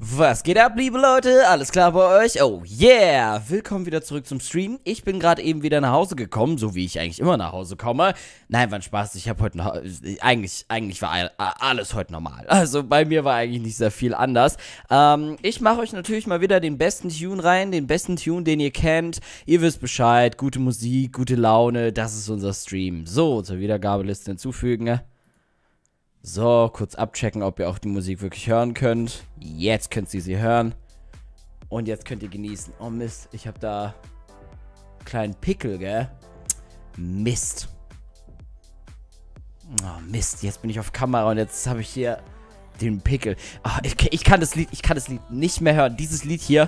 Was geht ab, liebe Leute? Alles klar bei euch? Oh yeah! Willkommen wieder zurück zum Stream. Ich bin gerade eben wieder nach Hause gekommen, so wie ich eigentlich immer nach Hause komme. Nein, war ein Spaß. Ich habe heute noch... Eigentlich war alles heute normal. Also bei mir war eigentlich nicht sehr viel anders. Ich mache euch natürlich mal wieder den besten Tune rein. Den besten Tune, den ihr kennt. Ihr wisst Bescheid. Gute Musik, gute Laune. Das ist unser Stream. So, zur Wiedergabeliste hinzufügen. So, kurz abchecken, ob ihr auch die Musik wirklich hören könnt. Jetzt könnt ihr sie hören. Und jetzt könnt ihr genießen. Oh Mist, ich habe da einen kleinen Pickel, gell? Mist. Oh Mist, jetzt bin ich auf Kamera und jetzt habe ich hier den Pickel. Oh, ich kann das Lied nicht mehr hören. Dieses Lied hier.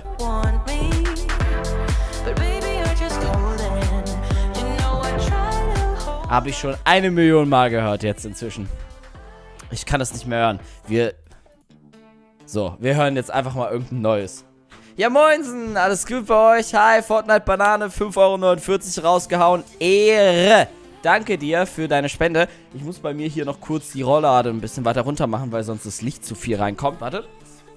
Habe ich schon 1 Million Mal gehört jetzt inzwischen. Ich kann das nicht mehr hören. Wir hören jetzt einfach mal irgendein neues. Ja, moinsen, alles gut bei euch? Hi, Fortnite Banane, 5,49 € rausgehauen. Ehre! Danke dir für deine Spende. Ich muss bei mir hier noch kurz die Rolllade ein bisschen weiter runter machen, weil sonst das Licht zu viel reinkommt. Warte.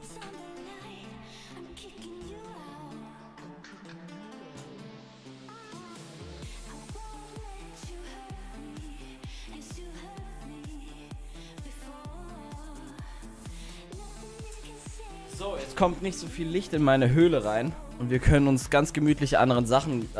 So, jetzt kommt nicht so viel Licht in meine Höhle rein. Und wir können uns ganz gemütlich anderen Sachen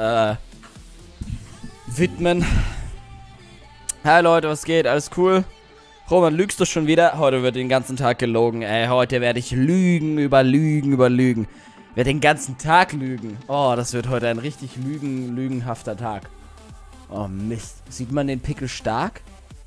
widmen. Hi Leute, was geht? Alles cool? Roman, lügst du schon wieder? Heute wird den ganzen Tag gelogen, ey. Heute werde ich lügen über Lügen über Lügen. Werde den ganzen Tag lügen. Oh, das wird heute ein richtig lügenhafter Tag. Oh Mist. Sieht man den Pickel stark?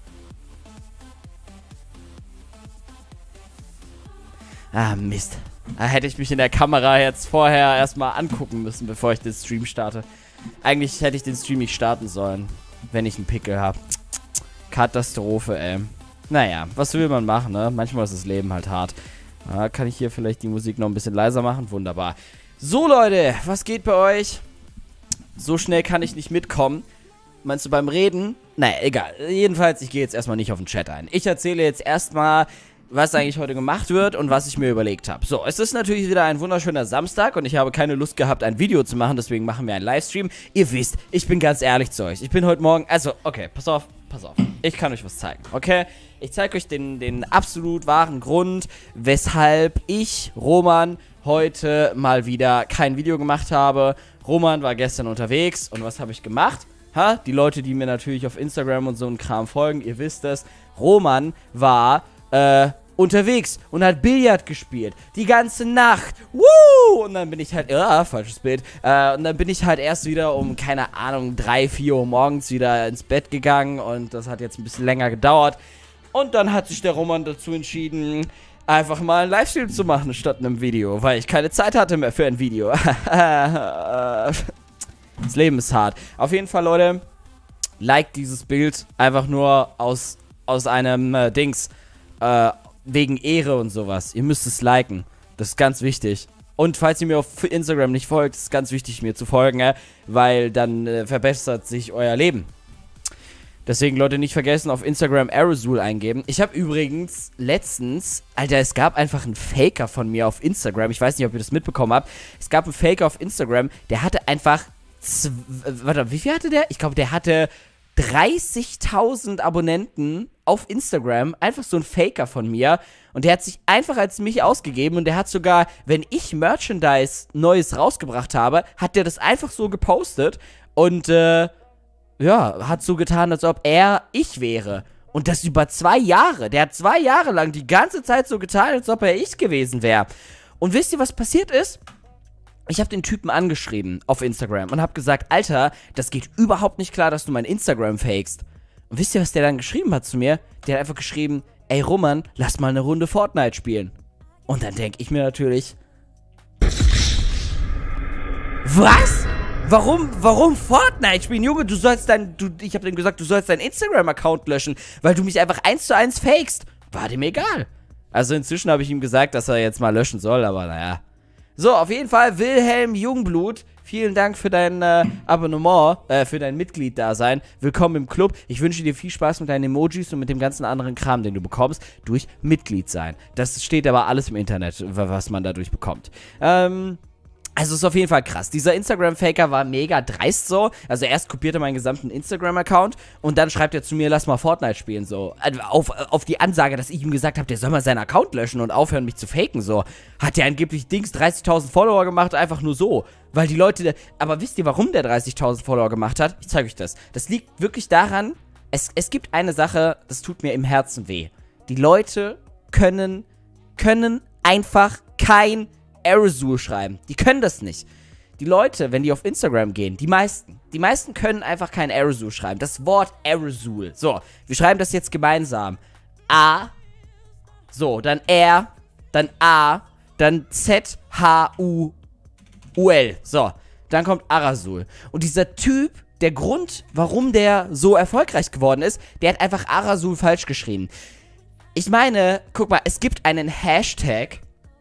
Ah, Mist. Da hätte ich mich in der Kamera jetzt vorher erstmal angucken müssen, bevor ich den Stream starte. Eigentlich hätte ich den Stream nicht starten sollen, wenn ich einen Pickel habe. Katastrophe, ey. Naja, was will man machen, ne? Manchmal ist das Leben halt hart. Kann ich hier vielleicht die Musik noch ein bisschen leiser machen? Wunderbar. So, Leute, was geht bei euch? So schnell kann ich nicht mitkommen. Meinst du beim Reden? Naja, egal. Jedenfalls, ich gehe jetzt erstmal nicht auf den Chat ein. Ich erzähle jetzt erstmal, was eigentlich heute gemacht wird und was ich mir überlegt habe. So, es ist natürlich wieder ein wunderschöner Samstag und ich habe keine Lust gehabt, ein Video zu machen, deswegen machen wir einen Livestream. Ihr wisst, ich bin ganz ehrlich zu euch. Ich bin heute Morgen, also, okay, pass auf. Ich kann euch was zeigen, okay? Ich zeige euch den absolut wahren Grund, weshalb ich, Roman, heute mal wieder kein Video gemacht habe. Roman war gestern unterwegs und was habe ich gemacht? Die Leute, die mir natürlich auf Instagram und so ein Kram folgen, ihr wisst es. Roman war, unterwegs und hat Billard gespielt. Die ganze Nacht. Woo! Und dann bin ich halt, falsches Bild. Und dann bin ich halt erst wieder um, keine Ahnung, 3, 4 Uhr morgens wieder ins Bett gegangen. Und das hat jetzt ein bisschen länger gedauert. Und dann hat sich der Roman dazu entschieden, einfach mal einen Livestream zu machen statt einem Video. Weil ich keine Zeit hatte mehr für ein Video. Das Leben ist hart. Auf jeden Fall, Leute, liked dieses Bild einfach nur aus einem wegen Ehre und sowas. Ihr müsst es liken. Das ist ganz wichtig. Und falls ihr mir auf Instagram nicht folgt, ist es ganz wichtig, mir zu folgen, weil dann verbessert sich euer Leben. Deswegen, Leute, nicht vergessen, auf Instagram Aerosol eingeben. Ich habe übrigens letztens, Alter, es gab einfach einen Faker von mir auf Instagram. Ich weiß nicht, ob ihr das mitbekommen habt. Es gab einen Faker auf Instagram, der hatte einfach, warte, wie viel hatte der? Ich glaube, der hatte 30.000 Abonnenten auf Instagram, einfach so ein Faker von mir und der hat sich einfach als mich ausgegeben und der hat sogar, wenn ich Merchandise Neues rausgebracht habe, hat der das einfach so gepostet und hat so getan, als ob er ich wäre und das über 2 Jahre, der hat 2 Jahre lang die ganze Zeit so getan, als ob er ich gewesen wäre und wisst ihr, was passiert ist? Ich habe den Typen angeschrieben auf Instagram und habe gesagt, Alter, das geht überhaupt nicht klar, dass du mein Instagram fakest. Und wisst ihr, was der dann geschrieben hat zu mir? Der hat einfach geschrieben, ey Roman, lass mal eine Runde Fortnite spielen. Und dann denke ich mir natürlich, was? Warum Fortnite spielen? Junge, ich habe dem gesagt, du sollst deinen Instagram-Account löschen, weil du mich einfach 1:1 fakest. War dem egal. Also inzwischen habe ich ihm gesagt, dass er jetzt mal löschen soll, aber naja. So, auf jeden Fall, Wilhelm Jungblut, vielen Dank für dein Abonnement, für dein Mitglied-Dasein. Willkommen im Club. Ich wünsche dir viel Spaß mit deinen Emojis und mit dem ganzen anderen Kram, den du bekommst, durch Mitglied sein. Das steht aber alles im Internet, was man dadurch bekommt. Also ist auf jeden Fall krass. Dieser Instagram-Faker war mega dreist so. Also erst kopiert er meinen gesamten Instagram-Account und dann schreibt er zu mir, lass mal Fortnite spielen so. Auf die Ansage, dass ich ihm gesagt habe, der soll mal seinen Account löschen und aufhören, mich zu faken so. Hat der angeblich 30.000 Follower gemacht, einfach nur so. Weil die Leute, aber wisst ihr, warum der 30.000 Follower gemacht hat? Ich zeige euch das. Das liegt wirklich daran, es gibt eine Sache, das tut mir im Herzen weh. Die Leute können einfach kein Aerosol schreiben. Die können das nicht. Die Leute, wenn die auf Instagram gehen, die meisten können einfach kein Aerosol schreiben. Das Wort Aerosol. So, wir schreiben das jetzt gemeinsam. A, so, dann R, dann A, dann Z, H, U, U-L. So, dann kommt Aerosol. Und dieser Typ, der Grund, warum der so erfolgreich geworden ist, der hat einfach Aerosol falsch geschrieben. Ich meine, guck mal, es gibt einen Hashtag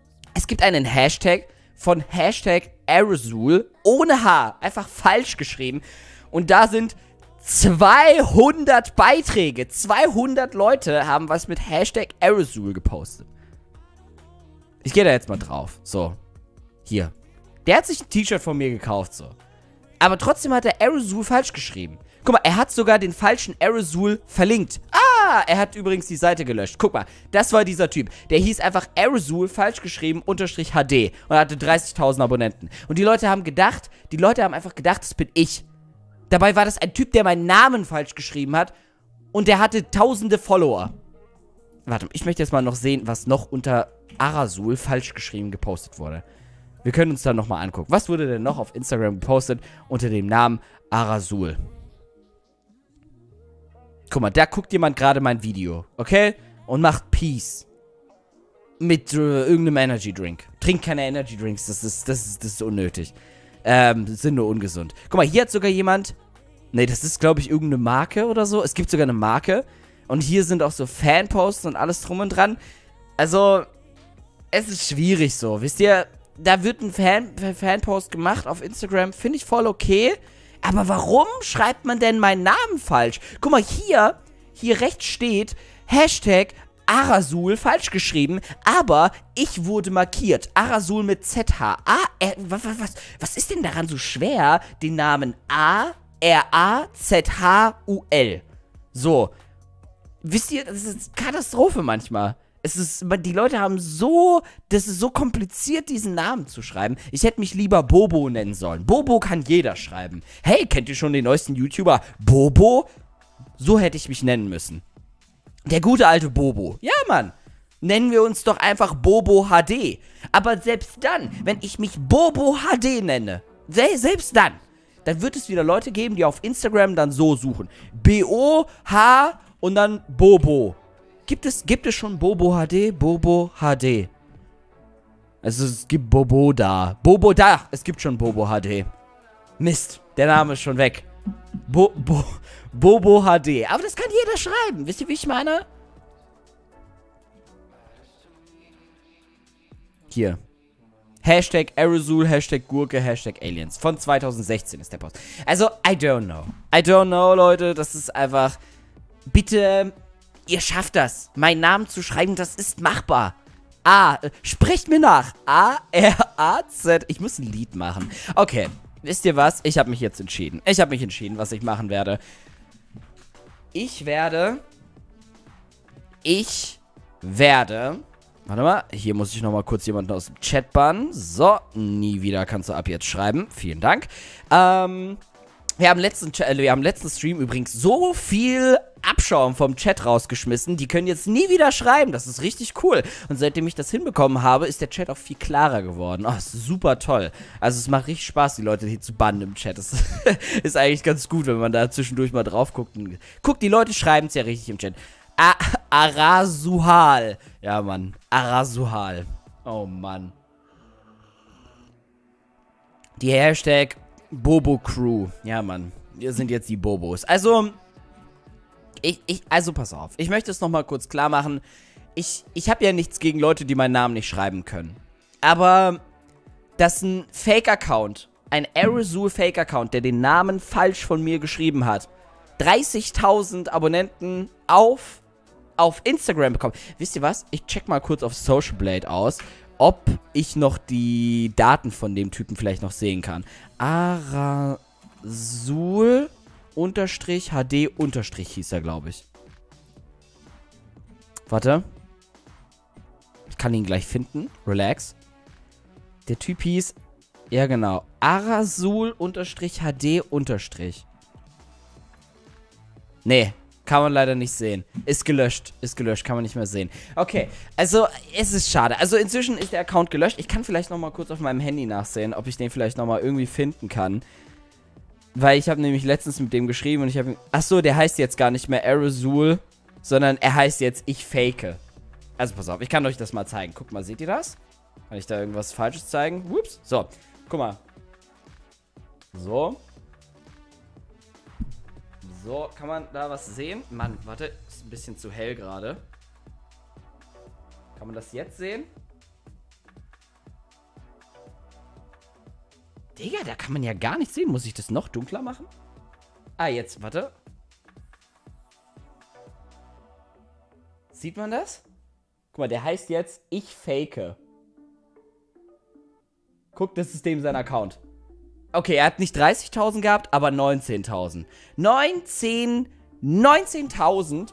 von Hashtag Aerosol ohne H, einfach falsch geschrieben. Und da sind 200 Beiträge. 200 Leute haben was mit Hashtag Aerosol gepostet. Ich gehe da jetzt mal drauf. So, hier. Der hat sich ein T-Shirt von mir gekauft, so. Aber trotzdem hat er Aerosol falsch geschrieben. Guck mal, er hat sogar den falschen Aerosol verlinkt. Ah, er hat übrigens die Seite gelöscht. Guck mal, das war dieser Typ. Der hieß einfach Aerosol, falsch geschrieben, _HD. Und hatte 30.000 Abonnenten. Und die Leute haben einfach gedacht, das bin ich. Dabei war das ein Typ, der meinen Namen falsch geschrieben hat. Und der hatte tausende Follower. Warte, ich möchte jetzt mal noch sehen, was noch unter Aerosol falsch geschrieben gepostet wurde. Wir können uns dann nochmal angucken. Was wurde denn noch auf Instagram gepostet unter dem Namen Aerosol? Guck mal, da guckt jemand gerade mein Video, okay? Und macht Peace. Mit irgendeinem Energy Drink. Trinkt keine Energy Drinks, das ist unnötig. Sind nur ungesund. Guck mal, hier hat sogar jemand... Ne, das ist, glaube ich, irgendeine Marke oder so. Es gibt sogar eine Marke. Und hier sind auch so Fanposts und alles drum und dran. Also, es ist schwierig so. Wisst ihr, da wird ein Fanpost gemacht auf Instagram. Finde ich voll okay. Aber warum schreibt man denn meinen Namen falsch? Guck mal, hier rechts steht Hashtag Aerosol, falsch geschrieben, aber ich wurde markiert. Aerosol mit ZH. Was ist denn daran so schwer, den Namen A-R-A-Z-H-U-L? So. Wisst ihr, das ist Katastrophe manchmal. Die Leute haben das ist so kompliziert, diesen Namen zu schreiben. Ich hätte mich lieber Bobo nennen sollen. Bobo kann jeder schreiben. Hey, kennt ihr schon den neuesten YouTuber Bobo? So hätte ich mich nennen müssen. Der gute alte Bobo. Ja, Mann. Nennen wir uns doch einfach Bobo HD. Aber selbst dann, wenn ich mich Bobo HD nenne, selbst dann wird es wieder Leute geben, die auf Instagram dann so suchen. B-O-H und dann Bobo. Gibt es schon Bobo HD? Bobo HD. Also es gibt Bobo da. Es gibt schon Bobo HD. Mist, der Name ist schon weg. Bobo HD. Aber das kann jeder schreiben. Wisst ihr, wie ich meine? Hier. Hashtag Aerosol, Hashtag Gurke, Hashtag Aliens. Von 2016 ist der Post. Also, I don't know. Leute. Das ist einfach... Bitte... Ihr schafft das. Meinen Namen zu schreiben, das ist machbar. Sprecht mir nach. A-R-A-Z. Ich muss ein Lied machen. Okay, wisst ihr was? Ich habe mich jetzt entschieden. Was ich machen werde. Ich werde... Warte mal, hier muss ich nochmal kurz jemanden aus dem Chat bannen. So, nie wieder kannst du ab jetzt schreiben. Vielen Dank. Wir haben letzten Stream übrigens so viel Abschaum vom Chat rausgeschmissen. Die können jetzt nie wieder schreiben. Das ist richtig cool. Und seitdem ich das hinbekommen habe, ist der Chat auch viel klarer geworden. Oh, ist super toll. Also es macht richtig Spaß, die Leute hier zu bannen im Chat. Das ist eigentlich ganz gut, wenn man da zwischendurch mal drauf guckt. Guckt, die Leute schreiben es ja richtig im Chat. Arasuhal. Ja, Mann. Arasuhal. Oh, Mann. Die Hashtag Bobo Crew. Ja, Mann. Wir sind jetzt die Bobos. Also, pass auf. Ich möchte es nochmal kurz klar machen. Ich habe ja nichts gegen Leute, die meinen Namen nicht schreiben können. Aber dass ein Fake-Account, ein Aerosol-Fake-Account, der den Namen falsch von mir geschrieben hat, 30.000 Abonnenten auf Instagram bekommen. Wisst ihr was? Ich check mal kurz auf Social Blade aus, ob ich noch die Daten von dem Typen vielleicht noch sehen kann. Arasul_HD_ hieß er, glaube ich. Warte. Ich kann ihn gleich finden. Relax. Der Typ hieß... Ja, genau. Arasul_HD_. Nee, kann man leider nicht sehen. Ist gelöscht, kann man nicht mehr sehen. Okay, also es ist schade. Also inzwischen ist der Account gelöscht. Ich kann vielleicht nochmal kurz auf meinem Handy nachsehen, ob ich den vielleicht nochmal irgendwie finden kann. Weil ich habe nämlich letztens mit dem geschrieben und ich habe... Achso, der heißt jetzt gar nicht mehr Aerosol, sondern er heißt jetzt Ich Fake. Also pass auf, ich kann euch das mal zeigen. Guck mal, seht ihr das? Kann ich da irgendwas Falsches zeigen? Ups. So, guck mal. So, kann man da was sehen? Mann, warte, ist ein bisschen zu hell gerade. Kann man das jetzt sehen? Digga, da kann man ja gar nichts sehen. Muss ich das noch dunkler machen? Ah, jetzt, warte. Sieht man das? Guck mal, der heißt jetzt Ich Fake. Guck, das ist dem sein Account. Okay, er hat nicht 30.000 gehabt, aber 19.000. 19.000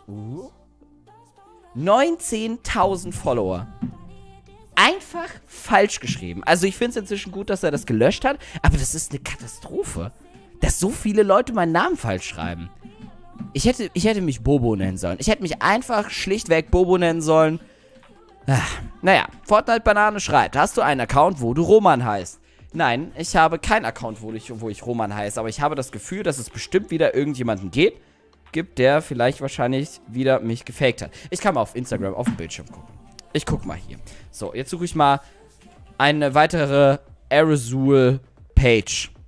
19.000 Follower. Einfach falsch geschrieben. Also ich finde es inzwischen gut, dass er das gelöscht hat, aber das ist eine Katastrophe, dass so viele Leute meinen Namen falsch schreiben. Ich hätte mich Bobo nennen sollen. Ich hätte mich einfach schlichtweg Bobo nennen sollen. Naja, Fortnite Banane schreibt, hast du einen Account, wo du Roman heißt? Nein, ich habe keinen Account, wo ich Roman heiße, aber ich habe das Gefühl, dass es bestimmt wieder irgendjemanden gibt, der vielleicht wahrscheinlich wieder mich gefaked hat. Ich kann mal auf Instagram auf dem Bildschirm gucken. Ich guck mal hier. So, jetzt suche ich mal eine weitere Aerosol-Page.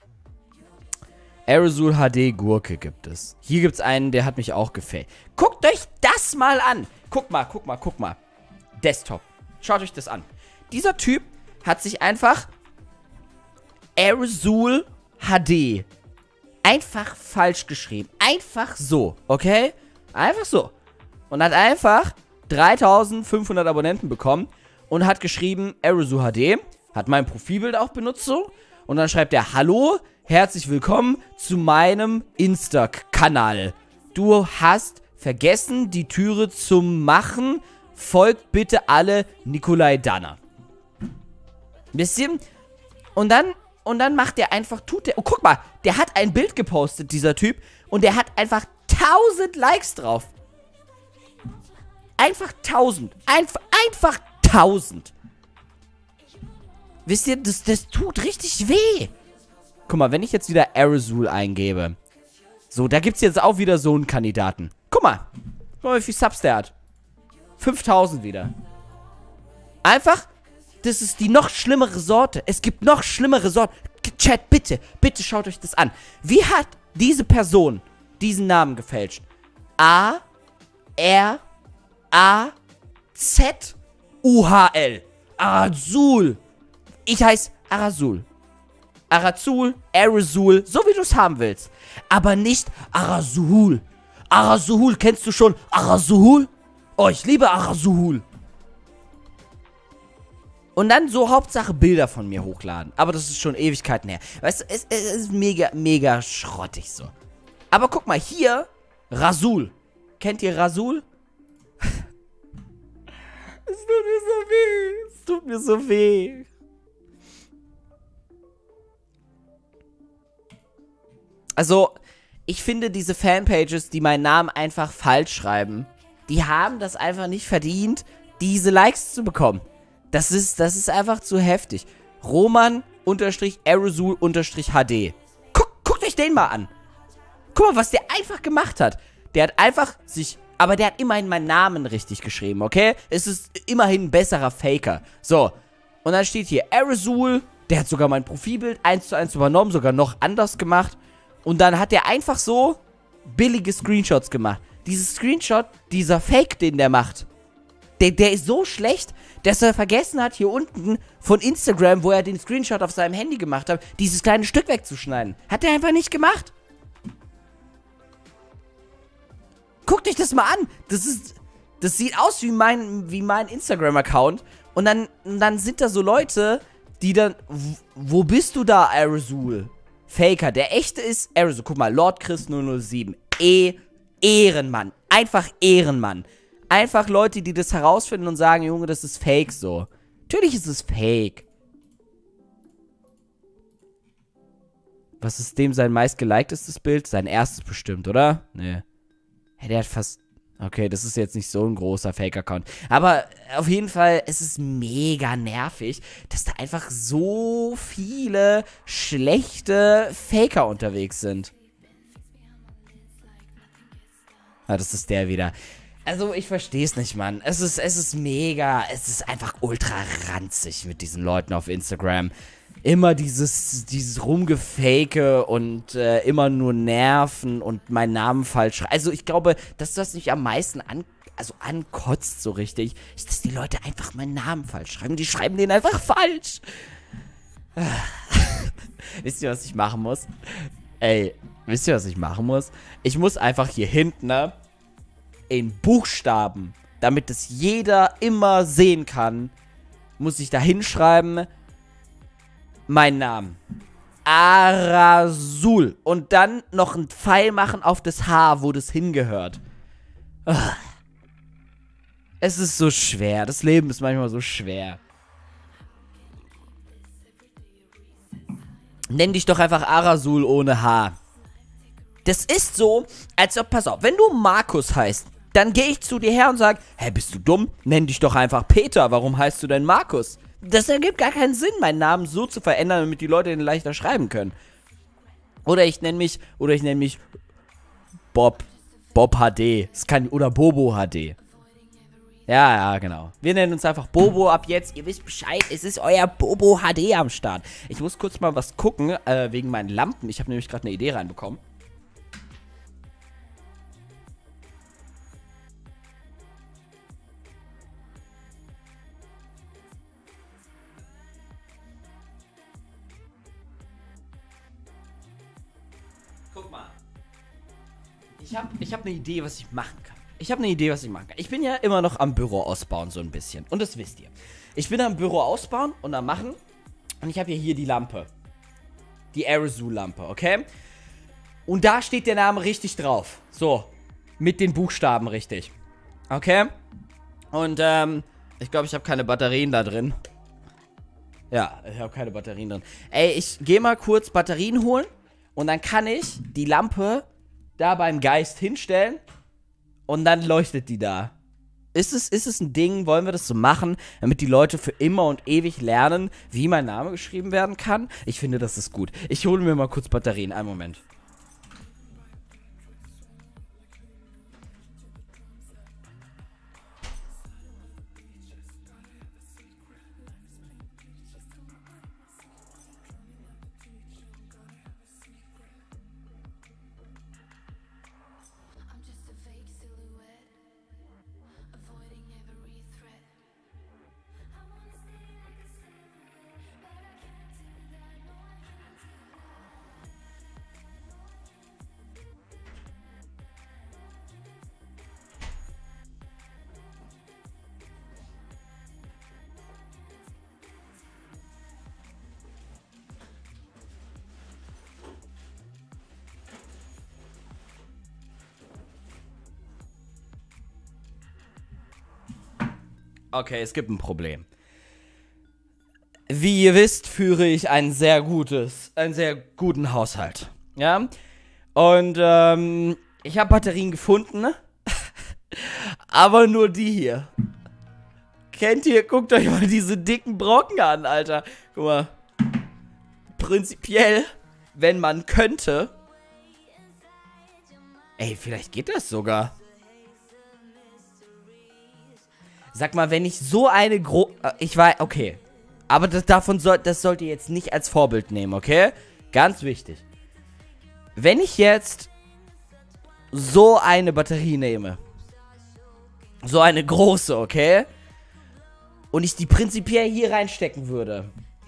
Aerosol HD Gurke gibt es. Hier gibt es einen, der hat mich auch gefaked. Guckt euch das mal an. Guck mal. Desktop. Schaut euch das an. Dieser Typ hat sich einfach Aerosol HD einfach falsch geschrieben. Einfach so, okay? Einfach so. Und hat einfach 3.500 Abonnenten bekommen und hat geschrieben Aerosol HD. Hat mein Profilbild auch benutzt so. Und dann schreibt er, hallo, herzlich willkommen zu meinem Insta-Kanal. Du hast vergessen, die Türe zu machen. Folgt bitte alle Nikolai Danner. Bisschen. Und dann macht der einfach, oh, guck mal, der hat ein Bild gepostet, dieser Typ. Und der hat einfach 1000 Likes drauf. Einfach 1000. Einfach 1000. Wisst ihr, das tut richtig weh. Guck mal, wenn ich jetzt wieder Aerosol eingebe. So, da gibt's jetzt auch wieder so einen Kandidaten. Guck mal, wie viel Subs der hat. 5000 wieder. Einfach, das ist die noch schlimmere Sorte. Es gibt noch schlimmere Sorten. Chat, bitte schaut euch das an. Wie hat diese Person diesen Namen gefälscht? A-R-A-Z-U-H-L. Arazul. Ich heiße Arazul. Aerosol, so wie du es haben willst. Aber nicht Arazul. Arazul, kennst du schon Arazul? Oh, ich liebe Arazul. Und dann so Hauptsache Bilder von mir hochladen. Aber das ist schon Ewigkeiten her. Weißt du, es ist mega schrottig so. Aber guck mal, hier, Rasul. Kennt ihr Rasul? Es tut mir so weh. Es tut mir so weh. Also, ich finde diese Fanpages, die meinen Namen einfach falsch schreiben, die haben das einfach nicht verdient, diese Likes zu bekommen. Das ist einfach zu heftig. Roman_Aerosol_HD. Guckt euch den mal an. Guck mal, was der einfach gemacht hat. Der hat einfach aber der hat immerhin meinen Namen richtig geschrieben, okay? Es ist immerhin ein besserer Faker. So. Und dann steht hier Aerosol. Der hat sogar mein Profilbild 1:1 übernommen, sogar noch anders gemacht. Und dann hat der einfach so billige Screenshots gemacht. Dieses Screenshot, dieser Fake, den der macht, Der ist so schlecht, dass er vergessen hat, hier unten von Instagram, wo er den Screenshot auf seinem Handy gemacht hat, dieses kleine Stück wegzuschneiden. Hat er einfach nicht gemacht. Guckt euch das mal an. Das sieht aus wie mein Instagram-Account. Und dann sind da so Leute, die dann... Wo bist du da, Aerosol? Faker. Der echte ist Aerosol. Guck mal, Lord Chris 007. Ehrenmann. Einfach Ehrenmann. Einfach Leute, die das herausfinden und sagen, Junge, das ist fake so. Natürlich ist es fake. Was ist dem sein meistgeliketestes Bild? Sein erstes bestimmt, oder? Nee. Ja, der hat fast... Okay, das ist jetzt nicht so ein großer Fake-Account. Aber auf jeden Fall, es ist mega nervig, dass da einfach so viele schlechte Faker unterwegs sind. Ah, das ist der wieder. Also, ich verstehe es nicht, Mann. Es ist mega, es ist einfach ultra ranzig mit diesen Leuten auf Instagram. Immer dieses Rumgefake und immer nur nerven und meinen Namen falsch schreiben. Also ich glaube, dass das mich am meisten ankotzt so richtig, ist, dass die Leute einfach meinen Namen falsch schreiben. Die schreiben den einfach falsch. Wisst ihr, was ich machen muss? Ey, wisst ihr, was ich machen muss? Ich muss einfach hier hinten, ne, in Buchstaben, damit es jeder immer sehen kann, muss ich da hinschreiben, mein Namen. Aerosol. Und dann noch einen Pfeil machen auf das Haar, wo das hingehört. Es ist so schwer. Das Leben ist manchmal so schwer. Nenn dich doch einfach Aerosol ohne H. Das ist so, als ob, pass auf, wenn du Markus heißt, dann gehe ich zu dir her und sage, hä, bist du dumm? Nenn dich doch einfach Peter. Warum heißt du denn Markus? Das ergibt gar keinen Sinn, meinen Namen so zu verändern, damit die Leute den leichter schreiben können. Oder ich nenne mich Bob HD. Oder Bobo HD. Ja, genau. Wir nennen uns einfach Bobo ab jetzt. Ihr wisst Bescheid, es ist euer Bobo HD am Start. Ich muss kurz mal was gucken, wegen meinen Lampen. Ich habe nämlich gerade eine Idee reinbekommen. Guck mal. Ich hab eine Idee, was ich machen kann. Ich bin ja immer noch am Büro ausbauen, so ein bisschen. Und das wisst ihr. Ich bin am Büro ausbauen und am machen. Und ich habe ja hier die Lampe. Die Aerosol-Lampe, okay? Und da steht der Name richtig drauf. So. Mit den Buchstaben richtig. Okay? Und, ich glaube, ich habe keine Batterien da drin. Ja, ich habe keine Batterien drin. Ey, ich gehe mal kurz Batterien holen. Und dann kann ich die Lampe da beim Geist hinstellen und dann leuchtet die da. Ist es ein Ding? Wollen wir das so machen, damit die Leute für immer und ewig lernen, wie mein Name geschrieben werden kann? Ich finde, das ist gut. Ich hole mir mal kurz Batterien. Einen Moment. Okay, es gibt ein Problem. Wie ihr wisst, führe ich einen sehr guten Haushalt. Ja? Und, ich habe Batterien gefunden, aber nur die hier. Guckt euch mal diese dicken Brocken an, Alter. Guck mal. Prinzipiell, wenn man könnte. Ey, vielleicht geht das sogar. Sag mal, wenn ich so eine ich weiß, okay. Aber das sollt ihr jetzt nicht als Vorbild nehmen, okay? Ganz wichtig. Wenn ich jetzt so eine Batterie nehme. So eine große, okay? und ich die prinzipiell hier reinstecken würde.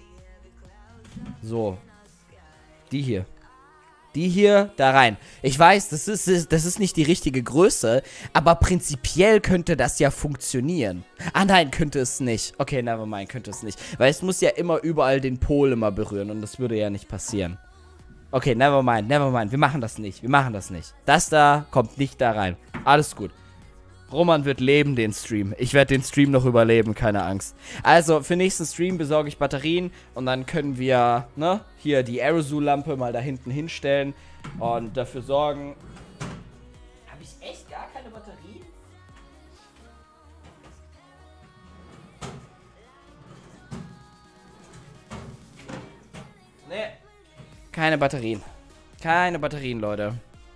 So. Die hier. Die hier da rein. Ich weiß, das ist nicht die richtige Größe, aber prinzipiell könnte das ja funktionieren. Ah nein, könnte es nicht. Okay, nevermind, könnte es nicht. Weil es muss ja immer überall den Pol immer berühren und das würde ja nicht passieren. Okay, nevermind. Wir machen das nicht. Das da kommt nicht da rein. Alles gut. Roman wird leben, den Stream. Ich werde den Stream noch überleben, keine Angst. Also, für nächsten Stream besorge ich Batterien und dann können wir, ne, hier die Aerosol-Lampe mal da hinten hinstellen und dafür sorgen. Habe ich echt gar keine Batterien? Nee. Keine Batterien. Keine Batterien, Leute.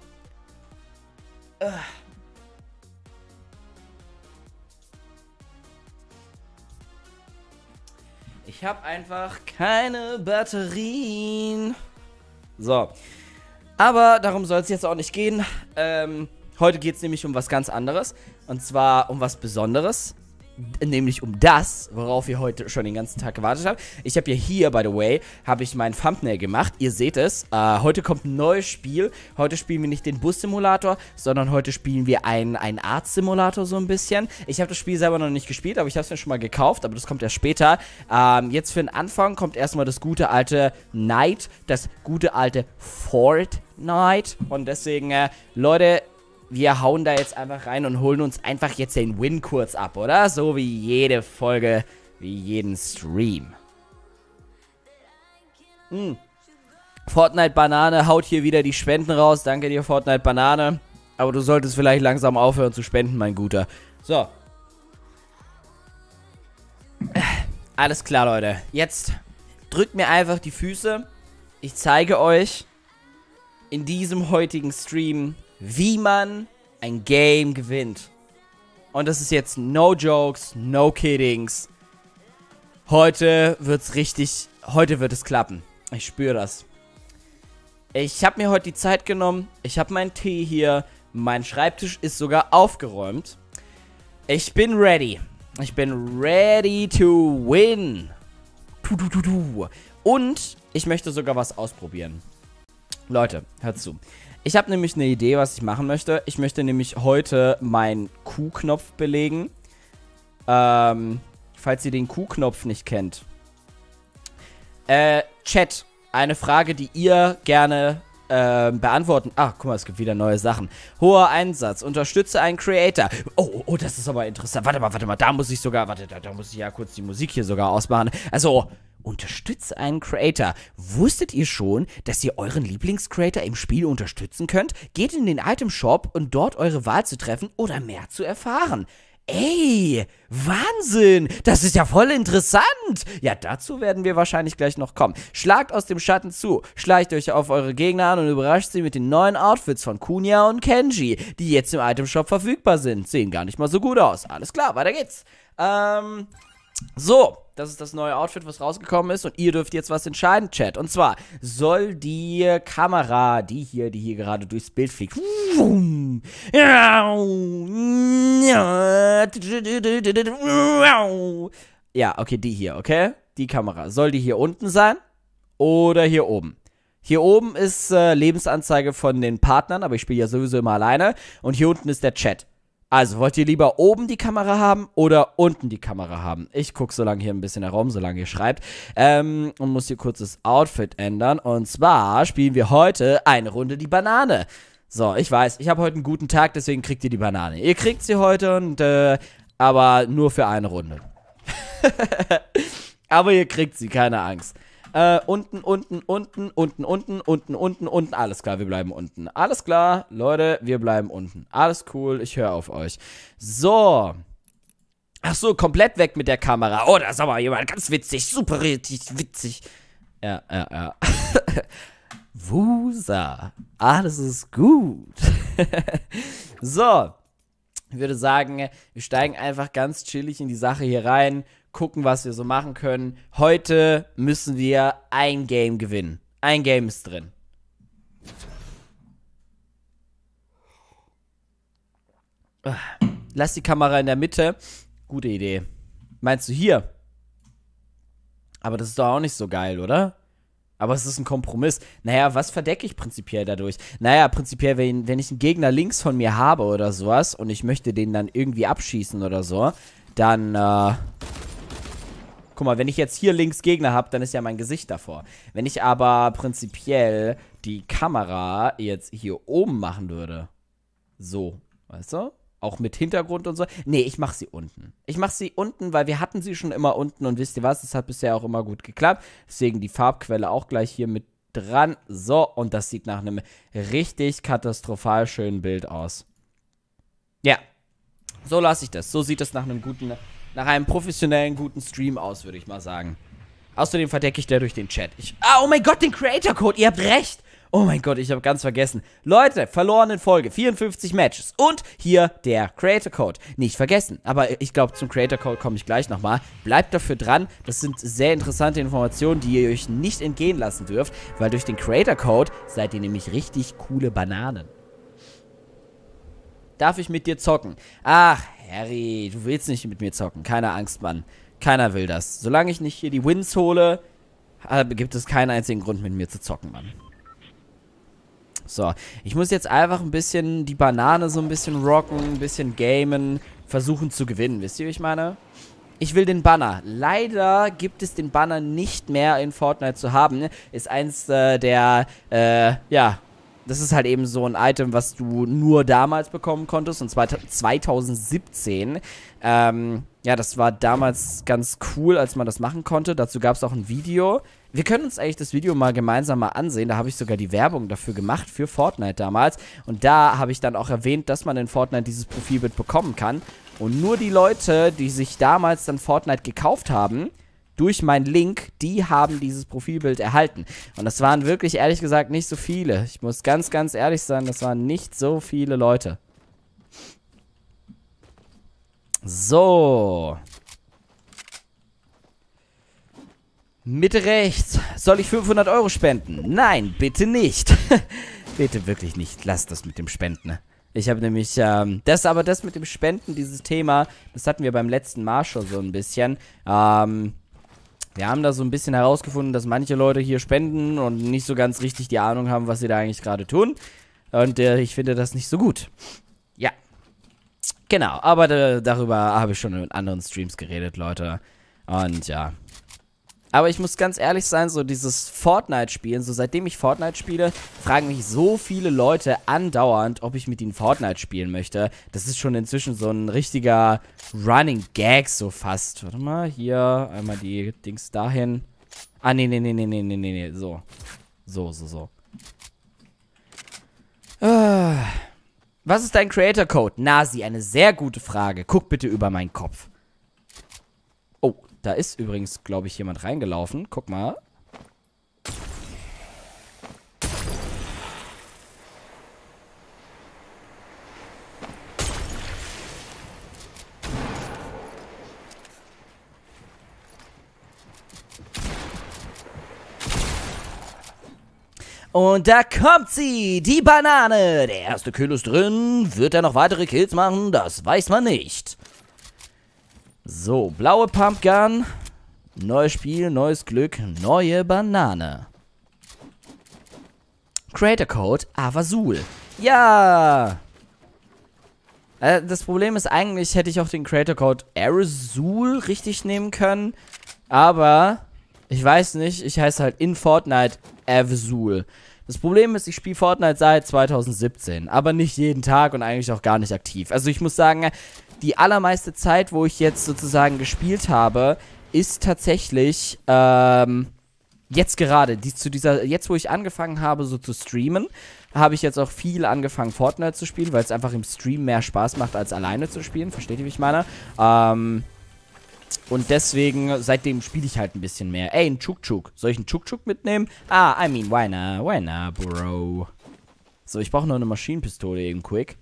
Ich habe einfach keine Batterien. So. Aber darum soll es jetzt auch nicht gehen. Heute geht es nämlich um was ganz anderes. Und zwar um was Besonderes. Nämlich um das, worauf ihr heute schon den ganzen Tag gewartet habt. Ich habe ja hier, by the way, habe ich mein Thumbnail gemacht. Ihr seht es. Heute kommt ein neues Spiel. Heute spielen wir nicht den Bus-Simulator, sondern heute spielen wir einen Arzt-Simulator so ein bisschen. Ich habe das Spiel selber noch nicht gespielt, aber ich habe es mir schon mal gekauft, aber das kommt erst später. Jetzt für den Anfang kommt erstmal das gute alte Night, das gute alte Fortnite. Und deswegen, Leute, wir hauen da jetzt einfach rein und holen uns einfach jetzt den Win kurz ab, oder? So wie jede Folge, wie jeden Stream. Fortnite Banane haut hier wieder die Spenden raus. Danke dir, Fortnite Banane. Aber du solltest vielleicht langsam aufhören zu spenden, mein Guter. So. Alles klar, Leute. Jetzt drückt mir einfach die Füße. Ich zeige euch in diesem heutigen Stream, wie man ein Game gewinnt. Und das ist jetzt no jokes, no kiddings. Heute wird es klappen. Ich spüre das. Ich habe mir heute die Zeit genommen. Ich habe meinen Tee hier. Mein Schreibtisch ist sogar aufgeräumt. Ich bin ready. Ich bin ready to win. Und ich möchte sogar was ausprobieren. Leute, hört zu. Ich habe nämlich eine Idee, was ich machen möchte. Ich möchte nämlich heute meinen Q-Knopf belegen. Falls ihr den Q-Knopf nicht kennt. Chat, eine Frage, die ihr gerne beantworten. Ah, guck mal, es gibt wieder neue Sachen. Hoher Einsatz, unterstütze einen Creator. Oh, das ist aber interessant. Warte mal, da muss ich sogar, da muss ich ja kurz die Musik hier sogar ausmachen. Also, unterstütze einen Creator. Wusstet ihr schon, dass ihr euren Lieblingscreator im Spiel unterstützen könnt? Geht in den Item Shop, um dort eure Wahl zu treffen oder mehr zu erfahren. Ey, Wahnsinn, das ist ja voll interessant. Ja, dazu werden wir wahrscheinlich gleich noch kommen. Schlagt aus dem Schatten zu, schleicht euch auf eure Gegner an und überrascht sie mit den neuen Outfits von Kunya und Kenji, die jetzt im Itemshop verfügbar sind. Sehen gar nicht mal so gut aus. Alles klar, weiter geht's. So, das ist das neue Outfit, was rausgekommen ist und ihr dürft jetzt was entscheiden, Chat. Und zwar soll die Kamera, die hier gerade durchs Bild fliegt. Ja, okay, die hier, okay? Die Kamera. Soll die hier unten sein oder hier oben? Hier oben ist Lebensanzeige von den Partnern, aber ich spiele ja sowieso immer alleine. Und hier unten ist der Chat. Also, wollt ihr lieber oben die Kamera haben oder unten die Kamera haben? Ich gucke so lange hier ein bisschen herum, solange ihr schreibt. Und muss hier kurz das Outfit ändern. Und zwar spielen wir heute eine Runde die Banane. So, ich weiß, ich habe heute einen guten Tag, deswegen kriegt ihr die Banane. Ihr kriegt sie heute, und aber nur für eine Runde. Aber ihr kriegt sie, keine Angst. Unten, alles klar, wir bleiben unten. Alles klar, Leute, wir bleiben unten. Alles cool, ich höre auf euch. So. Ach so, komplett weg mit der Kamera. Oh, da ist aber jemand ganz witzig, super richtig witzig. Ja. Wusa, alles ist gut. So. Ich würde sagen, wir steigen einfach ganz chillig in die Sache hier rein, gucken, was wir so machen können. Heute müssen wir ein Game gewinnen. Ein Game ist drin. Lass die Kamera in der Mitte. Gute Idee. Meinst du hier? Aber das ist doch auch nicht so geil, oder? Aber es ist ein Kompromiss. Naja, was verdecke ich prinzipiell dadurch? Naja, prinzipiell, wenn ich einen Gegner links von mir habe oder sowas und ich möchte den dann irgendwie abschießen oder so, dann, guck mal, wenn ich jetzt hier links Gegner habe, dann ist ja mein Gesicht davor. Wenn ich aber prinzipiell die Kamera jetzt hier oben machen würde, so, weißt du? Auch mit Hintergrund und so. Nee, ich mache sie unten. Ich mache sie unten, weil wir hatten sie schon immer unten und wisst ihr was, es hat bisher auch immer gut geklappt. Deswegen die Farbquelle auch gleich hier mit dran. So, und das sieht nach einem richtig katastrophal schönen Bild aus. Ja, so lasse ich das. So sieht es nach einem professionellen, guten Stream aus, würde ich mal sagen. Außerdem verdecke ich dadurch den Chat. Oh mein Gott, den Creator-Code, ihr habt recht. Oh mein Gott, ich habe ganz vergessen. Leute, verloren in Folge, 54 Matches. Und hier der Creator-Code. Nicht vergessen, aber ich glaube, zum Creator-Code komme ich gleich nochmal. Bleibt dafür dran, das sind sehr interessante Informationen, die ihr euch nicht entgehen lassen dürft, weil durch den Creator-Code seid ihr nämlich richtig coole Bananen. Darf ich mit dir zocken? Ach, Harry, du willst nicht mit mir zocken. Keine Angst, Mann. Keiner will das. Solange ich nicht hier die Wins hole, gibt es keinen einzigen Grund, mit mir zu zocken, Mann. So, ich muss jetzt einfach ein bisschen die Banane so ein bisschen rocken, ein bisschen gamen, versuchen zu gewinnen. Wisst ihr, wie ich meine? Ich will den Banner. Leider gibt es den Banner nicht mehr in Fortnite zu haben. Ist eins ja, das ist halt eben so ein Item, was du nur damals bekommen konntest, und zwar 2017. Ja, das war damals ganz cool, als man das machen konnte. Dazu gab es auch ein Video. Wir können uns eigentlich das Video mal gemeinsam ansehen. Da habe ich sogar die Werbung dafür gemacht, für Fortnite damals. Und da habe ich dann auch erwähnt, dass man in Fortnite dieses Profilbild bekommen kann. Und nur die Leute, die sich damals dann Fortnite gekauft haben, durch meinen Link, die haben dieses Profilbild erhalten. Und das waren wirklich, ehrlich gesagt, nicht so viele. Ich muss ganz, ganz ehrlich sein, das waren nicht so viele Leute. So. Mitte rechts. Soll ich 500 € spenden? Nein, bitte nicht. Bitte wirklich nicht. Lass das mit dem Spenden. Ich habe nämlich, das mit dem Spenden, dieses Thema, das hatten wir beim letzten Mal schon so ein bisschen. Wir haben da so ein bisschen herausgefunden, dass manche Leute hier spenden und nicht so ganz richtig die Ahnung haben, was sie da eigentlich gerade tun. Und ich finde das nicht so gut. Ja. Genau, aber darüber habe ich schon in anderen Streams geredet, Leute. Und ja. Aber ich muss ganz ehrlich sein, so dieses Fortnite-Spielen, so seitdem ich Fortnite spiele, fragen mich so viele Leute andauernd, ob ich mit ihnen Fortnite spielen möchte. Das ist schon inzwischen so ein richtiger Running Gag so fast. Warte mal, hier einmal die Dings dahin. Ah, nee, so. So. Was ist dein Creator-Code? Nasi, eine sehr gute Frage. Guck bitte über meinen Kopf. Oh, da ist übrigens, glaube ich, jemand reingelaufen. Guck mal. Und da kommt sie, die Banane. Der erste Kill ist drin. Wird er noch weitere Kills machen? Das weiß man nicht. So, blaue Pumpgun. Neues Spiel, neues Glück, neue Banane. Creator Code Avasul. Ja! Das Problem ist eigentlich, hätte ich auch den Creator Code Aerosol richtig nehmen können. Aber ich weiß nicht, ich heiße halt in Fortnite Avasul. Das Problem ist, ich spiele Fortnite seit 2017, aber nicht jeden Tag und eigentlich auch gar nicht aktiv. Also ich muss sagen, die allermeiste Zeit, wo ich jetzt sozusagen gespielt habe, ist tatsächlich jetzt gerade, jetzt wo ich angefangen habe so zu streamen, habe ich jetzt auch viel angefangen Fortnite zu spielen, weil es einfach im Stream mehr Spaß macht, als alleine zu spielen. Versteht ihr, wie ich meine? Und deswegen, seitdem spiele ich halt ein bisschen mehr. Ey, ein Chuk-Chuk. Soll ich einen Chuk-Chuk mitnehmen? Ah, I mean, why not, bro? So, ich brauche noch eine Maschinenpistole eben quick.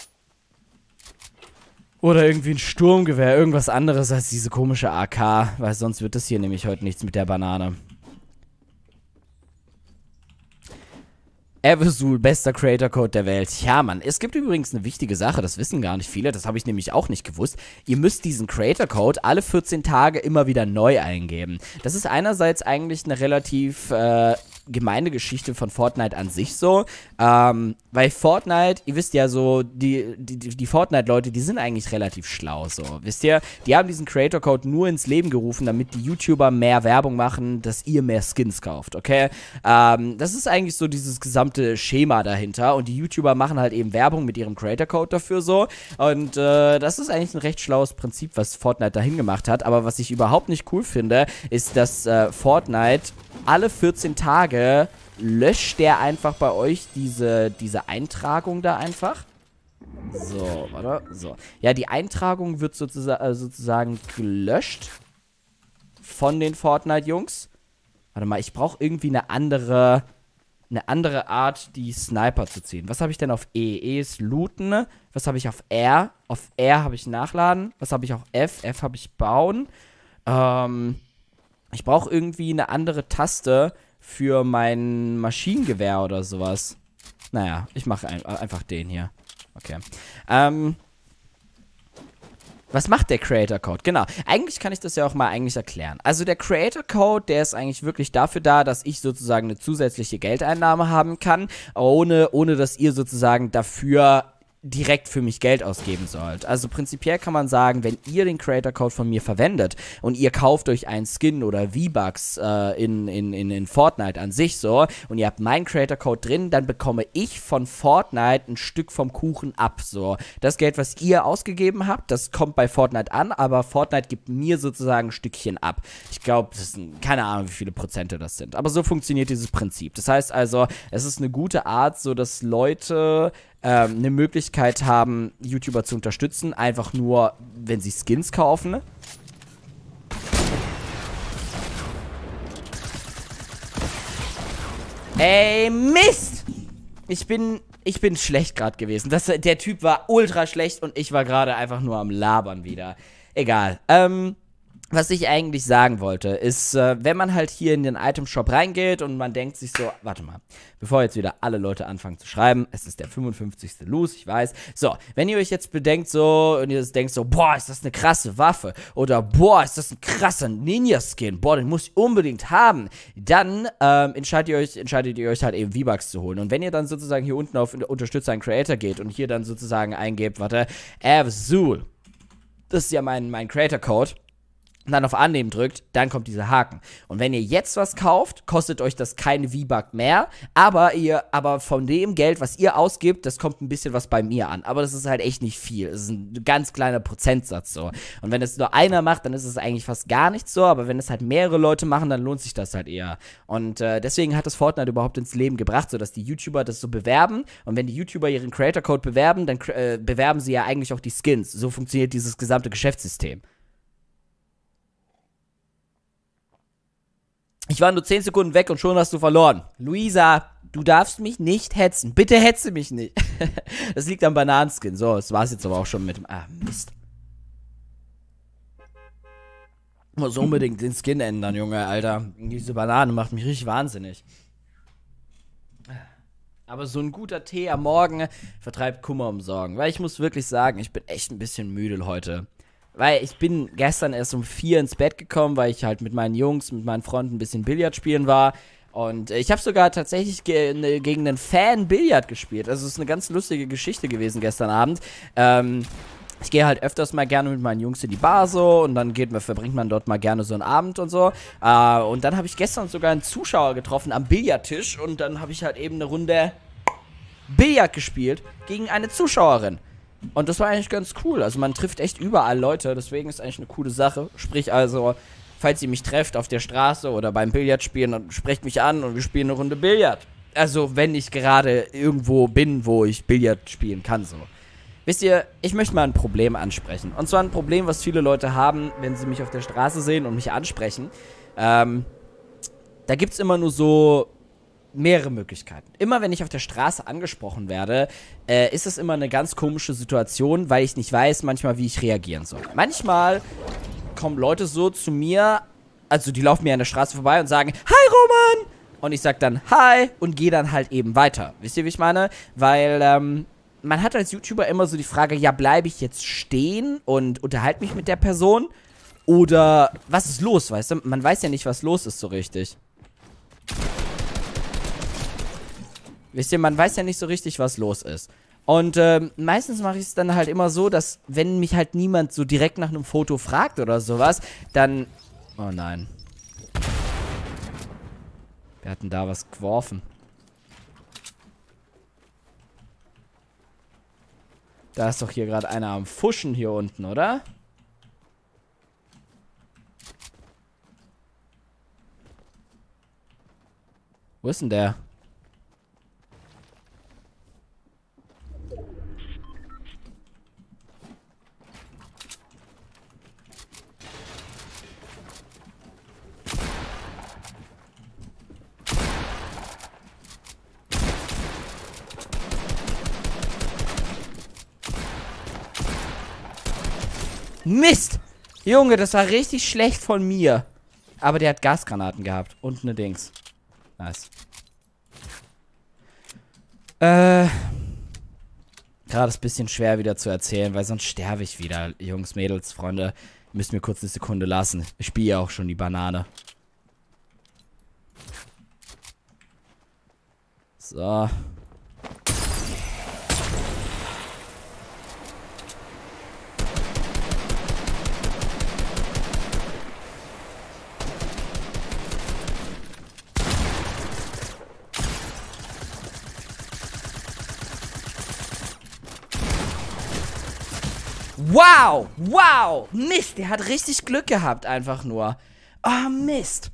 Oder irgendwie ein Sturmgewehr, irgendwas anderes als diese komische AK, weil sonst wird das hier nämlich heute nichts mit der Banane. Eversul, bester Creator-Code der Welt. Ja, Mann. Es gibt übrigens eine wichtige Sache, das wissen gar nicht viele, das habe ich nämlich auch nicht gewusst. Ihr müsst diesen Creator-Code alle 14 Tage immer wieder neu eingeben. Das ist einerseits eigentlich eine relativ gemeine Geschichte von Fortnite an sich so, weil Fortnite, ihr wisst ja so, die Fortnite-Leute, die sind eigentlich relativ schlau so, wisst ihr? Die haben diesen Creator-Code nur ins Leben gerufen, damit die YouTuber mehr Werbung machen, dass ihr mehr Skins kauft, okay? Das ist eigentlich so dieses gesamte Schema dahinter und die YouTuber machen halt eben Werbung mit ihrem Creator-Code dafür so und das ist eigentlich ein recht schlaues Prinzip, was Fortnite dahin gemacht hat, aber was ich überhaupt nicht cool finde, ist, dass Fortnite alle 14 Tage löscht der einfach bei euch diese Eintragung da einfach. So, warte, so. Ja, die Eintragung wird sozusagen gelöscht von den Fortnite-Jungs. Warte mal, ich brauche irgendwie eine andere Art, die Sniper zu ziehen. Was habe ich denn auf E? E ist looten. Was habe ich auf R? Auf R habe ich nachladen. Was habe ich auf F? F habe ich bauen. Ich brauche irgendwie eine andere Taste für mein Maschinengewehr oder sowas. Naja, ich mache einfach den hier. Okay. Was macht der Creator Code? Genau. Eigentlich kann ich das ja auch mal eigentlich erklären. Also der Creator Code, der ist eigentlich wirklich dafür da, dass ich sozusagen eine zusätzliche Geldeinnahme haben kann, ohne dass ihr sozusagen dafür direkt für mich Geld ausgeben sollt. Also prinzipiell kann man sagen, wenn ihr den Creator Code von mir verwendet und ihr kauft euch einen Skin oder V-Bucks in Fortnite an sich so und ihr habt meinen Creator Code drin, dann bekomme ich von Fortnite ein Stück vom Kuchen ab. So, das Geld, was ihr ausgegeben habt, das kommt bei Fortnite an, aber Fortnite gibt mir sozusagen ein Stückchen ab. Ich glaube, das sind keine Ahnung, wie viele Prozente das sind. Aber so funktioniert dieses Prinzip. Das heißt also, es ist eine gute Art, so dass Leute eine Möglichkeit haben, YouTuber zu unterstützen, einfach nur, wenn sie Skins kaufen. Ey, Mist! Ich bin schlecht gerade gewesen. Der Typ war ultra schlecht und ich war gerade einfach nur am Labern wieder. Egal. Was ich eigentlich sagen wollte, ist, wenn man halt hier in den Item-Shop reingeht und man denkt sich so, warte mal, bevor jetzt wieder alle Leute anfangen zu schreiben, es ist der 55. Loot, ich weiß. So, wenn ihr euch jetzt bedenkt so, und ihr denkt so, boah, ist das eine krasse Waffe, oder boah, ist das ein krasser Ninja-Skin, boah, den muss ich unbedingt haben, dann entscheidet ihr euch halt eben V-Bucks zu holen. Und wenn ihr dann sozusagen hier unten auf Unterstützer einen Creator geht und hier dann sozusagen eingebt, warte, Eversul, das ist ja mein Creator-Code, und dann auf Annehmen drückt, dann kommt dieser Haken. Und wenn ihr jetzt was kauft, kostet euch das keine V-Buck mehr, aber von dem Geld, was ihr ausgibt, das kommt ein bisschen was bei mir an. Aber das ist halt echt nicht viel. Das ist ein ganz kleiner Prozentsatz so. Und wenn es nur einer macht, dann ist es eigentlich fast gar nicht so, aber wenn es halt mehrere Leute machen, dann lohnt sich das halt eher. Und deswegen hat das Fortnite überhaupt ins Leben gebracht, sodass die YouTuber das so bewerben. Und wenn die YouTuber ihren Creator-Code bewerben, dann bewerben sie ja eigentlich auch die Skins. So funktioniert dieses gesamte Geschäftssystem. Ich war nur 10 Sekunden weg und schon hast du verloren. Luisa, du darfst mich nicht hetzen. Bitte hetze mich nicht. Das liegt am Bananenskin. So, das war's jetzt aber auch schon mit dem... Ah, Mist. Ich muss unbedingt den Skin ändern, Junge, Alter. Diese Banane macht mich richtig wahnsinnig. Aber so ein guter Tee am Morgen vertreibt Kummer um Sorgen. Weil ich muss wirklich sagen, ich bin echt ein bisschen müde heute. Weil ich bin gestern erst um 4 ins Bett gekommen, weil ich halt mit meinen Jungs, mit meinen Freunden ein bisschen Billard spielen war. Und ich habe sogar tatsächlich gegen einen Fan Billard gespielt. Also es ist eine ganz lustige Geschichte gewesen gestern Abend. Ich gehe halt öfters mal gerne mit meinen Jungs in die Bar so und dann verbringt man dort mal gerne so einen Abend und so. Und dann habe ich gestern sogar einen Zuschauer getroffen am Billardtisch und dann habe ich halt eben eine Runde Billard gespielt gegen eine Zuschauerin. Und das war eigentlich ganz cool. Also man trifft echt überall Leute, deswegen ist eigentlich eine coole Sache. Sprich also, falls ihr mich trefft auf der Straße oder beim Billardspielen, dann sprecht mich an und wir spielen eine Runde Billard. Also wenn ich gerade irgendwo bin, wo ich Billard spielen kann, so. Wisst ihr, ich möchte mal ein Problem ansprechen. Und zwar ein Problem, was viele Leute haben, wenn sie mich auf der Straße sehen und mich ansprechen. Da gibt's immer nur so mehrere Möglichkeiten. Immer wenn ich auf der Straße angesprochen werde, ist es immer eine ganz komische Situation, weil ich nicht weiß manchmal, wie ich reagieren soll. Manchmal kommen Leute so zu mir, also die laufen mir an der Straße vorbei und sagen, Hi Roman! Und ich sag dann Hi und gehe dann halt eben weiter. Wisst ihr, wie ich meine? Weil, man hat als YouTuber immer so die Frage, ja, bleibe ich jetzt stehen und unterhalte mich mit der Person? Oder was ist los, weißt du? Man weiß ja nicht, was los ist so richtig. Wisst ihr, man weiß ja nicht so richtig, was los ist. Und meistens mache ich es dann halt immer so, dass wenn mich halt niemand so direkt nach einem Foto fragt oder sowas, dann... Oh nein. Wir hatten da was geworfen. Da ist doch hier gerade einer am Fuschen hier unten, oder? Wo ist denn der? Mist! Junge, das war richtig schlecht von mir. Aber der hat Gasgranaten gehabt. Und eine Dings. Nice. Gerade ist ein bisschen schwer wieder zu erzählen, weil sonst sterbe ich wieder. Jungs, Mädels, Freunde, müsst mir kurz eine Sekunde lassen. Ich spiele ja auch schon die Banane. So. Wow! Wow! Mist, der hat richtig Glück gehabt, einfach nur. Oh, Mist.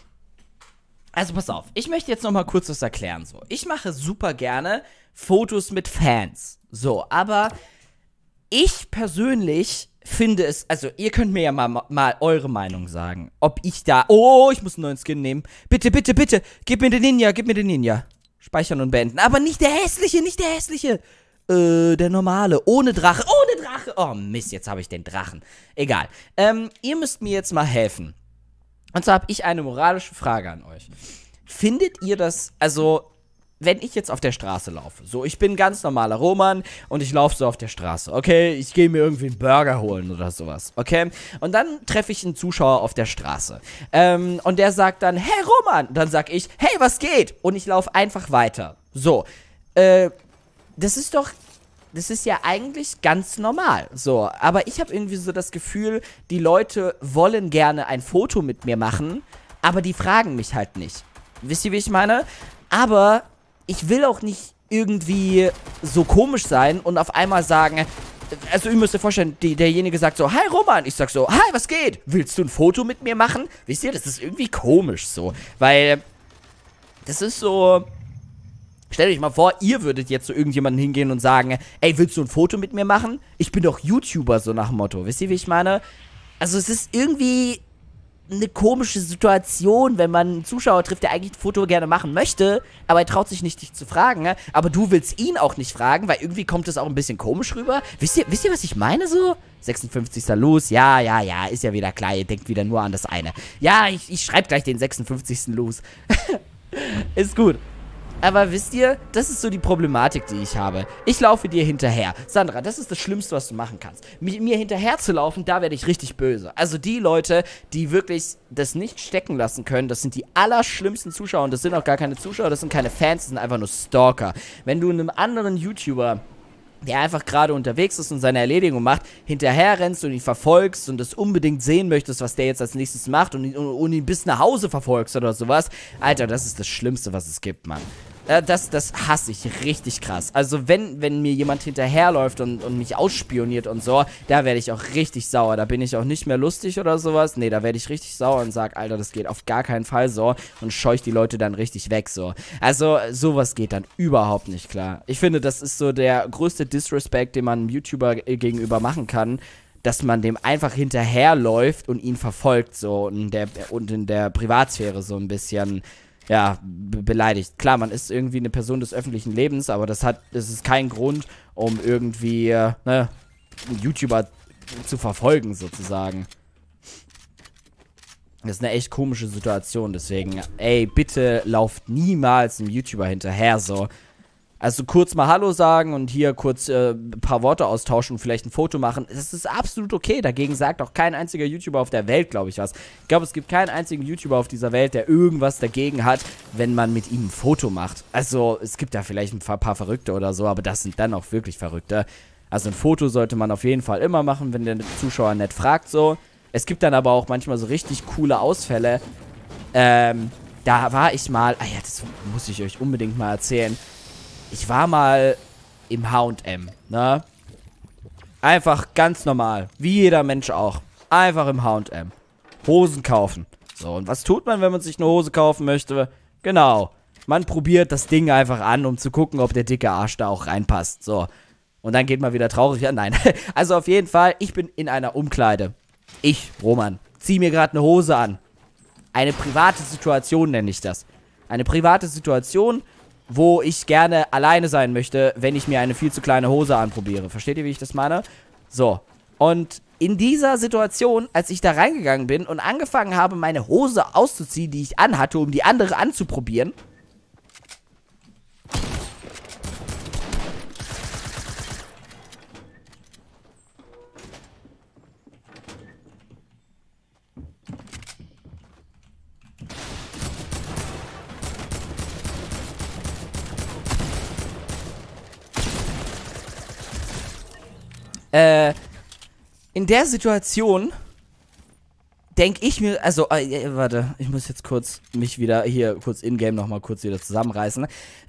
Also, pass auf. Ich möchte jetzt nochmal kurz was erklären, so. Ich mache super gerne Fotos mit Fans. So, aber ich persönlich finde es... Also, ihr könnt mir ja mal eure Meinung sagen. Ob ich da... Oh, ich muss einen neuen Skin nehmen. Bitte, bitte, bitte. Gib mir den Ninja, gib mir den Ninja. Speichern und beenden. Aber nicht der hässliche, nicht der hässliche. Der normale, ohne Drache, ohne Drache. Oh Mist, jetzt habe ich den Drachen. Egal. Ihr müsst mir jetzt mal helfen. Und zwar habe ich eine moralische Frage an euch. Findet ihr das, also, wenn ich jetzt auf der Straße laufe, so, ich bin ein ganz normaler Roman und ich laufe so auf der Straße, okay? Ich gehe mir irgendwie einen Burger holen oder sowas, okay? Und dann treffe ich einen Zuschauer auf der Straße. Und der sagt dann, hey Roman! Und dann sag ich, hey, was geht? Und ich laufe einfach weiter. So, das ist ja eigentlich ganz normal, so, aber ich habe irgendwie so das Gefühl, die Leute wollen gerne ein Foto mit mir machen, aber die fragen mich halt nicht. Wisst ihr, wie ich meine? Aber ich will auch nicht irgendwie so komisch sein und auf einmal sagen, also ihr müsst euch vorstellen, derjenige sagt so, hi Roman, ich sag so, hi, was geht? Willst du ein Foto mit mir machen? Wisst ihr, das ist irgendwie komisch so, weil das ist so... Stellt euch mal vor, ihr würdet jetzt zu irgendjemandem hingehen und sagen, ey, willst du ein Foto mit mir machen? Ich bin doch YouTuber, so nach dem Motto. Wisst ihr, wie ich meine? Also es ist irgendwie eine komische Situation, wenn man einen Zuschauer trifft, der eigentlich ein Foto gerne machen möchte, aber er traut sich nicht, dich zu fragen. Aber du willst ihn auch nicht fragen, weil irgendwie kommt das auch ein bisschen komisch rüber. Wisst ihr, was ich meine so? 56. Los, ja, ist ja wieder klar, ihr denkt wieder nur an das eine. Ja, ich schreibe gleich den 56. Los. Ist gut. Aber wisst ihr, das ist so die Problematik, die ich habe. Ich laufe dir hinterher. Sandra, das ist das Schlimmste, was du machen kannst. Mir hinterher zu laufen, da werde ich richtig böse. Also die Leute, die wirklich das nicht stecken lassen können, das sind die allerschlimmsten Zuschauer. Und das sind auch gar keine Zuschauer, das sind keine Fans, das sind einfach nur Stalker. Wenn du einem anderen YouTuber, der einfach gerade unterwegs ist und seine Erledigung macht, hinterher rennst und ihn verfolgst und das unbedingt sehen möchtest, was der jetzt als nächstes macht und ihn bis nach Hause verfolgst oder sowas. Alter, das ist das Schlimmste, was es gibt, Mann. Das hasse ich richtig krass. Also wenn mir jemand hinterherläuft und mich ausspioniert und so, da werde ich auch richtig sauer. Da bin ich auch nicht mehr lustig oder sowas. Nee, da werde ich richtig sauer und sag, Alter, das geht auf gar keinen Fall so und scheucht die Leute dann richtig weg so. Also sowas geht dann überhaupt nicht klar. Ich finde, das ist so der größte Disrespect, den man einem YouTuber gegenüber machen kann, dass man dem einfach hinterherläuft und ihn verfolgt so und in der Privatsphäre so ein bisschen... ja, beleidigt. Klar, man ist irgendwie eine Person des öffentlichen Lebens, aber das ist kein Grund, um irgendwie, einen YouTuber zu verfolgen, sozusagen. Das ist eine echt komische Situation, deswegen, ey, bitte lauft niemals einem YouTuber hinterher, so. Also kurz mal Hallo sagen und hier kurz ein paar Worte austauschen und vielleicht ein Foto machen, das ist absolut okay. Dagegen sagt auch kein einziger YouTuber auf der Welt, glaube ich, was. Ich glaube, es gibt keinen einzigen YouTuber auf dieser Welt, der irgendwas dagegen hat, wenn man mit ihm ein Foto macht. Also, es gibt da vielleicht ein paar Verrückte oder so, aber das sind dann auch wirklich Verrückte. Also ein Foto sollte man auf jeden Fall immer machen, wenn der Zuschauer nett fragt, so. Es gibt dann aber auch manchmal so richtig coole Ausfälle. Da war ich mal, ja, das muss ich euch unbedingt mal erzählen. Ich war mal im H&M, ne? Einfach ganz normal, wie jeder Mensch auch. Einfach im H&M. Hosen kaufen. So, und was tut man, wenn man sich eine Hose kaufen möchte? Genau, man probiert das Ding einfach an, um zu gucken, ob der dicke Arsch da auch reinpasst. So, und dann geht man wieder traurig an. Nein, also auf jeden Fall, ich bin in einer Umkleide. Ich, Roman, zieh mir gerade eine Hose an. Eine private Situation nenne ich das. Eine private Situation, wo ich gerne alleine sein möchte, wenn ich mir eine viel zu kleine Hose anprobiere. Versteht ihr, wie ich das meine? So. Und in dieser Situation, als ich da reingegangen bin und angefangen habe, meine Hose auszuziehen, die ich anhatte, um die andere anzuprobieren, in der Situation denke ich mir, also, warte, ich muss jetzt kurz mich wieder hier kurz in-game nochmal kurz wieder zusammenreißen.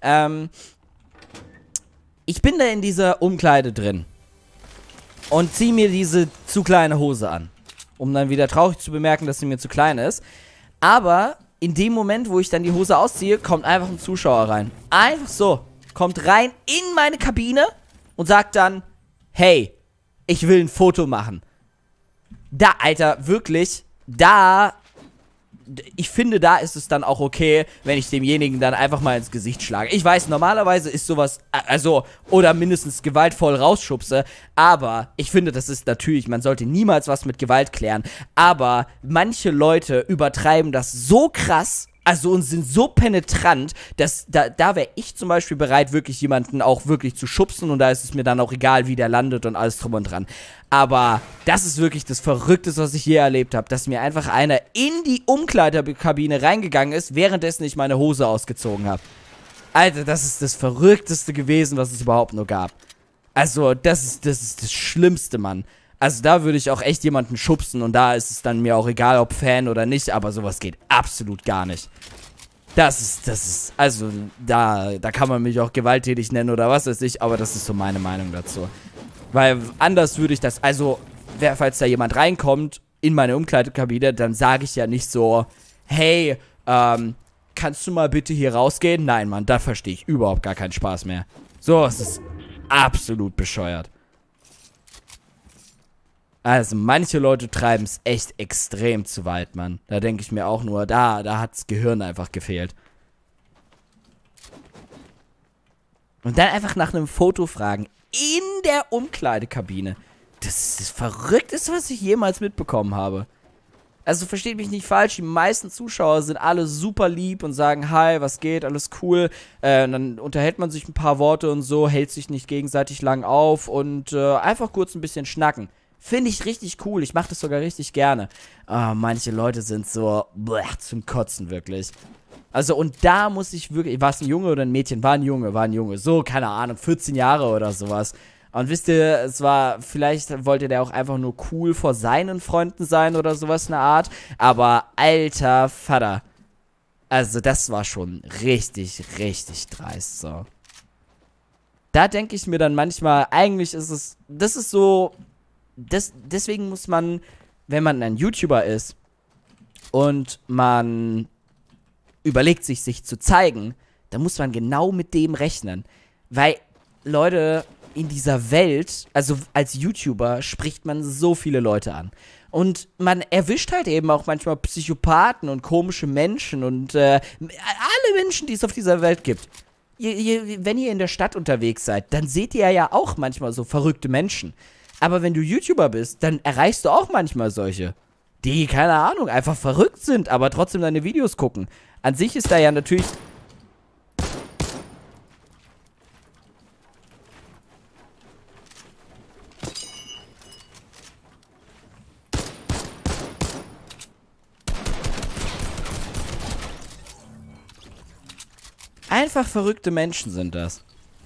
Ich bin da in dieser Umkleide drin und ziehe mir diese zu kleine Hose an, um dann wieder traurig zu bemerken, dass sie mir zu klein ist. Aber in dem Moment, wo ich dann die Hose ausziehe, kommt einfach ein Zuschauer rein. Einfach so. Kommt rein in meine Kabine und sagt dann, hey, ich will ein Foto machen. Da, Alter, wirklich, ich finde, da ist es dann auch okay, wenn ich demjenigen dann einfach mal ins Gesicht schlage. Ich weiß, normalerweise ist sowas, also, oder mindestens gewaltvoll rausschubse, aber ich finde, das ist natürlich, man sollte niemals was mit Gewalt klären, aber manche Leute übertreiben das so krass, also und sind so penetrant, dass da wäre ich zum Beispiel bereit, wirklich jemanden auch wirklich zu schubsen und da ist es mir dann auch egal, wie der landet und alles drum und dran. Aber das ist wirklich das Verrückteste, was ich je erlebt habe, dass mir einfach einer in die Umkleidekabine reingegangen ist, währenddessen ich meine Hose ausgezogen habe. Alter, das ist das Verrückteste gewesen, was es überhaupt nur gab. Also, das ist das Schlimmste, Mann. Also da würde ich auch echt jemanden schubsen und da ist es dann mir auch egal, ob Fan oder nicht, aber sowas geht absolut gar nicht. Das ist, also da kann man mich auch gewalttätig nennen oder was weiß ich, aber das ist so meine Meinung dazu. Weil anders würde ich das, also, falls da jemand reinkommt in meine Umkleidekabine, dann sage ich ja nicht so, hey, kannst du mal bitte hier rausgehen? Nein, Mann, da verstehe ich überhaupt gar keinen Spaß mehr. So, es ist absolut bescheuert. Also, manche Leute treiben es echt extrem zu weit, Mann. Da denke ich mir auch nur, da hat das Gehirn einfach gefehlt. Und dann einfach nach einem Foto fragen. In der Umkleidekabine. Das ist das Verrückteste, was ich jemals mitbekommen habe. Also, versteht mich nicht falsch, die meisten Zuschauer sind alle super lieb und sagen, hi, was geht, alles cool. Und dann unterhält man sich ein paar Worte und so, hält sich nicht gegenseitig lang auf und einfach kurz ein bisschen schnacken. Finde ich richtig cool. Ich mache das sogar richtig gerne. Manche Leute sind so zum Kotzen, wirklich. Also, und da muss ich wirklich... War es ein Junge oder ein Mädchen? War ein Junge. So, keine Ahnung, 14 Jahre oder sowas. Und wisst ihr, es war... Vielleicht wollte der auch einfach nur cool vor seinen Freunden sein oder sowas in der Art. Aber alter Vater. Also, das war schon richtig, richtig dreist, so. Da denke ich mir dann manchmal, eigentlich ist es... Das ist so... Deswegen muss man, wenn man ein YouTuber ist und man überlegt sich zu zeigen, dann muss man genau mit dem rechnen. Weil, Leute, in dieser Welt, also als YouTuber, spricht man so viele Leute an. Und man erwischt halt eben auch manchmal Psychopathen und komische Menschen und alle Menschen, die es auf dieser Welt gibt. Wenn ihr in der Stadt unterwegs seid, dann seht ihr ja auch manchmal so verrückte Menschen. Aber wenn du YouTuber bist, dann erreichst du auch manchmal solche. die, keine Ahnung, einfach verrückt sind, aber trotzdem deine Videos gucken. An sich ist da ja natürlich... Einfach verrückte Menschen sind das.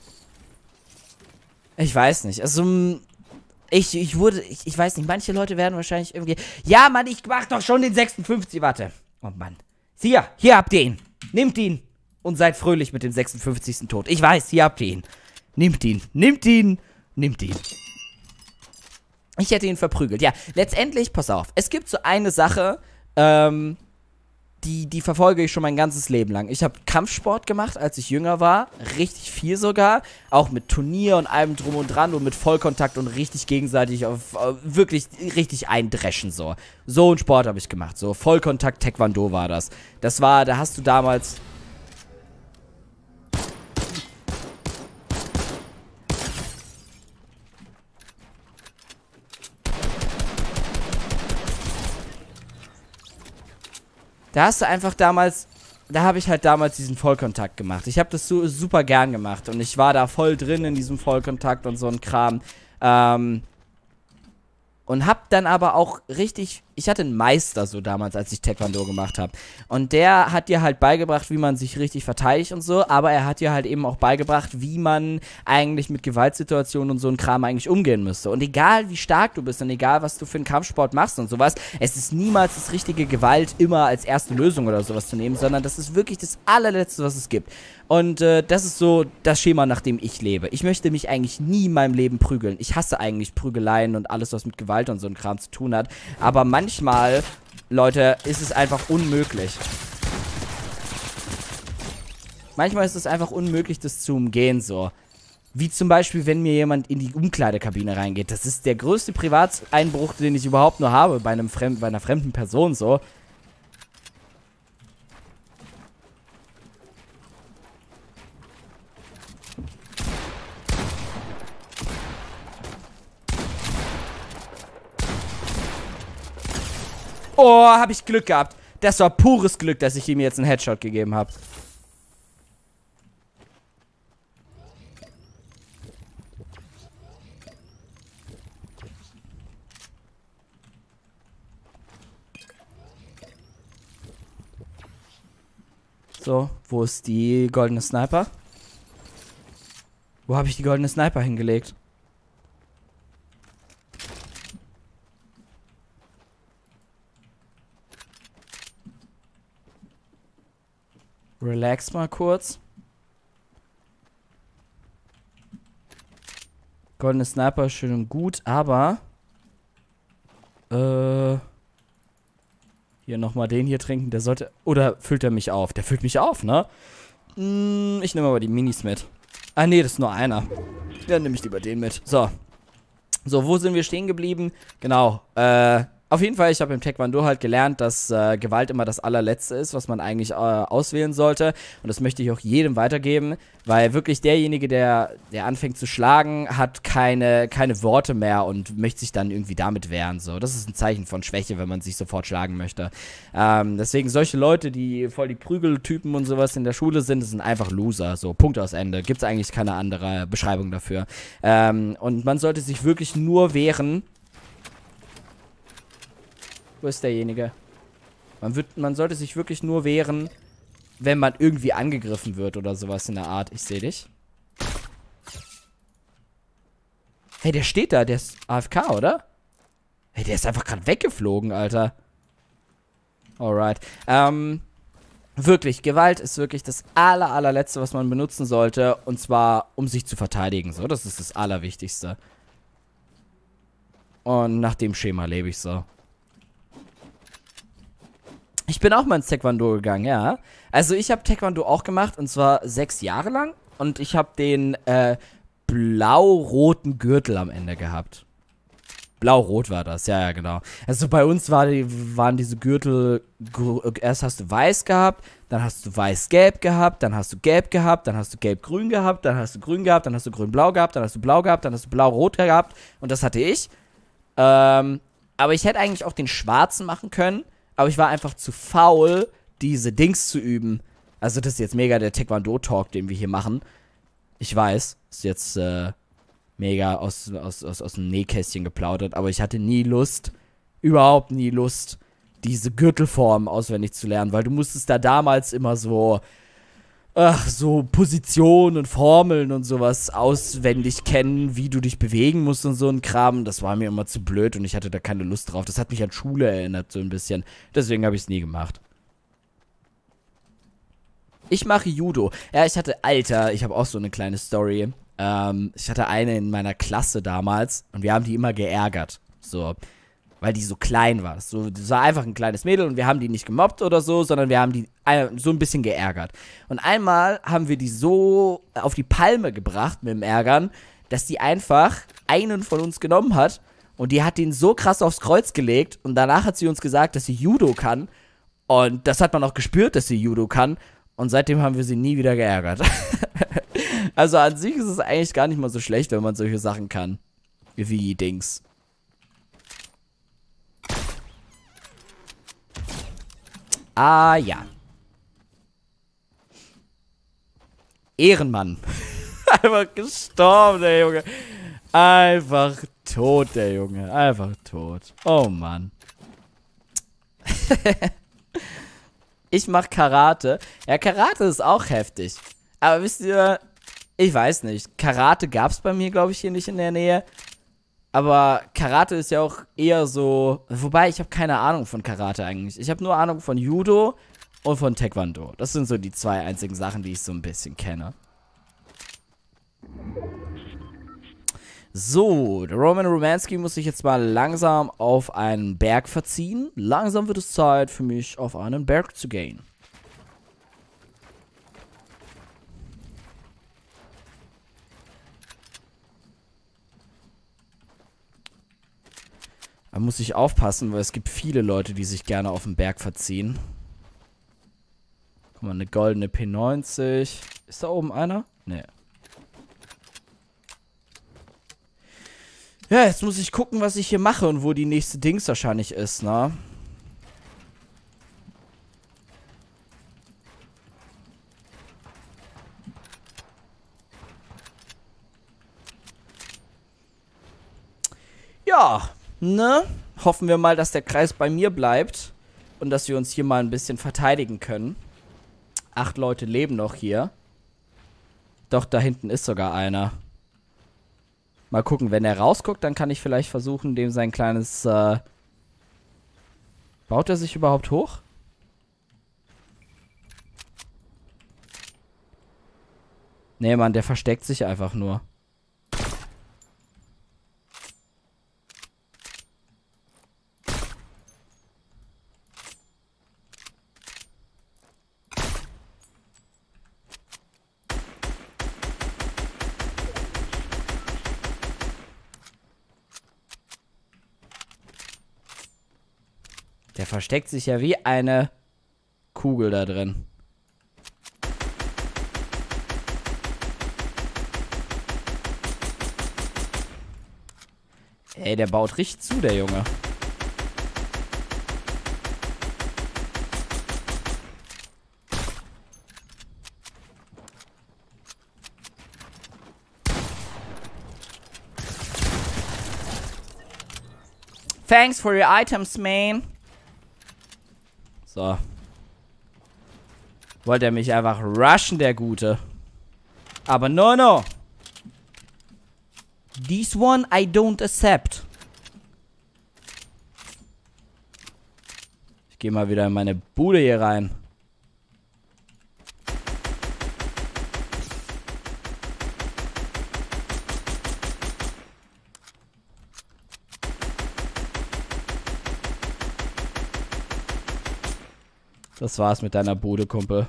Ich weiß nicht, also... Ich weiß nicht, manche Leute werden wahrscheinlich irgendwie... Ja, Mann, ich mach doch schon den 56, warte. Oh, Mann. Hier habt ihr ihn. Nehmt ihn und seid fröhlich mit dem 56. Tod. Ich weiß, hier habt ihr ihn. Nehmt ihn. Ich hätte ihn verprügelt. Ja, letztendlich, pass auf, es gibt so eine Sache, die verfolge ich schon mein ganzes Leben lang. Ich habe Kampfsport gemacht, als ich jünger war. Richtig viel sogar. Auch mit Turnier und allem drum und dran und mit Vollkontakt und richtig gegenseitig auf wirklich richtig eindreschen so. So einen Sport habe ich gemacht. So Vollkontakt Taekwondo war das. Da hast du damals... Da habe ich halt damals diesen Vollkontakt gemacht. Ich habe das super gern gemacht und ich war da voll drin in diesem Vollkontakt und so ein Kram. Und hab dann aber auch ich hatte einen Meister so damals, als ich Taekwondo gemacht habe. Und der hat dir halt beigebracht, wie man sich richtig verteidigt und so, aber er hat dir halt eben auch beigebracht, wie man eigentlich mit Gewaltsituationen und so ein Kram eigentlich umgehen müsste. Und egal wie stark du bist und egal was du für einen Kampfsport machst und sowas, es ist niemals das richtige Gewalt immer als erste Lösung oder sowas zu nehmen, sondern das ist wirklich das allerletzte, was es gibt. Und das ist so das Schema, nach dem ich lebe. Ich möchte mich eigentlich nie in meinem Leben prügeln. Ich hasse eigentlich Prügeleien und alles, was mit Gewalt und so ein Kram zu tun hat. Aber manchmal, Leute, ist es einfach unmöglich. Manchmal ist es einfach unmöglich, das zu umgehen, so. Wie zum Beispiel, wenn mir jemand in die Umkleidekabine reingeht. Das ist der größte Privateinbruch, den ich überhaupt nur habe bei einer fremden Person, so. Oh, habe ich Glück gehabt. Das war pures Glück, dass ich ihm jetzt einen Headshot gegeben habe. So, wo ist die goldene Sniper? Wo habe ich die goldene Sniper hingelegt? Relax mal kurz. Goldene Sniper ist schön und gut, aber... Hier nochmal den hier trinken, der sollte... Oder füllt er mich auf? Der füllt mich auf, ne? Ich nehme aber die Minis mit. Ah, nee, das ist nur einer. Dann nehme ich lieber den mit. So. So, wo sind wir stehen geblieben? Genau, auf jeden Fall, ich habe im Taekwondo halt gelernt, dass Gewalt immer das allerletzte ist, was man eigentlich auswählen sollte. Und das möchte ich auch jedem weitergeben, weil wirklich derjenige, der anfängt zu schlagen, hat keine Worte mehr und möchte sich dann irgendwie damit wehren. So. Das ist ein Zeichen von Schwäche, wenn man sich sofort schlagen möchte. Deswegen solche Leute, die voll die Prügeltypen und sowas in der Schule sind, das sind einfach Loser. So, Punkt aus Ende. Gibt es eigentlich keine andere Beschreibung dafür. Und man sollte sich wirklich nur wehren. Wo ist derjenige? Man sollte sich wirklich nur wehren, wenn man irgendwie angegriffen wird oder sowas in der Art. Ich sehe dich. Hey, der steht da. Der ist AFK, oder? Hey, der ist einfach gerade weggeflogen, Alter. Alright. Wirklich, Gewalt ist wirklich das allerletzte, was man benutzen sollte. Und zwar, um sich zu verteidigen. So, das ist das Allerwichtigste. Und nach dem Schema lebe ich so. Ich bin auch mal ins Taekwondo gegangen, ja. Also ich habe Taekwondo auch gemacht und zwar 6 Jahre lang. Und ich habe den blau-roten Gürtel am Ende gehabt. Blau-rot war das, ja, genau. Also bei uns waren diese Gürtel, erst hast du weiß gehabt, dann hast du weiß-gelb gehabt, dann hast du gelb gehabt, dann hast du gelb-grün gehabt, dann hast du grün gehabt, dann hast du grün-blau gehabt, dann hast du blau gehabt, dann hast du blau-rot gehabt. Und das hatte ich. Aber Aber ich hätte eigentlich auch den schwarzen machen können. Aber ich war einfach zu faul, diese Dings zu üben. Also das ist jetzt mega der Taekwondo-Talk, den wir hier machen. Ich weiß, ist jetzt mega aus dem Nähkästchen geplaudert. Aber ich hatte nie Lust, überhaupt nie Lust, diese Gürtelform auswendig zu lernen. Weil du musstest da damals immer so Positionen und Formeln und sowas auswendig kennen, wie du dich bewegen musst und so ein Kram. Das war mir immer zu blöd und ich hatte da keine Lust drauf. Das hat mich an Schule erinnert, so ein bisschen. Deswegen habe ich es nie gemacht. Ich mache Judo. Ja, ich habe auch so eine kleine Story. Ich hatte eine in meiner Klasse damals und wir haben die immer geärgert. So. Weil die so klein war. So, das war einfach ein kleines Mädel und wir haben die nicht gemobbt oder so, sondern wir haben die so ein bisschen geärgert. Und einmal haben wir die so auf die Palme gebracht mit dem Ärgern, dass die einfach einen von uns genommen hat und die hat den so krass aufs Kreuz gelegt und danach hat sie uns gesagt, dass sie Judo kann und das hat man auch gespürt, dass sie Judo kann und seitdem haben wir sie nie wieder geärgert. Also an sich ist es eigentlich gar nicht mal so schlecht, wenn man solche Sachen kann. Wie Dings. Ah, ja. Ehrenmann. Einfach gestorben, der Junge. Einfach tot, der Junge. Einfach tot. Oh, Mann. Ich mach Karate. Ja, Karate ist auch heftig. Aber wisst ihr, ich weiß nicht. Karate gab's bei mir, glaube ich, hier nicht in der Nähe. Aber Karate ist ja auch eher so... Wobei, ich habe keine Ahnung von Karate eigentlich. Ich habe nur Ahnung von Judo und von Taekwondo. Das sind so die zwei einzigen Sachen, die ich so ein bisschen kenne. So, der Roman Romanski muss sich jetzt mal langsam auf einen Berg verziehen. Langsam wird es Zeit für mich, auf einen Berg zu gehen. Da muss ich aufpassen, weil es gibt viele Leute, die sich gerne auf den Berg verziehen. Guck mal, eine goldene P90. Ist da oben einer? Nee. Ja, jetzt muss ich gucken, was ich hier mache und wo die nächste Dings wahrscheinlich ist, ne? Ja, ne? Hoffen wir mal, dass der Kreis bei mir bleibt und dass wir uns hier mal ein bisschen verteidigen können. 8 Leute leben noch hier. Doch, da hinten ist sogar einer. Mal gucken, wenn er rausguckt, dann kann ich vielleicht versuchen, dem sein kleines... Baut er sich überhaupt hoch? Nee, Mann, der versteckt sich einfach nur. Der versteckt sich ja wie eine Kugel da drin. Ey, der baut richtig zu, der Junge. Thanks for your items, man. So. Wollte er mich einfach rushen, der Gute. Aber no. This one I don't accept. Ich gehe mal wieder in meine Bude hier rein. Das war's mit deiner Bude, Kumpel.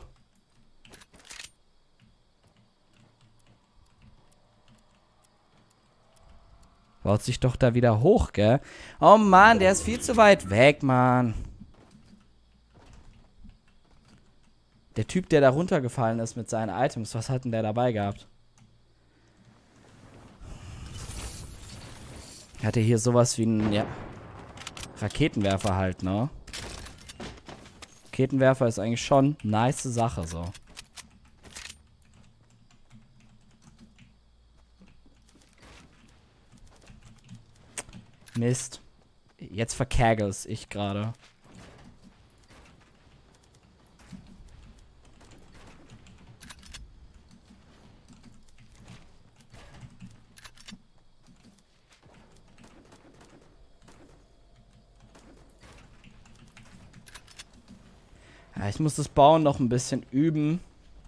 Baut sich doch da wieder hoch, gell? Oh Mann, der ist viel zu weit weg, Mann. Der Typ, der da runtergefallen ist mit seinen Items, was hat denn der dabei gehabt? Hatte hier sowas wie ein... Ja. Raketenwerfer halt, ne? Raketenwerfer ist eigentlich schon eine nice Sache, so. Mist. Jetzt verkägel's ich gerade. Ja, ich muss das Bauen noch ein bisschen üben.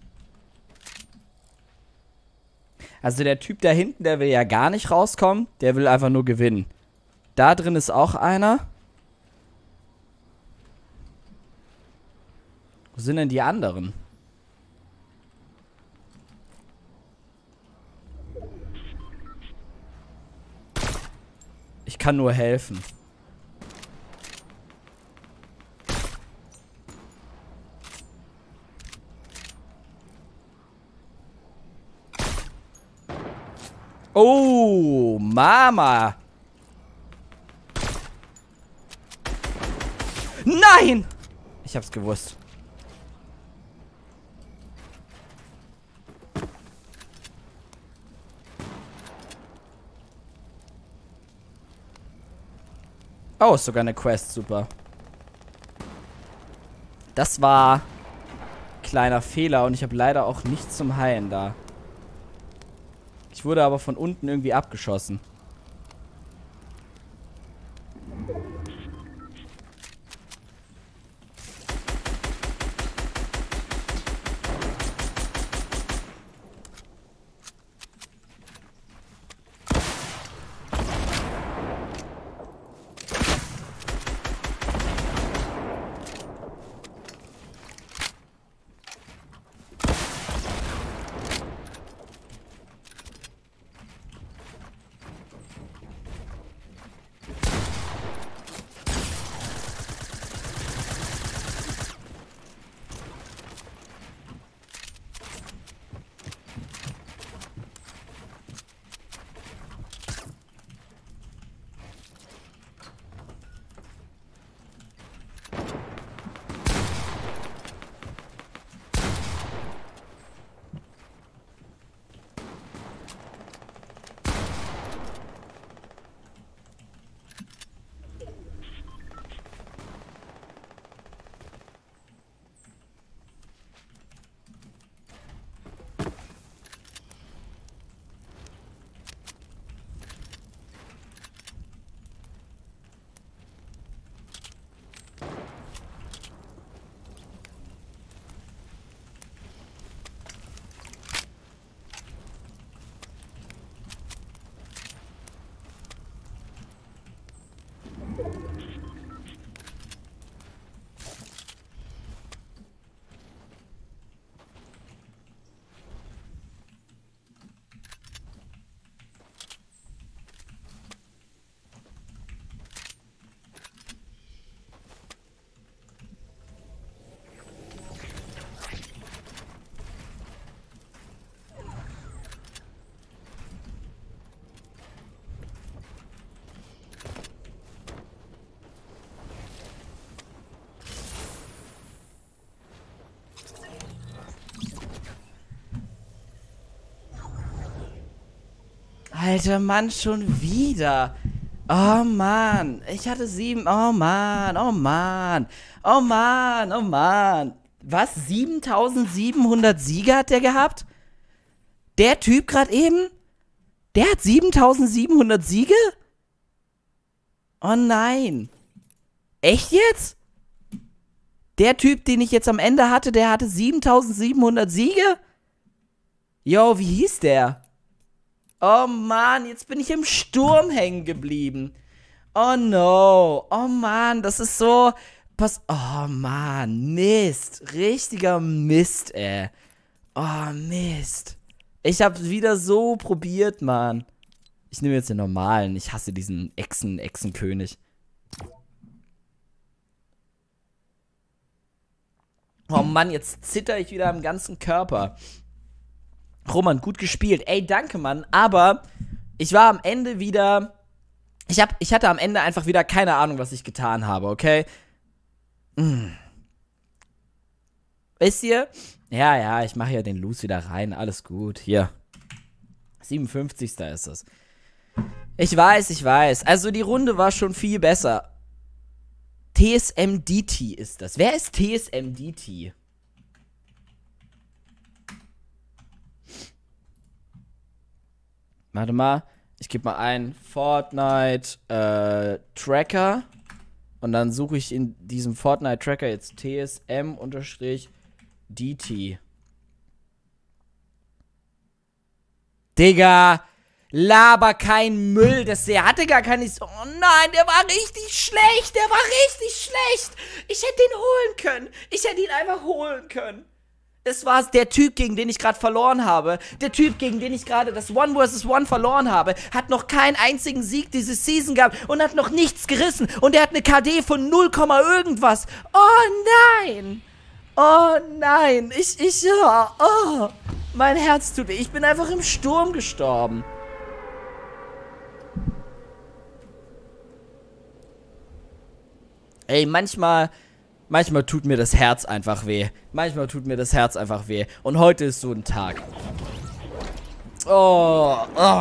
Also der Typ da hinten, der will ja gar nicht rauskommen. Der will einfach nur gewinnen. Da drin ist auch einer. Wo sind denn die anderen? Ich kann nur helfen. Oh, Mama. Nein! Ich hab's gewusst. Oh, ist sogar eine Quest, super. Das war kleiner Fehler und ich habe leider auch nichts zum Heilen da. Ich wurde aber von unten irgendwie abgeschossen. Alter Mann, schon wieder. Oh Mann, ich hatte 7. Oh Mann, oh Mann. Oh Mann, oh Mann. Was? 7700 Siege hat der gehabt? Der Typ gerade eben? Der hat 7700 Siege? Oh nein. Echt jetzt? Der Typ, den ich jetzt am Ende hatte, der hatte 7700 Siege? Yo, wie hieß der? Oh Mann, jetzt bin ich im Sturm hängen geblieben. Oh no. Oh Mann, das ist so... Oh Mann, Mist. Richtiger Mist, ey. Oh Mist. Ich hab's wieder so probiert, Mann. Ich nehme jetzt den normalen. Ich hasse diesen Echsenkönig. Oh Mann, jetzt zitter ich wieder am ganzen Körper. Roman, gut gespielt. Ey, danke, Mann. Aber ich war am Ende wieder Ich hatte am Ende einfach wieder keine Ahnung, was ich getan habe, okay? Wisst ihr? Ja, ich mache ja den Loot wieder rein. Alles gut. Hier. 57. ist es. Ich weiß. Also die Runde war schon viel besser. TSMDT ist das. Wer ist TSMDT? Warte mal. Ich gebe mal ein Fortnite Tracker. Und dann suche ich in diesem Fortnite Tracker jetzt TSM-DT. Digga, laber kein Müll. Der hatte gar keine... Oh nein, der war richtig schlecht. Ich hätte ihn holen können. Ich hätte ihn einfach holen können. Das war der Typ, gegen den ich gerade verloren habe. Der Typ, gegen den ich gerade das One vs. One verloren habe, hat noch keinen einzigen Sieg diese Season gehabt und hat noch nichts gerissen. Und er hat eine KD von 0, irgendwas. Oh nein. Oh nein. Oh. Mein Herz tut weh. Ich bin einfach im Sturm gestorben. Ey, manchmal tut mir das Herz einfach weh. Und heute ist so ein Tag. Oh.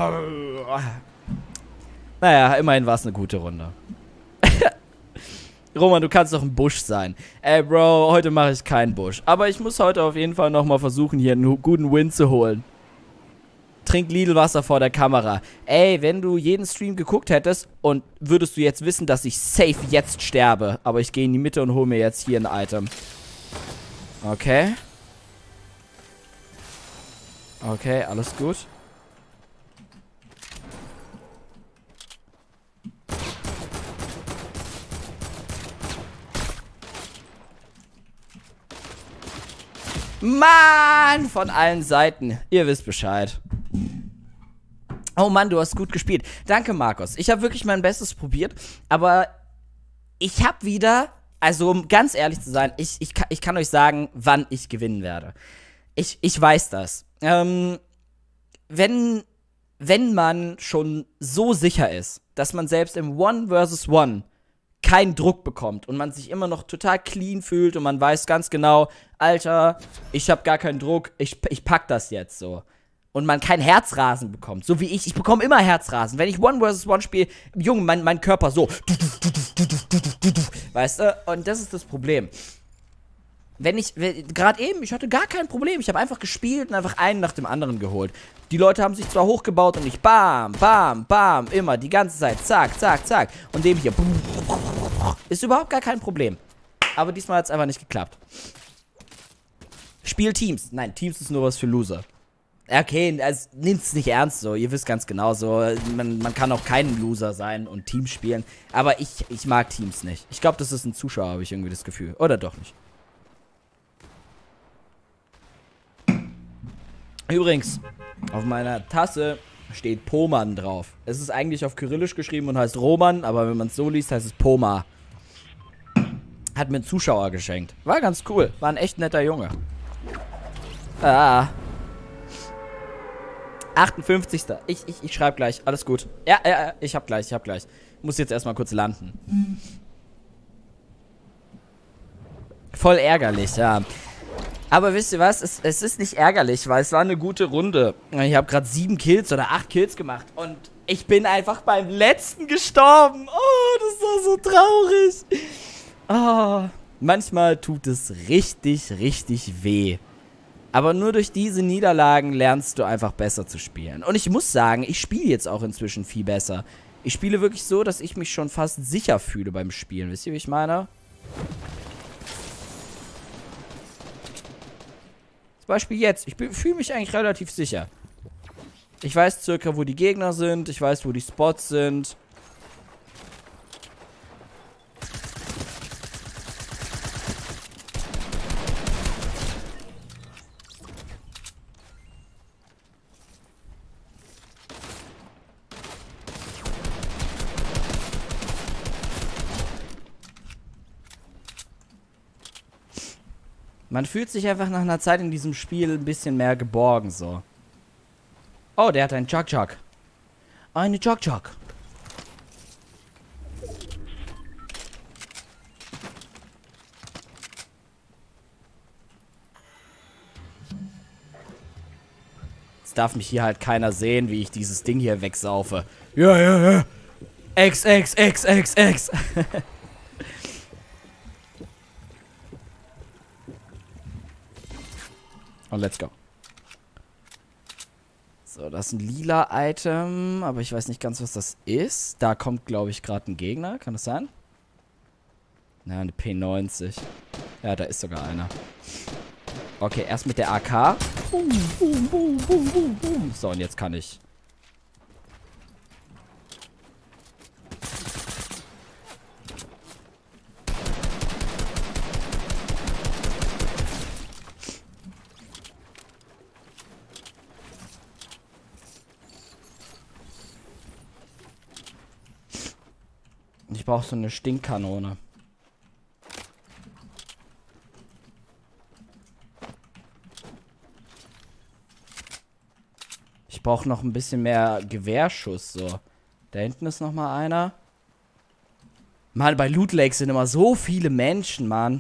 Naja, immerhin war es eine gute Runde. Roman, du kannst doch ein Busch sein. Ey, Bro, heute mache ich keinen Busch. Aber ich muss heute auf jeden Fall nochmal versuchen, hier einen guten Win zu holen. Trink Lidl-Wasser vor der Kamera. Ey, wenn du jeden Stream geguckt hättest und würdest du jetzt wissen, dass ich safe jetzt sterbe. Aber ich gehe in die Mitte und hole mir jetzt hier ein Item. Okay. Okay, alles gut. Mann, von allen Seiten. Ihr wisst Bescheid. Oh Mann, du hast gut gespielt. Danke, Markus. Ich habe wirklich mein Bestes probiert, aber ich habe wieder, also um ganz ehrlich zu sein, ich kann euch sagen, wann ich gewinnen werde. Ich weiß das. Wenn man schon so sicher ist, dass man selbst im One vs. One keinen Druck bekommt und man sich immer noch total clean fühlt und man weiß ganz genau, Alter, ich habe gar keinen Druck, ich pack das jetzt so. Und man kein Herzrasen bekommt, so wie ich bekomme immer Herzrasen. Wenn ich One vs. One spiele, Junge, mein Körper so, weißt du? Und das ist das Problem. Gerade eben, ich hatte gar kein Problem. Ich habe einfach gespielt und einfach einen nach dem anderen geholt. Die Leute haben sich zwar hochgebaut und ich bam, bam, bam, immer, die ganze Zeit, zack, zack, zack. Und dem hier, ist überhaupt gar kein Problem. Aber diesmal hat es einfach nicht geklappt. Spiel Teams. Nein, Teams ist nur was für Loser. Okay, also nehmt's nicht ernst so. Ihr wisst ganz genau so, man kann auch kein Loser sein und Teams spielen. Aber ich mag Teams nicht. Ich glaube, das ist ein Zuschauer, habe ich irgendwie das Gefühl. Oder doch nicht. Übrigens, auf meiner Tasse steht Poman drauf. Es ist eigentlich auf Kyrillisch geschrieben und heißt Roman, aber wenn man es so liest, heißt es Poma. Hat mir ein Zuschauer geschenkt. War ganz cool. War ein echt netter Junge. 58. Ich schreibe gleich. Alles gut. Ja, ich hab gleich. Muss jetzt erstmal kurz landen. Voll ärgerlich, ja. Aber wisst ihr was? Es ist nicht ärgerlich, weil es war eine gute Runde. Ich habe gerade 7 Kills oder 8 Kills gemacht. Und ich bin einfach beim letzten gestorben. Oh, das war so traurig. Oh, manchmal tut es richtig, richtig weh. Aber nur durch diese Niederlagen lernst du einfach besser zu spielen. Und ich muss sagen, ich spiele jetzt auch inzwischen viel besser. Ich spiele wirklich so, dass ich mich schon fast sicher fühle beim Spielen. Wisst ihr, wie ich meine? Zum Beispiel jetzt. Ich fühle mich eigentlich relativ sicher. Ich weiß circa, wo die Gegner sind. Ich weiß, wo die Spots sind. Man fühlt sich einfach nach einer Zeit in diesem Spiel ein bisschen mehr geborgen, so. Oh, der hat einen Chug-Chug. Eine Chug-Chug. darf mich hier halt keiner sehen, wie ich dieses Ding hier wegsaufe. Ja, ja, ja. X. Und let's go. So, das ist ein lila Item, aber ich weiß nicht ganz, was das ist. Da kommt, glaube ich, gerade ein Gegner. Kann das sein? Na, eine P90. Ja, da ist sogar einer. Okay, erst mit der AK. Boom, boom, boom, boom, boom, boom. So, und jetzt kann ich. Ich brauche so eine Stinkkanone. Ich brauche noch ein bisschen mehr Gewehrschuss, so. Da hinten ist noch mal einer. Mann, bei Loot Lake sind immer so viele Menschen, Mann.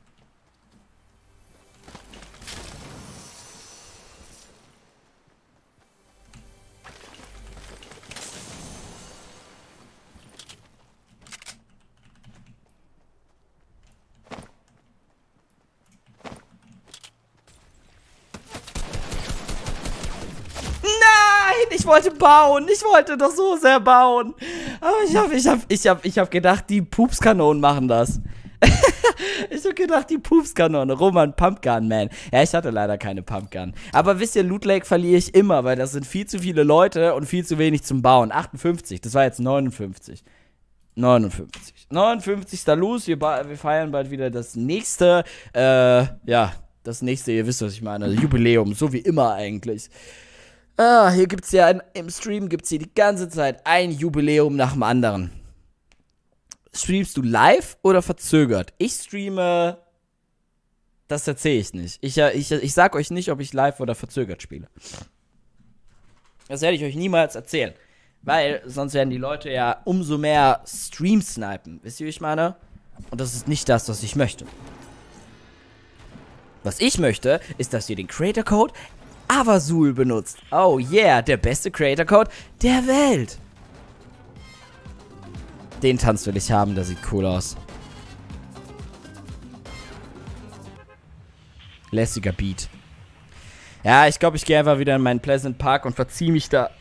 Ich wollte bauen. Ich wollte doch so sehr bauen. Aber ich hab gedacht, die Pupskanonen machen das. Ich hab gedacht, die Pupskanone. Roman Pumpgun, man. Ja, ich hatte leider keine Pumpgun. Aber wisst ihr, Loot Lake verliere ich immer, weil das sind viel zu viele Leute und viel zu wenig zum Bauen. 58, das war jetzt 59. 59. Los, wir feiern bald wieder das nächste, das nächste, ihr wisst, was ich meine, Jubiläum, so wie immer eigentlich. Hier gibt's ja, im Stream gibt's hier die ganze Zeit ein Jubiläum nach dem anderen. Streamst du live oder verzögert? Ich streame, das erzähle ich nicht. Ich sag euch nicht, ob ich live oder verzögert spiele. Das werde ich euch niemals erzählen. Weil sonst werden die Leute ja umso mehr Stream snipen. Wisst ihr, wie ich meine? Und das ist nicht das, was ich möchte. Was ich möchte, ist, dass ihr den Creator Code Avasul benutzt. Oh yeah, der beste Creator Code der Welt. Den Tanz will ich haben, der sieht cool aus. Lässiger Beat. Ja, ich glaube, ich gehe einfach wieder in meinen Pleasant Park und verziehe mich da.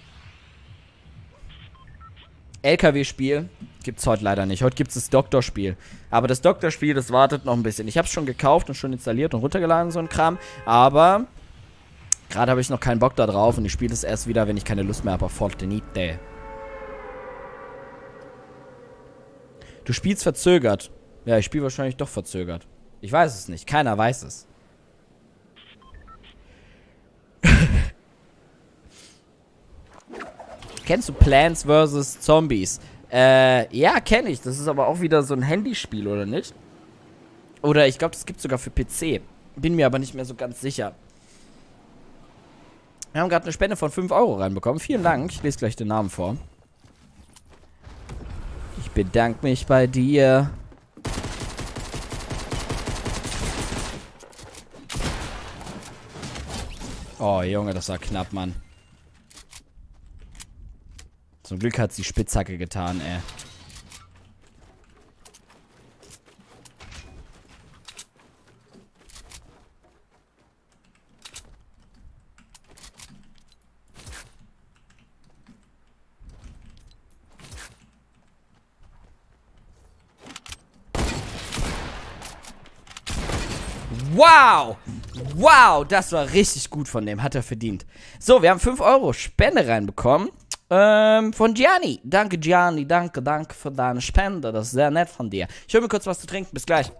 LKW-Spiel gibt's heute leider nicht. Heute gibt's das Doktorspiel. Aber das Doktorspiel, das wartet noch ein bisschen. Ich habe es schon gekauft und schon installiert und runtergeladen, so ein Kram. Aber gerade habe ich noch keinen Bock da drauf und ich spiele es erst wieder, wenn ich keine Lust mehr habe auf Fortnite. Du spielst verzögert. Ja, ich spiele wahrscheinlich doch verzögert. Ich weiß es nicht. Keiner weiß es. Kennst du Plants vs. Zombies? Ja, kenne ich. Das ist aber auch wieder so ein Handyspiel, oder nicht? Oder ich glaube, das gibt es sogar für PC. Bin mir aber nicht mehr so ganz sicher. Wir haben gerade eine Spende von 5 Euro reinbekommen. Vielen Dank. Ich lese gleich den Namen vor. Ich bedanke mich bei dir. Oh, Junge, das war knapp, Mann. Zum Glück hat sie Spitzhacke getan, ey. Wow! Wow, das war richtig gut von dem. Hat er verdient. So, wir haben 5 Euro Spende reinbekommen. Von Gianni. Danke, Gianni. Danke für deine Spende. Das ist sehr nett von dir. Ich hol mir kurz was zu trinken. Bis gleich.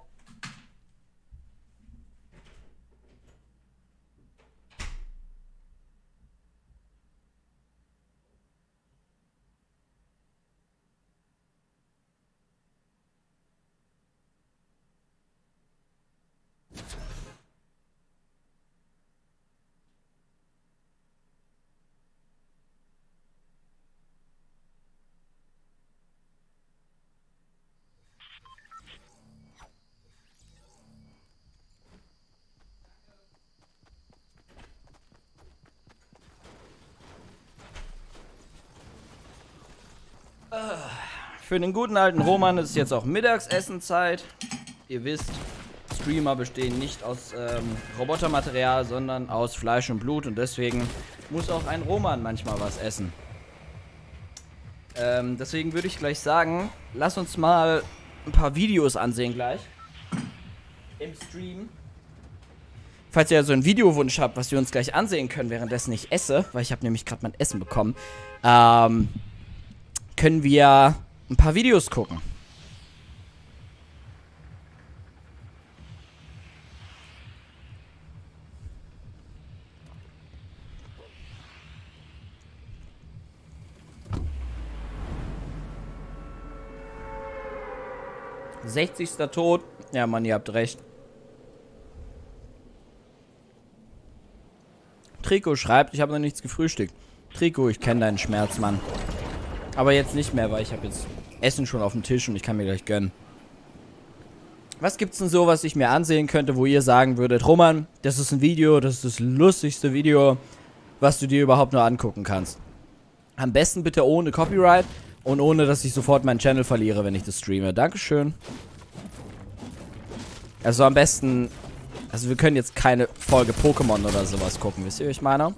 Für den guten alten Roman ist es jetzt auch Mittagsessenzeit. Ihr wisst, Streamer bestehen nicht aus Robotermaterial, sondern aus Fleisch und Blut. Und deswegen muss auch ein Roman manchmal was essen. Deswegen würde ich gleich sagen, lass uns mal ein paar Videos ansehen gleich. Im Stream. Falls ihr so einen Videowunsch habt, was wir uns gleich ansehen können, währenddessen ich esse, weil ich habe nämlich gerade mein Essen bekommen, können wir ein paar Videos gucken. »60. Tod«. Ja, Mann, ihr habt recht. Triko schreibt, ich habe noch nichts gefrühstückt. Triko, ich kenne deinen Schmerz, Mann. Aber jetzt nicht mehr, weil ich habe jetzt Essen schon auf dem Tisch und ich kann mir gleich gönnen. Was gibt's denn so, was ich mir ansehen könnte, wo ihr sagen würdet, Roman, das ist ein Video, das ist das lustigste Video, was du dir überhaupt nur angucken kannst. Am besten bitte ohne Copyright und ohne, dass ich sofort meinen Channel verliere, wenn ich das streame. Dankeschön. Also am besten, also wir können jetzt keine Folge Pokémon oder sowas gucken, wisst ihr, wie ich meine?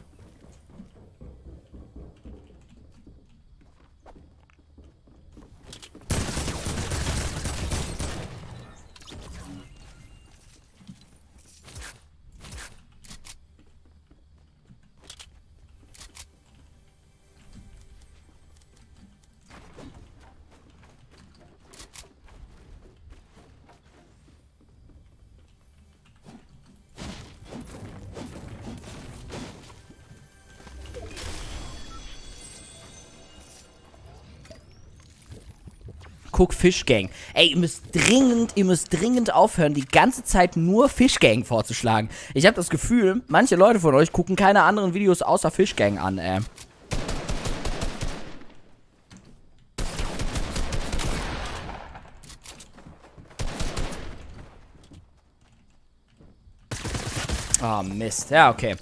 Guck, Fischgang. Ey, ihr müsst dringend aufhören, die ganze Zeit nur Fischgang vorzuschlagen. Ich habe das Gefühl, manche Leute von euch gucken keine anderen Videos außer Fischgang an, ey. Ah, Mist. Ja, okay.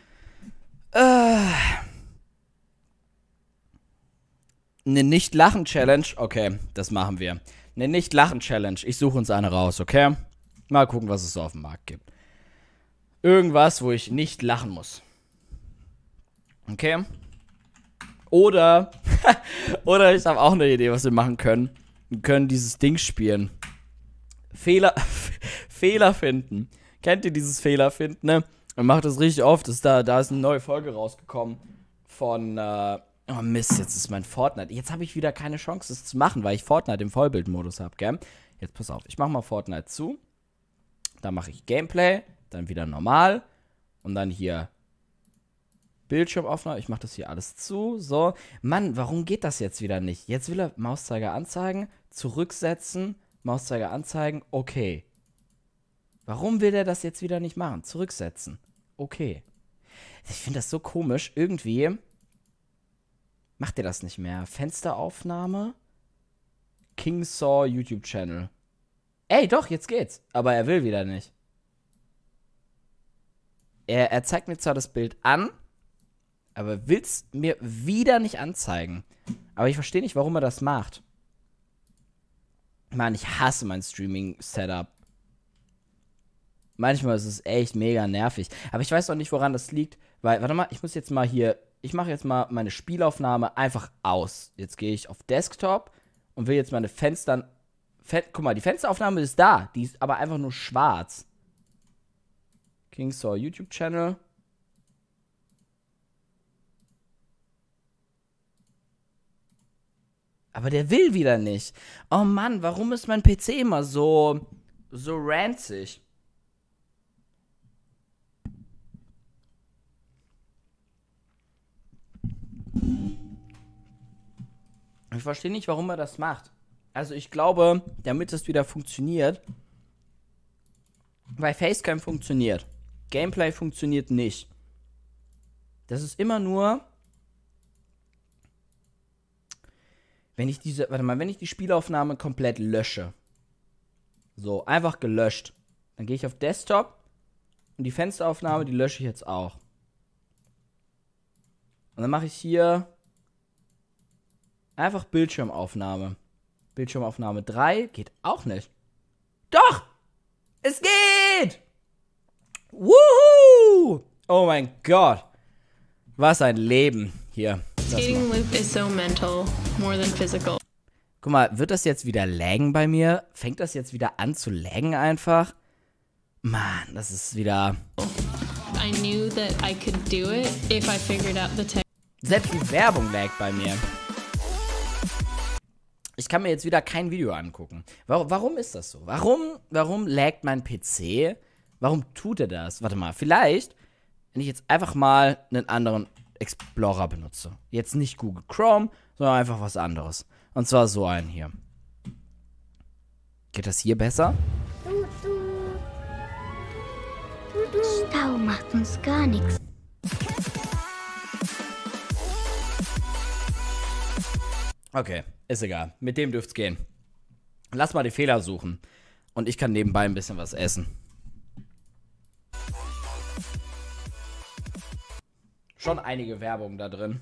Eine Nicht-Lachen-Challenge. Okay, das machen wir. Eine Nicht-Lachen-Challenge. Ich suche uns eine raus, okay? Mal gucken, was es so auf dem Markt gibt. Irgendwas, wo ich nicht lachen muss. Okay? Oder, oder ich habe auch eine Idee, was wir machen können. Wir können dieses Ding spielen. Fehler finden. Kennt ihr dieses Fehler finden, ne? Man macht das richtig oft. Da ist eine neue Folge rausgekommen von, oh Mist, jetzt ist mein Fortnite. Jetzt habe ich wieder keine Chance, das zu machen, weil ich Fortnite im Vollbildmodus habe, gell? Jetzt pass auf, ich mache mal Fortnite zu. Dann mache ich Gameplay, dann wieder normal. Und dann hier Bildschirmaufnahme. Ich mache das hier alles zu. So. Mann, warum geht das jetzt wieder nicht? Jetzt will er Mauszeiger anzeigen, zurücksetzen, Mauszeiger anzeigen, okay. Warum will er das jetzt wieder nicht machen? Zurücksetzen. Okay. Ich finde das so komisch. Irgendwie macht er das nicht mehr. Fensteraufnahme. King Saw YouTube Channel. Ey, doch, jetzt geht's. Aber er will wieder nicht. Er zeigt mir zwar das Bild an, aber will's mir wieder nicht anzeigen. Aber ich verstehe nicht, warum er das macht. Mann, ich hasse mein Streaming-Setup. Manchmal ist es echt mega nervig. Aber ich weiß auch nicht, woran das liegt. Weil, warte mal, ich muss jetzt mal hier, ich mache jetzt mal meine Spielaufnahme einfach aus. Jetzt gehe ich auf Desktop und will jetzt meine Fenster. Guck mal, die Fensteraufnahme ist da. Die ist aber einfach nur schwarz. King Saw YouTube Channel. Aber der will wieder nicht. Oh Mann, warum ist mein PC immer so ranzig? Ich verstehe nicht, warum er das macht. Also ich glaube, damit es wieder funktioniert, weil Facecam funktioniert, Gameplay funktioniert nicht. Das ist immer nur, wenn ich wenn ich die Spielaufnahme komplett lösche. So, einfach gelöscht. Dann gehe ich auf Desktop und die Fensteraufnahme, die lösche ich jetzt auch. Und dann mache ich hier einfach Bildschirmaufnahme. Bildschirmaufnahme 3. Geht auch nicht. Doch! Es geht! Wuhu! Oh mein Gott. Was ein Leben hier. Skating loop is so mental, more than physical. Guck mal, wird das jetzt wieder laggen bei mir? Fängt das jetzt wieder an zu laggen einfach? Mann, das ist wieder... I knew that I could do it if I figured out the tech. Selbst die Werbung laggt bei mir. Ich kann mir jetzt wieder kein Video angucken. Warum ist das so? Warum laggt mein PC? Warum tut er das? Warte mal, vielleicht, wenn ich jetzt einfach mal einen anderen Explorer benutze. Jetzt nicht Google Chrome, sondern einfach was anderes. Und zwar so einen hier. Geht das hier besser? Stau macht uns gar nichts. Okay, ist egal. Mit dem dürft's gehen. Lass mal die Fehler suchen. Und ich kann nebenbei ein bisschen was essen. Schon einige Werbung da drin.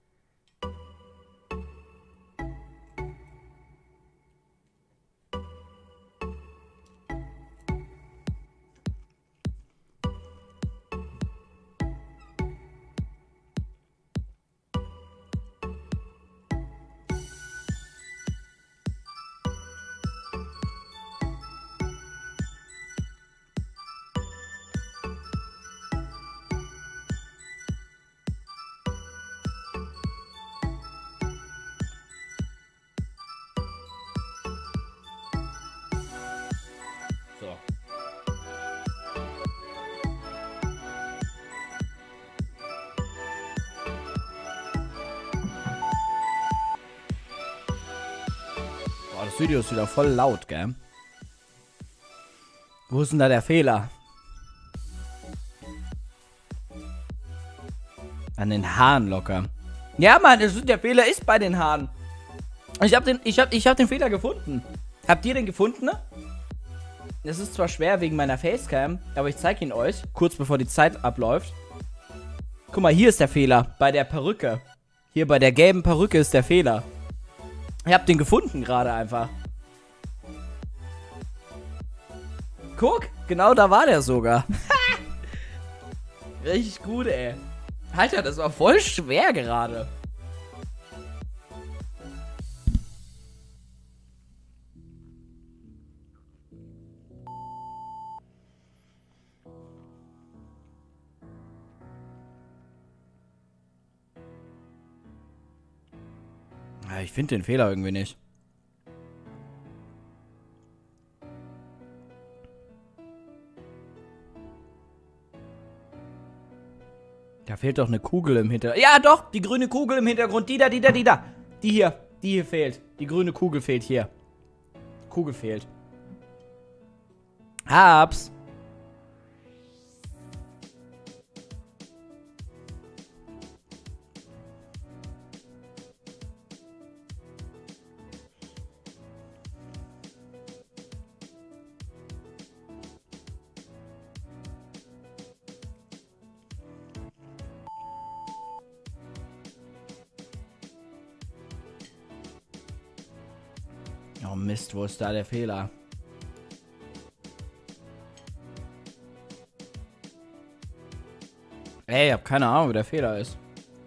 So. Boah, das Video ist wieder voll laut, gell? Wo ist denn da der Fehler? An den Haaren locker. Ja, Mann, der Fehler ist bei den Haaren. Ich hab den Fehler gefunden. Habt ihr den gefunden? Es ist zwar schwer wegen meiner Facecam, aber ich zeige ihn euch, kurz bevor die Zeit abläuft. Guck mal, hier ist der Fehler, bei der Perücke. Hier bei der gelben Perücke ist der Fehler. Ich hab den gefunden gerade einfach. Guck, genau da war der sogar. Richtig gut, ey. Alter, das war voll schwer gerade. Ja, ich finde den Fehler irgendwie nicht. Da fehlt doch eine Kugel im Hintergrund. Ja, doch, die grüne Kugel im Hintergrund. Die da. Die hier fehlt. Die grüne Kugel fehlt hier. Kugel fehlt. Hab's. Oh Mist, wo ist da der Fehler? Ey, ich hab keine Ahnung, wo der Fehler ist.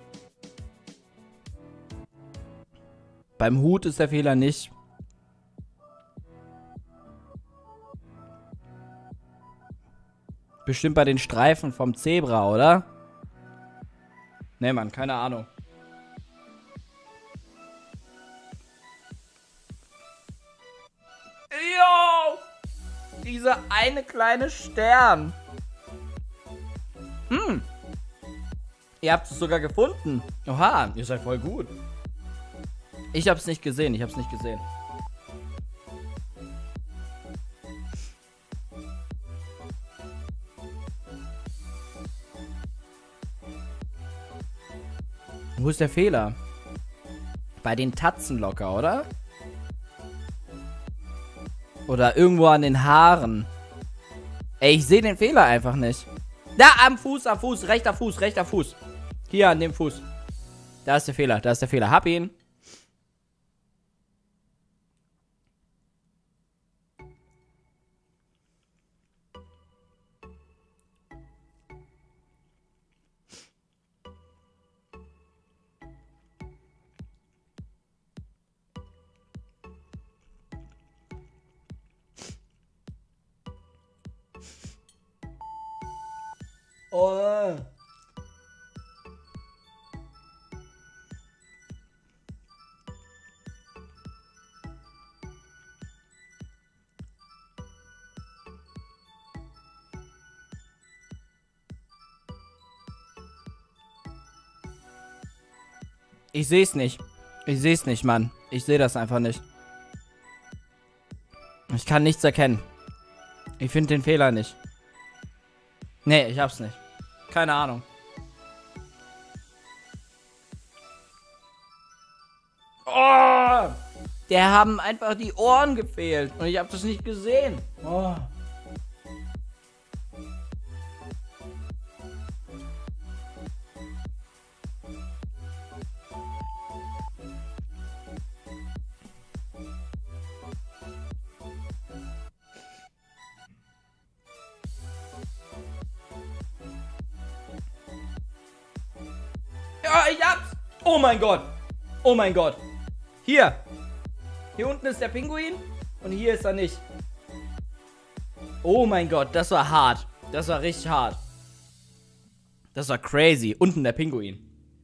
Beim Hut ist der Fehler nicht. Bestimmt bei den Streifen vom Zebra, oder? Ne, Mann, keine Ahnung. Yo! Dieser eine kleine Stern. Ihr habt es sogar gefunden. Oha, ihr seid voll gut. Ich hab's nicht gesehen, Wo ist der Fehler? Bei den Tatzen locker, oder? Oder irgendwo an den Haaren. Ey, ich sehe den Fehler einfach nicht. Da, am Fuß, rechter Fuß. Hier an dem Fuß. Da ist der Fehler. Hab ihn. Oh. Ich seh's nicht. Ich seh's nicht, Mann. Ich seh das einfach nicht. Ich kann nichts erkennen. Ich finde den Fehler nicht. Nee, ich hab's nicht. Keine Ahnung. Oh! Der haben einfach die Ohren gefehlt. Und ich hab das nicht gesehen. Oh. Ja, ich hab's! Oh mein Gott! Oh mein Gott! Hier! Hier unten ist der Pinguin und hier ist er nicht. Oh mein Gott, das war hart. Das war richtig hart. Das war crazy. Unten der Pinguin.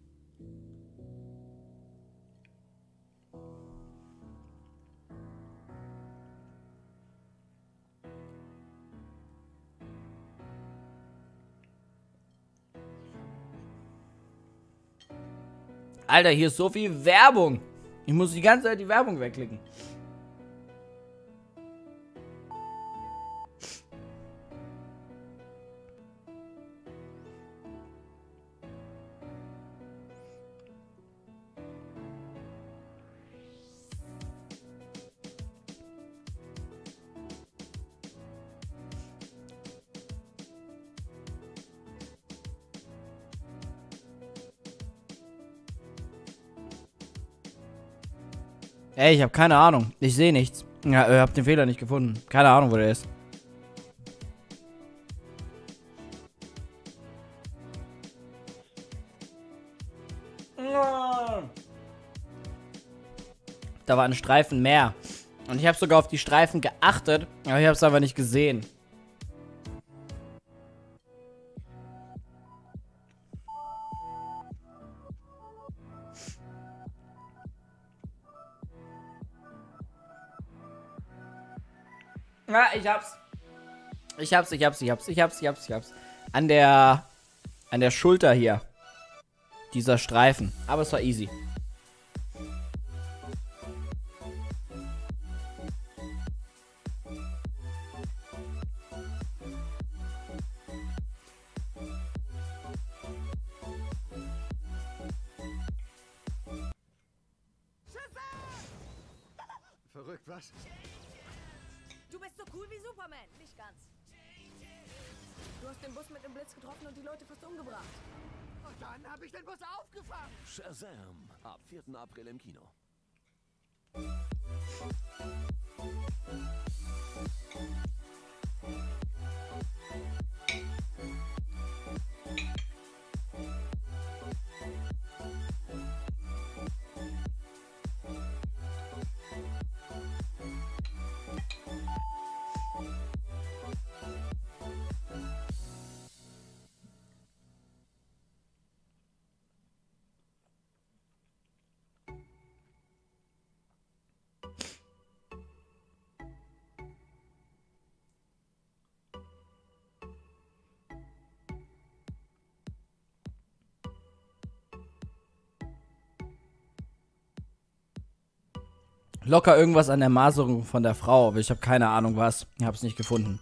Alter, hier ist so viel Werbung. Ich muss die ganze Zeit die Werbung wegklicken. Ey, ich habe keine Ahnung. Ich sehe nichts. Ja, ich habe den Fehler nicht gefunden. Keine Ahnung, wo der ist. Da war ein Streifen mehr. Und ich habe sogar auf die Streifen geachtet, aber ich habe es einfach nicht gesehen. Ah, ich hab's. Ich hab's. An der Schulter hier. Dieser Streifen. Aber es war easy. Verrückt, was? Du bist so cool wie Superman. Nicht ganz. Du hast den Bus mit dem Blitz getroffen und die Leute fast umgebracht. Und dann habe ich den Bus aufgefangen. Shazam! Ab 4. April im Kino. Locker irgendwas an der Maserung von der Frau, aber ich habe keine Ahnung was. Ich habe es nicht gefunden.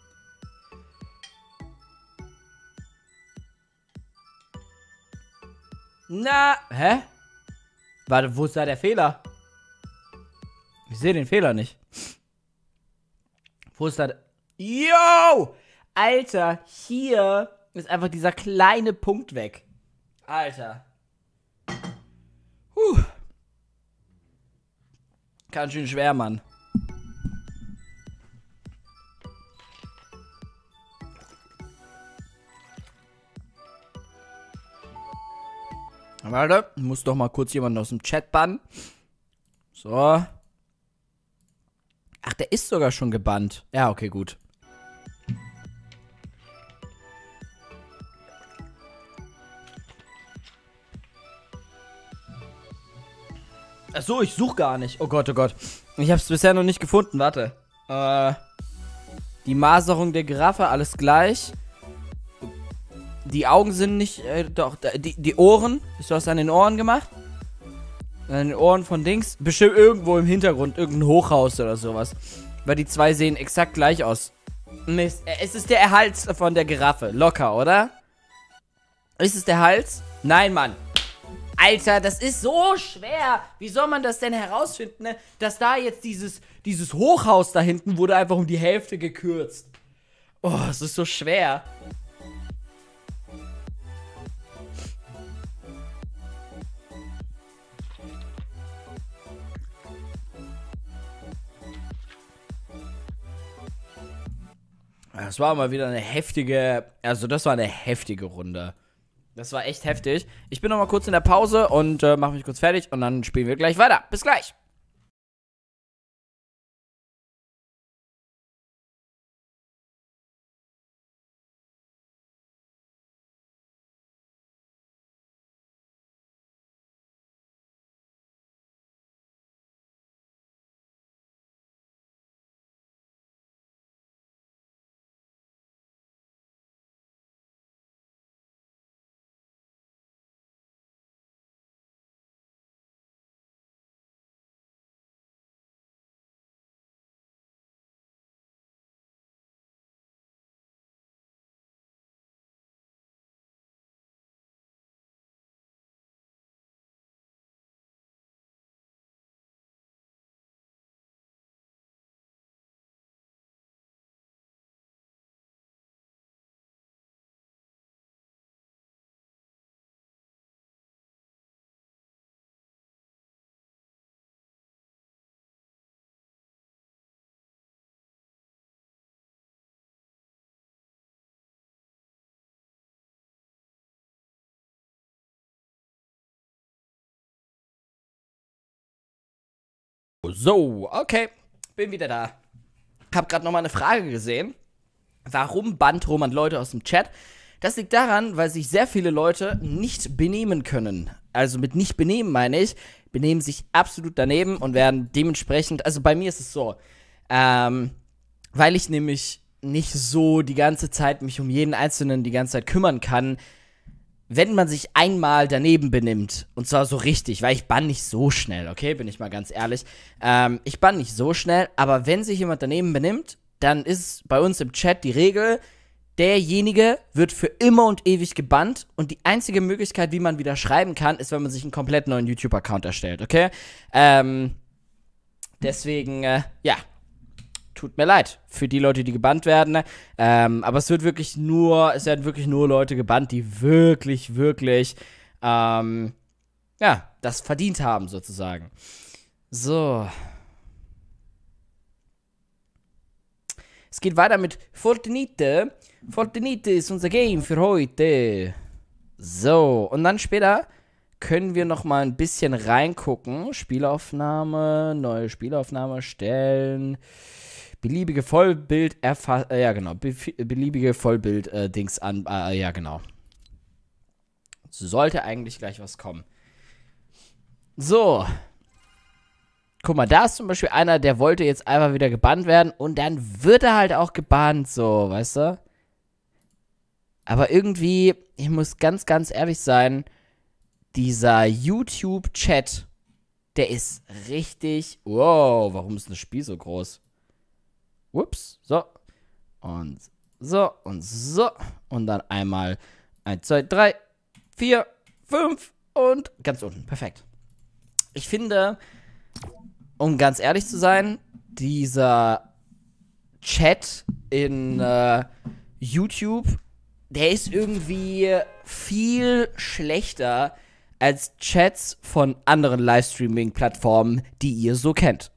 Na, hä? Warte, wo ist da der Fehler? Ich sehe den Fehler nicht. Wo ist da der... Yo! Alter, hier ist einfach dieser kleine Punkt weg. Alter. Ganz schön schwer, Mann. Warte, ich muss doch mal kurz jemanden aus dem Chat bannen. So. Ach, der ist sogar schon gebannt. Ja, okay, gut. Achso, ich suche gar nicht. Oh Gott, oh Gott. Ich habe es bisher noch nicht gefunden. Warte. Die Maserung der Giraffe, alles gleich. Die Augen sind nicht, doch, die Ohren. Ist was an den Ohren gemacht? An den Ohren von Dings. Bestimmt irgendwo im Hintergrund, irgendein Hochhaus oder sowas. Weil die zwei sehen exakt gleich aus. Mist, es ist der Hals von der Giraffe. Locker, oder? Ist es der Hals? Nein, Mann. Alter, das ist so schwer. Wie soll man das denn herausfinden, ne? Dass da jetzt dieses Hochhaus da hinten wurde einfach um die Hälfte gekürzt. Oh, es ist so schwer. Das war mal wieder eine heftige, also das war eine heftige Runde. Das war echt heftig. Ich bin noch mal kurz in der Pause und mache mich kurz fertig und dann spielen wir gleich weiter. Bis gleich. So, okay. Bin wieder da. Hab gerade nochmal eine Frage gesehen. Warum bannt Roman Leute aus dem Chat? Das liegt daran, weil sich sehr viele Leute nicht benehmen können. Also mit nicht benehmen meine ich, benehmen sich absolut daneben und werden dementsprechend, also bei mir ist es so, weil ich nämlich nicht so die ganze Zeit mich um jeden Einzelnen die ganze Zeit kümmern kann, wenn man sich einmal daneben benimmt, und zwar so richtig, weil ich bann nicht so schnell, okay, bin ich mal ganz ehrlich, ich bann nicht so schnell, aber wenn sich jemand daneben benimmt, dann ist bei uns im Chat die Regel, derjenige wird für immer und ewig gebannt und die einzige Möglichkeit, wie man wieder schreiben kann, ist, wenn man sich einen komplett neuen YouTube-Account erstellt, okay? Deswegen, ja, tut mir leid für die Leute, die gebannt werden, aber es werden wirklich nur Leute gebannt, die wirklich, ja, das verdient haben, sozusagen. So. Es geht weiter mit Fortnite. Fortnite ist unser Game für heute. So, und dann später können wir noch mal ein bisschen reingucken. Spielaufnahme, neue Spielaufnahme erstellen. Beliebige Vollbild ja genau, beliebige Vollbild Dings an, ja genau. Sollte eigentlich gleich was kommen. So. Guck mal, da ist zum Beispiel einer, der wollte jetzt einfach wieder gebannt werden und dann wird er halt auch gebannt, so, weißt du? Aber irgendwie, ich muss ganz, ganz ehrlich sein, dieser YouTube-Chat, der ist richtig, wow, warum ist das Spiel so groß? Ups, so. Und so und so. Und dann einmal 1, 2, 3, 4, 5 und ganz unten. Perfekt. Ich finde, um ganz ehrlich zu sein, dieser Chat in YouTube, der ist irgendwie viel schlechter als Chats von anderen Livestreaming-Plattformen, die ihr so kennt.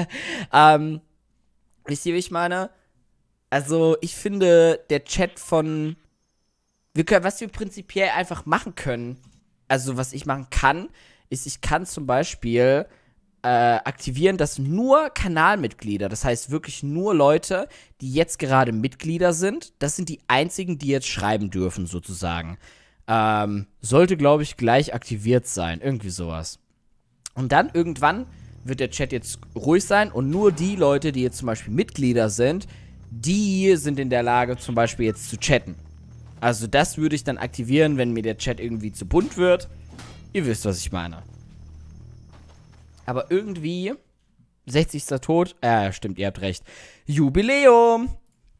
Wisst ihr, wie ich meine? Also, ich finde, der Chat von was wir prinzipiell einfach machen können, also was ich machen kann, ist, ich kann zum Beispiel aktivieren, dass nur Kanalmitglieder, das heißt wirklich nur Leute, die jetzt gerade Mitglieder sind, das sind die einzigen, die jetzt schreiben dürfen, sozusagen. Sollte, glaube ich, gleich aktiviert sein, irgendwie sowas. Und dann irgendwann wird der Chat jetzt ruhig sein und nur die Leute, die jetzt zum Beispiel Mitglieder sind, die sind in der Lage, zum Beispiel jetzt zu chatten. Also das würde ich dann aktivieren, wenn mir der Chat irgendwie zu bunt wird. Ihr wisst, was ich meine. Aber irgendwie 60. Tod. Stimmt, ihr habt recht. Jubiläum.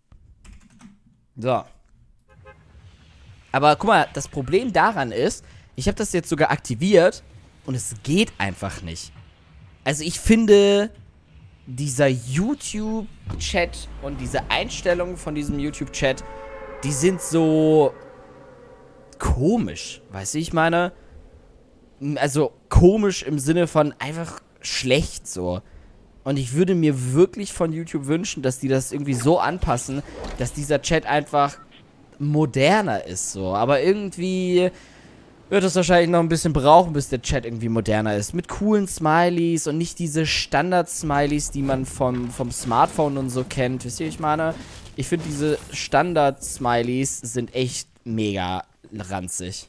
So. Aber guck mal, das Problem daran ist, ich habe das jetzt sogar aktiviert und es geht einfach nicht. Also ich finde, dieser YouTube-Chat und diese Einstellungen von diesem YouTube-Chat, die sind so komisch. Weißt du, ich meine? Also komisch im Sinne von einfach schlecht so. Und ich würde mir wirklich von YouTube wünschen, dass die das irgendwie so anpassen, dass dieser Chat einfach moderner ist so. Aber irgendwie wird es wahrscheinlich noch ein bisschen brauchen, bis der Chat irgendwie moderner ist. Mit coolen Smileys und nicht diese Standard-Smileys, die man vom Smartphone und so kennt. Wisst ihr, was ich meine? Ich finde, diese Standard-Smileys sind echt mega ranzig.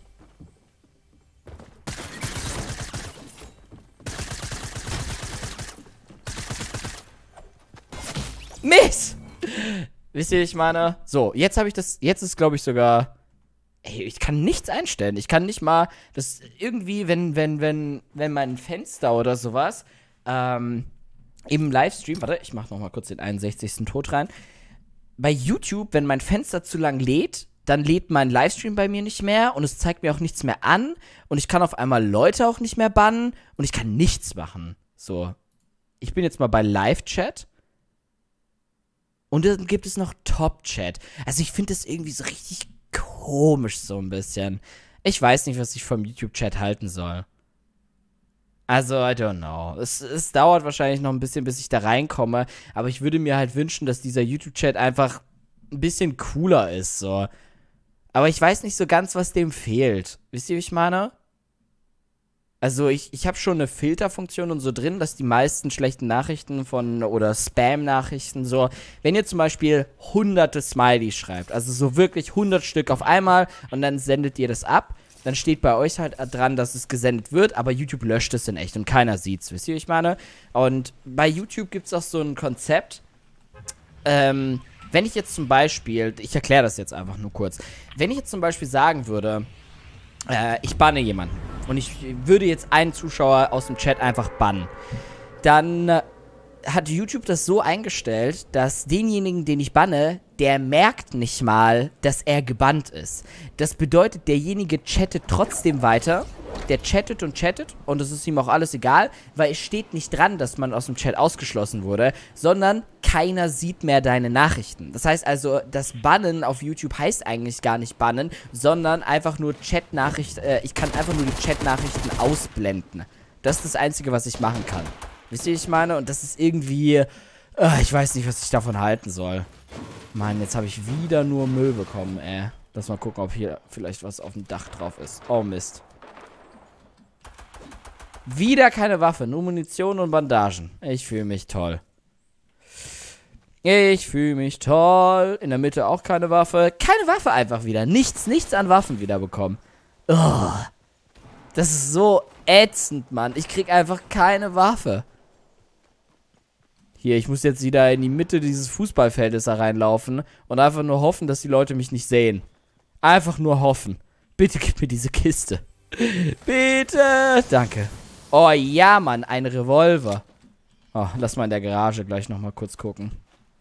Mist! Wisst ihr, ich meine? So, jetzt habe ich das. Jetzt ist, glaube ich, sogar. Ey, ich kann nichts einstellen. Ich kann nicht mal. Das irgendwie, wenn mein Fenster oder sowas. Im Livestream. Warte, ich mache nochmal kurz den 61. Tod rein. Bei YouTube, wenn mein Fenster zu lang lädt, dann lädt mein Livestream bei mir nicht mehr und es zeigt mir auch nichts mehr an. Und ich kann auf einmal Leute auch nicht mehr bannen und ich kann nichts machen. So. Ich bin jetzt mal bei Live-Chat. Und dann gibt es noch Top-Chat. Also ich finde das irgendwie so richtig komisch so ein bisschen. Ich weiß nicht, was ich vom YouTube-Chat halten soll. Also, I don't know. Es dauert wahrscheinlich noch ein bisschen, bis ich da reinkomme. Aber ich würde mir halt wünschen, dass dieser YouTube-Chat einfach ein bisschen cooler ist, so. Aber ich weiß nicht so ganz, was dem fehlt. Wisst ihr, wie ich meine? Also ich habe schon eine Filterfunktion und so drin, dass die meisten schlechten Nachrichten oder Spam-Nachrichten so, wenn ihr zum Beispiel hunderte Smileys schreibt, also so wirklich 100 Stück auf einmal und dann sendet ihr das ab, dann steht bei euch halt dran, dass es gesendet wird, aber YouTube löscht es in echt und keiner sieht's, wisst ihr, wie ich meine? Und bei YouTube gibt's auch so ein Konzept, wenn ich jetzt zum Beispiel, ich erkläre das jetzt einfach nur kurz, wenn ich jetzt zum Beispiel sagen würde, ich banne jemanden und ich würde jetzt einen Zuschauer aus dem Chat einfach bannen, dann hat YouTube das so eingestellt, dass denjenigen, den ich banne, der merkt nicht mal, dass er gebannt ist. Das bedeutet, derjenige chattet trotzdem weiter, der chattet und es ist ihm auch alles egal, weil es steht nicht dran, dass man aus dem Chat ausgeschlossen wurde, sondern keiner sieht mehr deine Nachrichten. Das heißt also, das Bannen auf YouTube heißt eigentlich gar nicht bannen, sondern einfach nur Chatnachrichten, ich kann einfach nur die Chatnachrichten ausblenden. Das ist das Einzige, was ich machen kann. Wisst ihr, was ich meine? Und das ist irgendwie, ich weiß nicht, was ich davon halten soll. Mann, jetzt habe ich wieder nur Müll bekommen, ey. Lass mal gucken, ob hier vielleicht was auf dem Dach drauf ist. Oh, Mist. Wieder keine Waffe, nur Munition und Bandagen. Ich fühle mich toll. Ich fühle mich toll. In der Mitte auch keine Waffe. Keine Waffe einfach wieder. Nichts an Waffen wieder bekommen. Oh, das ist so ätzend, Mann. Ich krieg einfach keine Waffe. Hier, ich muss jetzt wieder in die Mitte dieses Fußballfeldes da reinlaufen und einfach nur hoffen, dass die Leute mich nicht sehen. Einfach nur hoffen. Bitte gib mir diese Kiste. Bitte. Danke. Oh ja, Mann, ein Revolver. Oh, lass mal in der Garage gleich nochmal kurz gucken.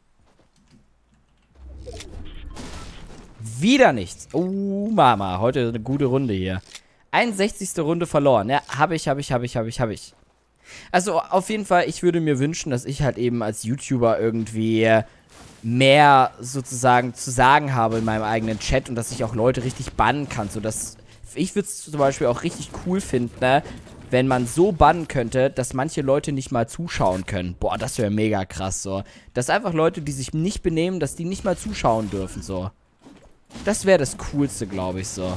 Wieder nichts. Oh, Mama, heute eine gute Runde hier. 61. Runde verloren. Ja, hab ich. Also, auf jeden Fall, ich würde mir wünschen, dass ich halt eben als YouTuber irgendwie mehr sozusagen zu sagen habe in meinem eigenen Chat und dass ich auch Leute richtig bannen kann, sodass ich würde es zum Beispiel auch richtig cool finden, ne, wenn man so bannen könnte, dass manche Leute nicht mal zuschauen können. Boah, das wäre mega krass, so. Dass einfach Leute, die sich nicht benehmen, dass die nicht mal zuschauen dürfen, so. Das wäre das Coolste, glaube ich, so.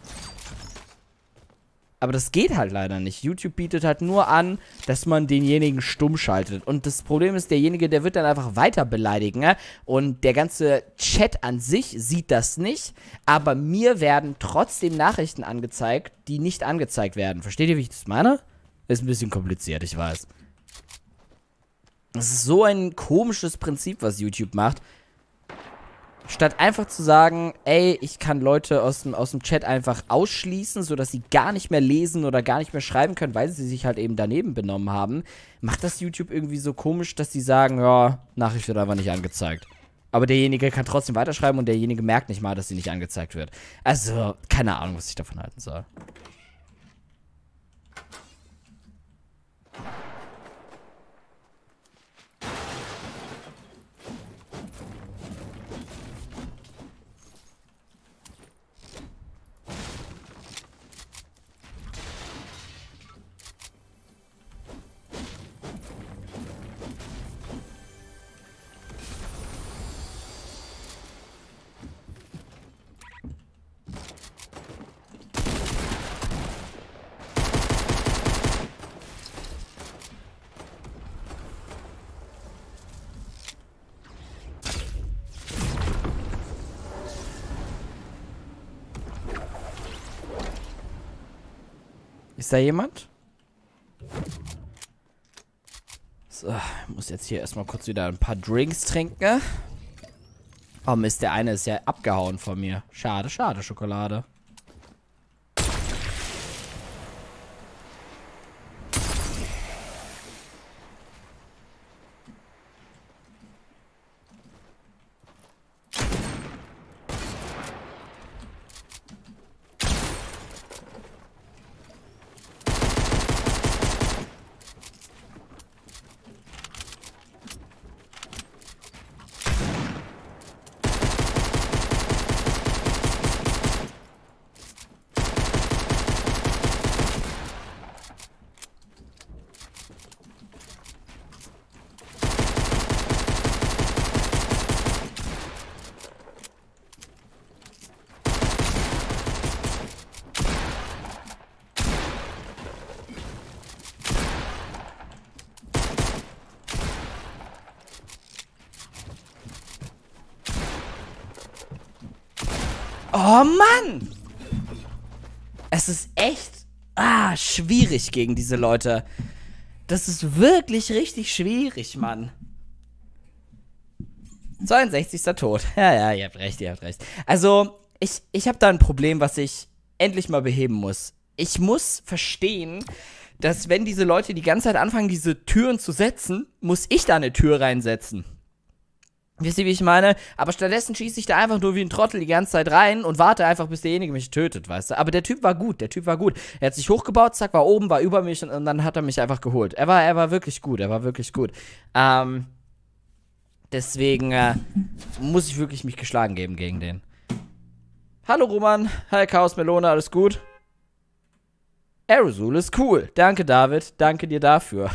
Aber das geht halt leider nicht. YouTube bietet halt nur an, dass man denjenigen stumm schaltet. Und das Problem ist, derjenige, der wird dann einfach weiter beleidigen. Ne? Und der ganze Chat an sich sieht das nicht. Aber mir werden trotzdem Nachrichten angezeigt, die nicht angezeigt werden. Versteht ihr, wie ich das meine? Ist ein bisschen kompliziert, ich weiß. Das ist so ein komisches Prinzip, was YouTube macht. Statt einfach zu sagen, ey, ich kann Leute aus dem Chat einfach ausschließen, sodass sie gar nicht mehr lesen oder gar nicht mehr schreiben können, weil sie sich halt eben daneben benommen haben, macht das YouTube irgendwie so komisch, dass sie sagen, ja, Nachricht wird einfach nicht angezeigt. Aber derjenige kann trotzdem weiterschreiben und derjenige merkt nicht mal, dass sie nicht angezeigt wird. Also, keine Ahnung, was ich davon halten soll. Ist da jemand? So, ich muss jetzt hier erstmal kurz wieder ein paar Drinks trinken. Oh Mist, der eine ist ja abgehauen von mir. Schade, schade, Schokolade. Oh Mann! Es ist echt schwierig gegen diese Leute. Das ist wirklich richtig schwierig, Mann. 62. Tod. Ja, ihr habt recht, ihr habt recht. Also, ich habe da ein Problem, was ich endlich mal beheben muss. Ich muss verstehen, dass wenn diese Leute die ganze Zeit anfangen, diese Türen zu setzen, muss ich da eine Tür reinsetzen. Wisst ihr, wie ich meine? Aber stattdessen schieße ich da einfach nur wie ein Trottel die ganze Zeit rein und warte einfach, bis derjenige mich tötet, weißt du? Aber der Typ war gut, Er hat sich hochgebaut, zack, war oben, war über mich und dann hat er mich einfach geholt. Er war wirklich gut, Deswegen muss ich wirklich mich geschlagen geben gegen den. Hallo Roman, hi Chaos Melone, alles gut? Aerosol ist cool. Danke David, danke dir dafür.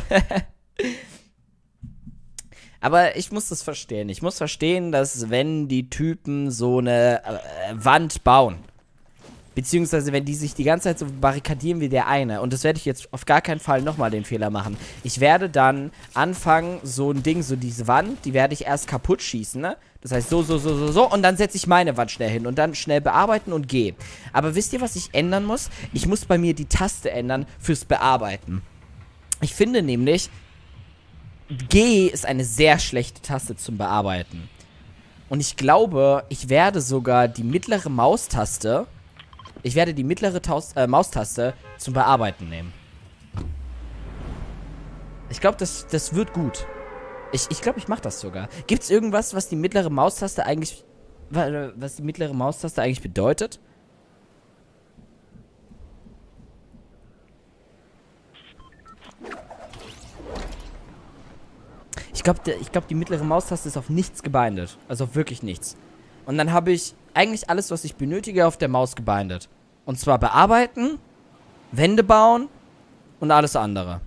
Aber ich muss das verstehen. Ich muss verstehen, dass wenn die Typen so eine Wand bauen, beziehungsweise wenn die sich die ganze Zeit so barrikadieren wie der eine, und das werde ich jetzt auf gar keinen Fall nochmal den Fehler machen. Ich werde dann anfangen, so ein Ding, so diese Wand, die werde ich erst kaputt schießen, ne? Das heißt so, und dann setze ich meine Wand schnell hin und dann schnell bearbeiten und gehen. Aber wisst ihr, was ich ändern muss? Ich muss bei mir die Taste ändern fürs Bearbeiten. Ich finde nämlich, G ist eine sehr schlechte Taste zum Bearbeiten. Und ich glaube, ich werde sogar die mittlere Maustaste, Maustaste zum Bearbeiten nehmen. Ich glaube, das wird gut. Ich glaube, ich mache das sogar. Gibt es irgendwas, was die mittlere Maustaste eigentlich bedeutet? Ich glaube, die mittlere Maustaste ist auf nichts gebindet. Also auf wirklich nichts. Und dann habe ich eigentlich alles, was ich benötige, auf der Maus gebindet. Und zwar bearbeiten, Wände bauen und alles andere.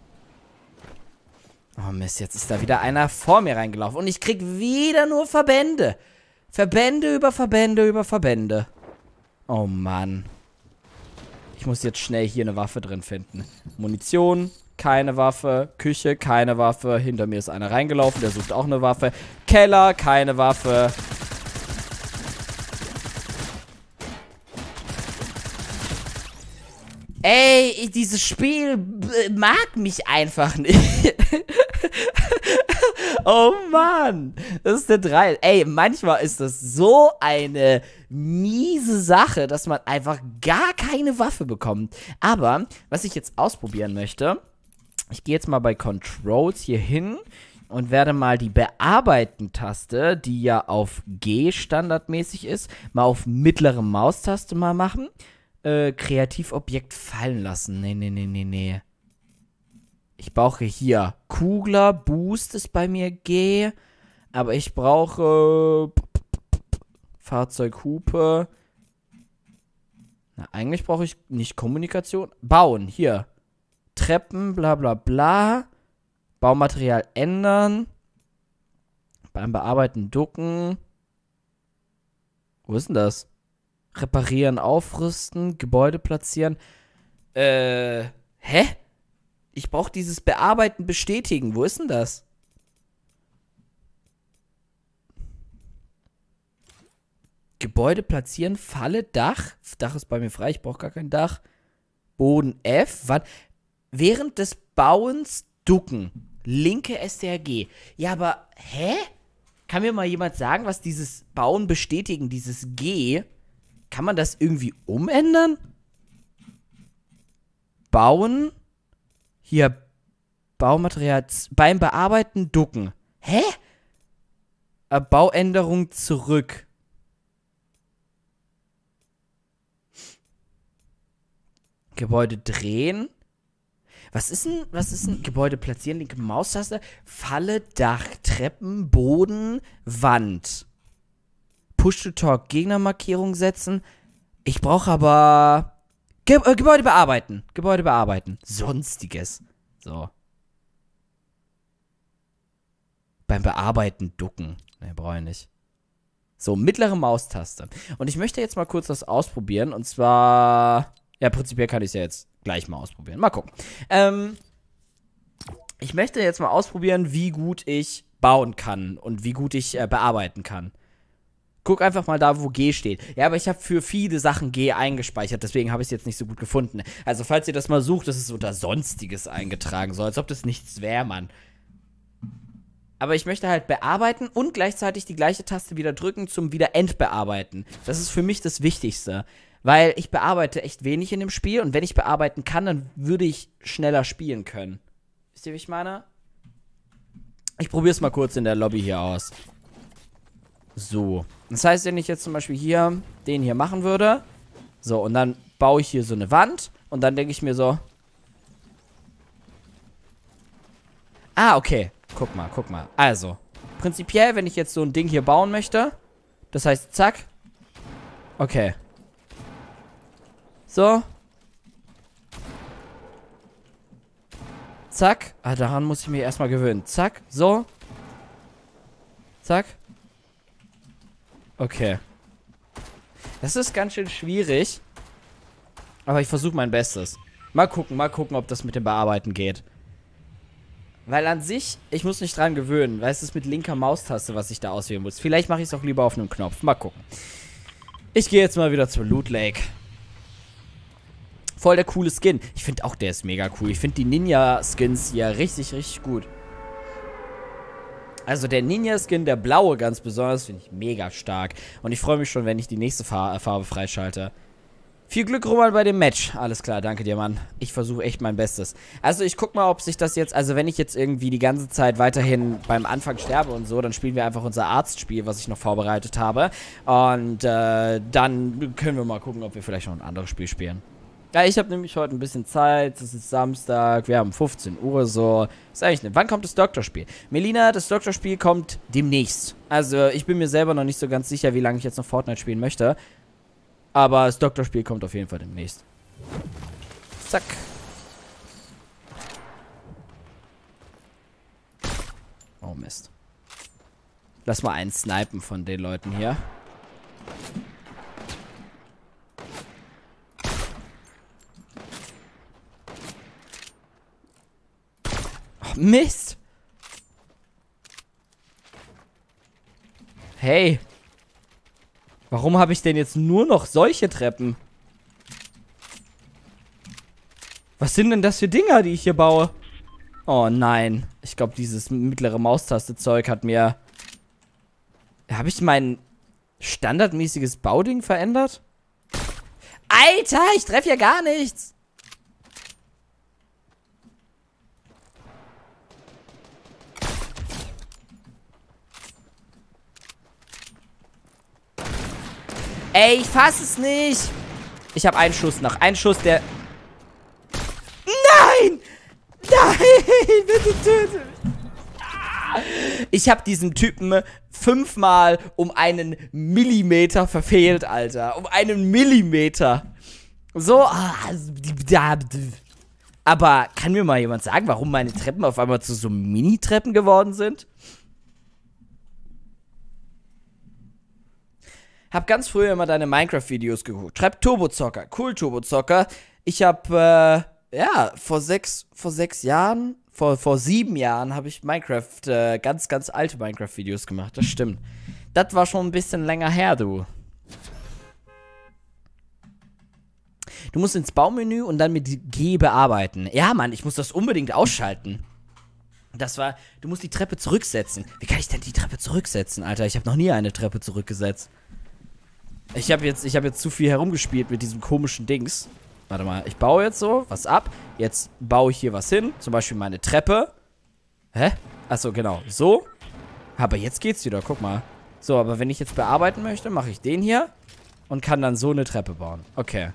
Oh Mist, jetzt ist da wieder einer vor mir reingelaufen. Und ich krieg wieder nur Verbände. Verbände über Verbände über Verbände. Oh Mann. Ich muss jetzt schnell hier eine Waffe drin finden. Munition. Keine Waffe. Küche, keine Waffe. Hinter mir ist einer reingelaufen, der sucht auch eine Waffe. Keller, keine Waffe. Ey, dieses Spiel mag mich einfach nicht. Oh Mann, das ist der 3. Ey, manchmal ist das so eine miese Sache, dass man einfach gar keine Waffe bekommt. Aber, was ich jetzt ausprobieren möchte, ich gehe jetzt mal bei Controls hier hin und werde mal die Bearbeiten-Taste, die ja auf G standardmäßig ist, mal auf mittlere Maustaste mal machen. Kreativobjekt fallen lassen. Nee. Ich brauche hier Kugler, Boost ist bei mir G. Aber ich brauche Fahrzeughupe. Na, eigentlich brauche ich nicht Kommunikation. Bauen, hier. Treppen, bla bla bla. Baumaterial ändern. Beim Bearbeiten ducken. Wo ist denn das? Reparieren, aufrüsten, Gebäude platzieren. Hä? Ich brauche dieses Bearbeiten bestätigen. Wo ist denn das? Gebäude platzieren, Falle, Dach. Dach ist bei mir frei, ich brauche gar kein Dach. Boden F. Während des Bauens ducken. Linke STRG. Ja, aber, hä? Kann mir mal jemand sagen, was dieses Bauen bestätigen, dieses G... Kann man das irgendwie umändern? Bauen. Hier. Baumaterial. Beim Bearbeiten ducken. Hä? Bauänderung zurück. Gebäude drehen. Was ist denn? Gebäude platzieren, linke Maustaste. Falle, Dach, Treppen, Boden, Wand. Push-to-Talk, Gegnermarkierung setzen. Ich brauche aber... Gebäude bearbeiten. Gebäude bearbeiten. Sonstiges. So. Beim Bearbeiten ducken. Ne, brauche ich nicht. So, mittlere Maustaste. Und ich möchte jetzt mal kurz das ausprobieren. Und zwar... Ja, prinzipiell kann ich es ja jetzt gleich mal ausprobieren. Mal gucken. Ich möchte jetzt mal ausprobieren, wie gut ich bauen kann. Und wie gut ich bearbeiten kann. Guck einfach mal da, wo G steht. Ja, aber ich habe für viele Sachen G eingespeichert, deswegen habe ich es jetzt nicht so gut gefunden. Also, falls ihr das mal sucht, das ist unter Sonstiges eingetragen, so als ob das nichts wäre, Mann. Aber ich möchte halt bearbeiten und gleichzeitig die gleiche Taste wieder drücken zum wieder Endbearbeiten. Das ist für mich das Wichtigste, weil ich bearbeite echt wenig in dem Spiel und wenn ich bearbeiten kann, dann würde ich schneller spielen können. Wisst ihr, wie ich meine? Ich probiere es mal kurz in der Lobby hier aus. So. Das heißt, wenn ich jetzt zum Beispiel hier den hier machen würde, so, und dann baue ich hier so eine Wand und dann denke ich mir so, okay, guck mal. Also, prinzipiell, wenn ich jetzt so ein Ding hier bauen möchte, das heißt, zack, okay. So. Zack. Daran muss ich mich erstmal gewöhnen. Zack, so. Zack. Okay. Das ist ganz schön schwierig. Aber ich versuche mein Bestes. Mal gucken, ob das mit dem Bearbeiten geht. Weil an sich, ich muss mich dran gewöhnen. Weil es ist mit linker Maustaste, was ich da auswählen muss. Vielleicht mache ich es auch lieber auf einem Knopf. Mal gucken. Ich gehe jetzt mal wieder zur Loot Lake. Voll der coole Skin. Ich finde auch, der ist mega cool. Ich finde die Ninja-Skins hier richtig, richtig gut. Also der Ninja-Skin, der blaue ganz besonders, finde ich mega stark. Und ich freue mich schon, wenn ich die nächste Farbe freischalte. Viel Glück, Roman, bei dem Match. Alles klar, danke dir, Mann. Ich versuche echt mein Bestes. Also ich guck mal, ob sich das jetzt... Also wenn ich jetzt irgendwie die ganze Zeit weiterhin beim Anfang sterbe und so, dann spielen wir einfach unser Arztspiel, was ich noch vorbereitet habe. Und dann können wir mal gucken, ob wir vielleicht noch ein anderes Spiel spielen. Ja, ich habe nämlich heute ein bisschen Zeit. Es ist Samstag. Wir haben 15 Uhr so. Ist eigentlich nicht. Wann kommt das Doktorspiel? Melina, das Doktorspiel kommt demnächst. Also, ich bin mir selber noch nicht so ganz sicher, wie lange ich jetzt noch Fortnite spielen möchte. Aber das Doktorspiel kommt auf jeden Fall demnächst. Zack. Oh, Mist. Lass mal einen snipen von den Leuten hier. Mist! Hey! Warum habe ich denn jetzt nur noch solche Treppen? Was sind denn das für Dinger, die ich hier baue? Oh nein. Ich glaube, dieses mittlere Maustaste-Zeug hat mir... Habe ich mein standardmäßiges Bauding verändert? Alter, ich treffe ja gar nichts. Ey, ich fass es nicht. Ich habe einen Schuss noch. Einen Schuss, der... Nein! Nein! Bitte töte mich. Ich habe diesen Typen 5-mal um einen Millimeter verfehlt, Alter. Um einen Millimeter. So. Aber kann mir mal jemand sagen, warum meine Treppen auf einmal zu so Mini-Treppen geworden sind? Hab ganz früher immer deine Minecraft-Videos geguckt. Schreibt Turbozocker. Cool, Turbozocker. Ich hab, ja, vor 7 Jahren habe ich Minecraft, ganz, ganz alte Minecraft-Videos gemacht. Das stimmt. Das war schon ein bisschen länger her, du. Du musst ins Baumenü und dann mit G bearbeiten. Ja, Mann, ich muss das unbedingt ausschalten. Du musst die Treppe zurücksetzen. Wie kann ich denn die Treppe zurücksetzen, Alter? Ich habe noch nie eine Treppe zurückgesetzt. Ich hab jetzt zu viel herumgespielt mit diesem komischen Dings. Warte mal, ich baue jetzt so was ab. Jetzt baue ich hier was hin. Zum Beispiel meine Treppe. Hä? Achso, genau. So. Aber jetzt geht's wieder, guck mal. So, aber wenn ich jetzt bearbeiten möchte, mache ich den hier. Und kann dann so eine Treppe bauen. Okay.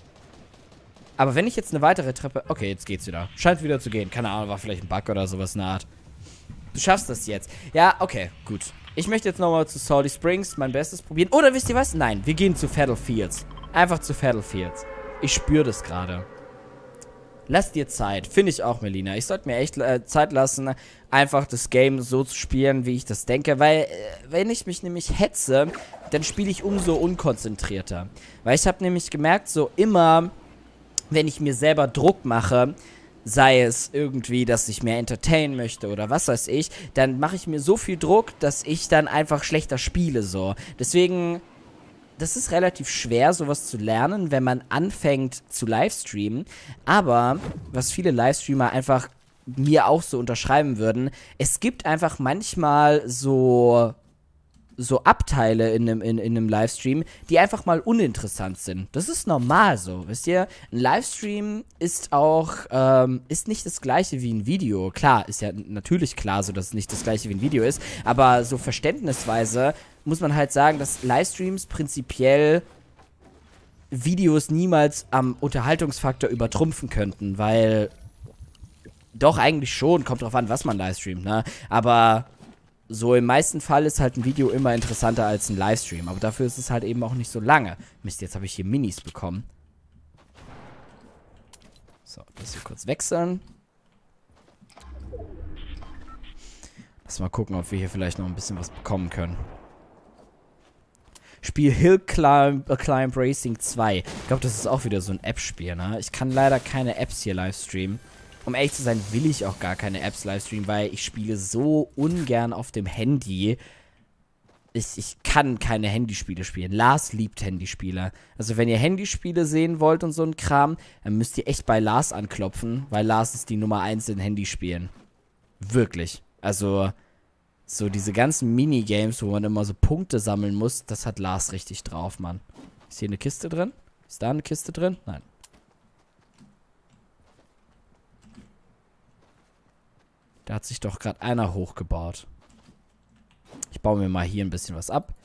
Aber wenn ich jetzt eine weitere Treppe... Okay, jetzt geht's wieder. Scheint wieder zu gehen. Keine Ahnung, war vielleicht ein Bug oder sowas in der Art. Du schaffst das jetzt. Ja, okay, gut. Ich möchte jetzt nochmal zu Salty Springs mein Bestes probieren. Oder wisst ihr was? Nein, wir gehen zu Fatal Fields. Einfach zu Fatal Fields. Ich spüre das gerade. Lass dir Zeit. Finde ich auch, Melina. Ich sollte mir echt Zeit lassen, einfach das Game so zu spielen, wie ich das denke. Weil, wenn ich mich nämlich hetze, dann spiele ich umso unkonzentrierter. Weil ich habe nämlich gemerkt, so immer, wenn ich mir selber Druck mache, sei es irgendwie, dass ich mehr entertainen möchte oder was weiß ich, dann mache ich mir so viel Druck, dass ich dann einfach schlechter spiele, so. Deswegen, das ist relativ schwer, sowas zu lernen, wenn man anfängt zu livestreamen. Aber, was viele Livestreamer einfach mir auch so unterschreiben würden, es gibt einfach manchmal so Abteile in einem Livestream, die einfach mal uninteressant sind. Das ist normal so, wisst ihr? Ein Livestream ist auch, ist nicht das gleiche wie ein Video. Klar, ist ja natürlich klar so, dass es nicht das gleiche wie ein Video ist, aber so verständnisweise muss man halt sagen, dass Livestreams prinzipiell Videos niemals am Unterhaltungsfaktor übertrumpfen könnten, weil doch eigentlich schon, kommt drauf an, was man livestreamt, ne? Aber so im meisten Fall ist halt ein Video immer interessanter als ein Livestream. Aber dafür ist es halt eben auch nicht so lange. Mist, jetzt habe ich hier Minis bekommen. So, das hier kurz wechseln. Lass mal gucken, ob wir hier vielleicht noch ein bisschen was bekommen können. Spiel Hill Climb Racing 2. Ich glaube, das ist auch wieder so ein App-Spiel, ne? Ich kann leider keine Apps hier livestreamen. Um ehrlich zu sein, will ich auch gar keine Apps livestreamen, weil ich spiele so ungern auf dem Handy. Ich kann keine Handyspiele spielen. Lars liebt Handyspiele. Also wenn ihr Handyspiele sehen wollt und so ein Kram, dann müsst ihr echt bei Lars anklopfen, weil Lars ist die Nummer 1 in Handyspielen. Wirklich. Also so diese ganzen Minigames, wo man immer so Punkte sammeln muss, das hat Lars richtig drauf, Mann. Ist hier eine Kiste drin? Ist da eine Kiste drin? Nein. Da hat sich doch gerade einer hochgebaut. Ich baue mir mal hier ein bisschen was ab.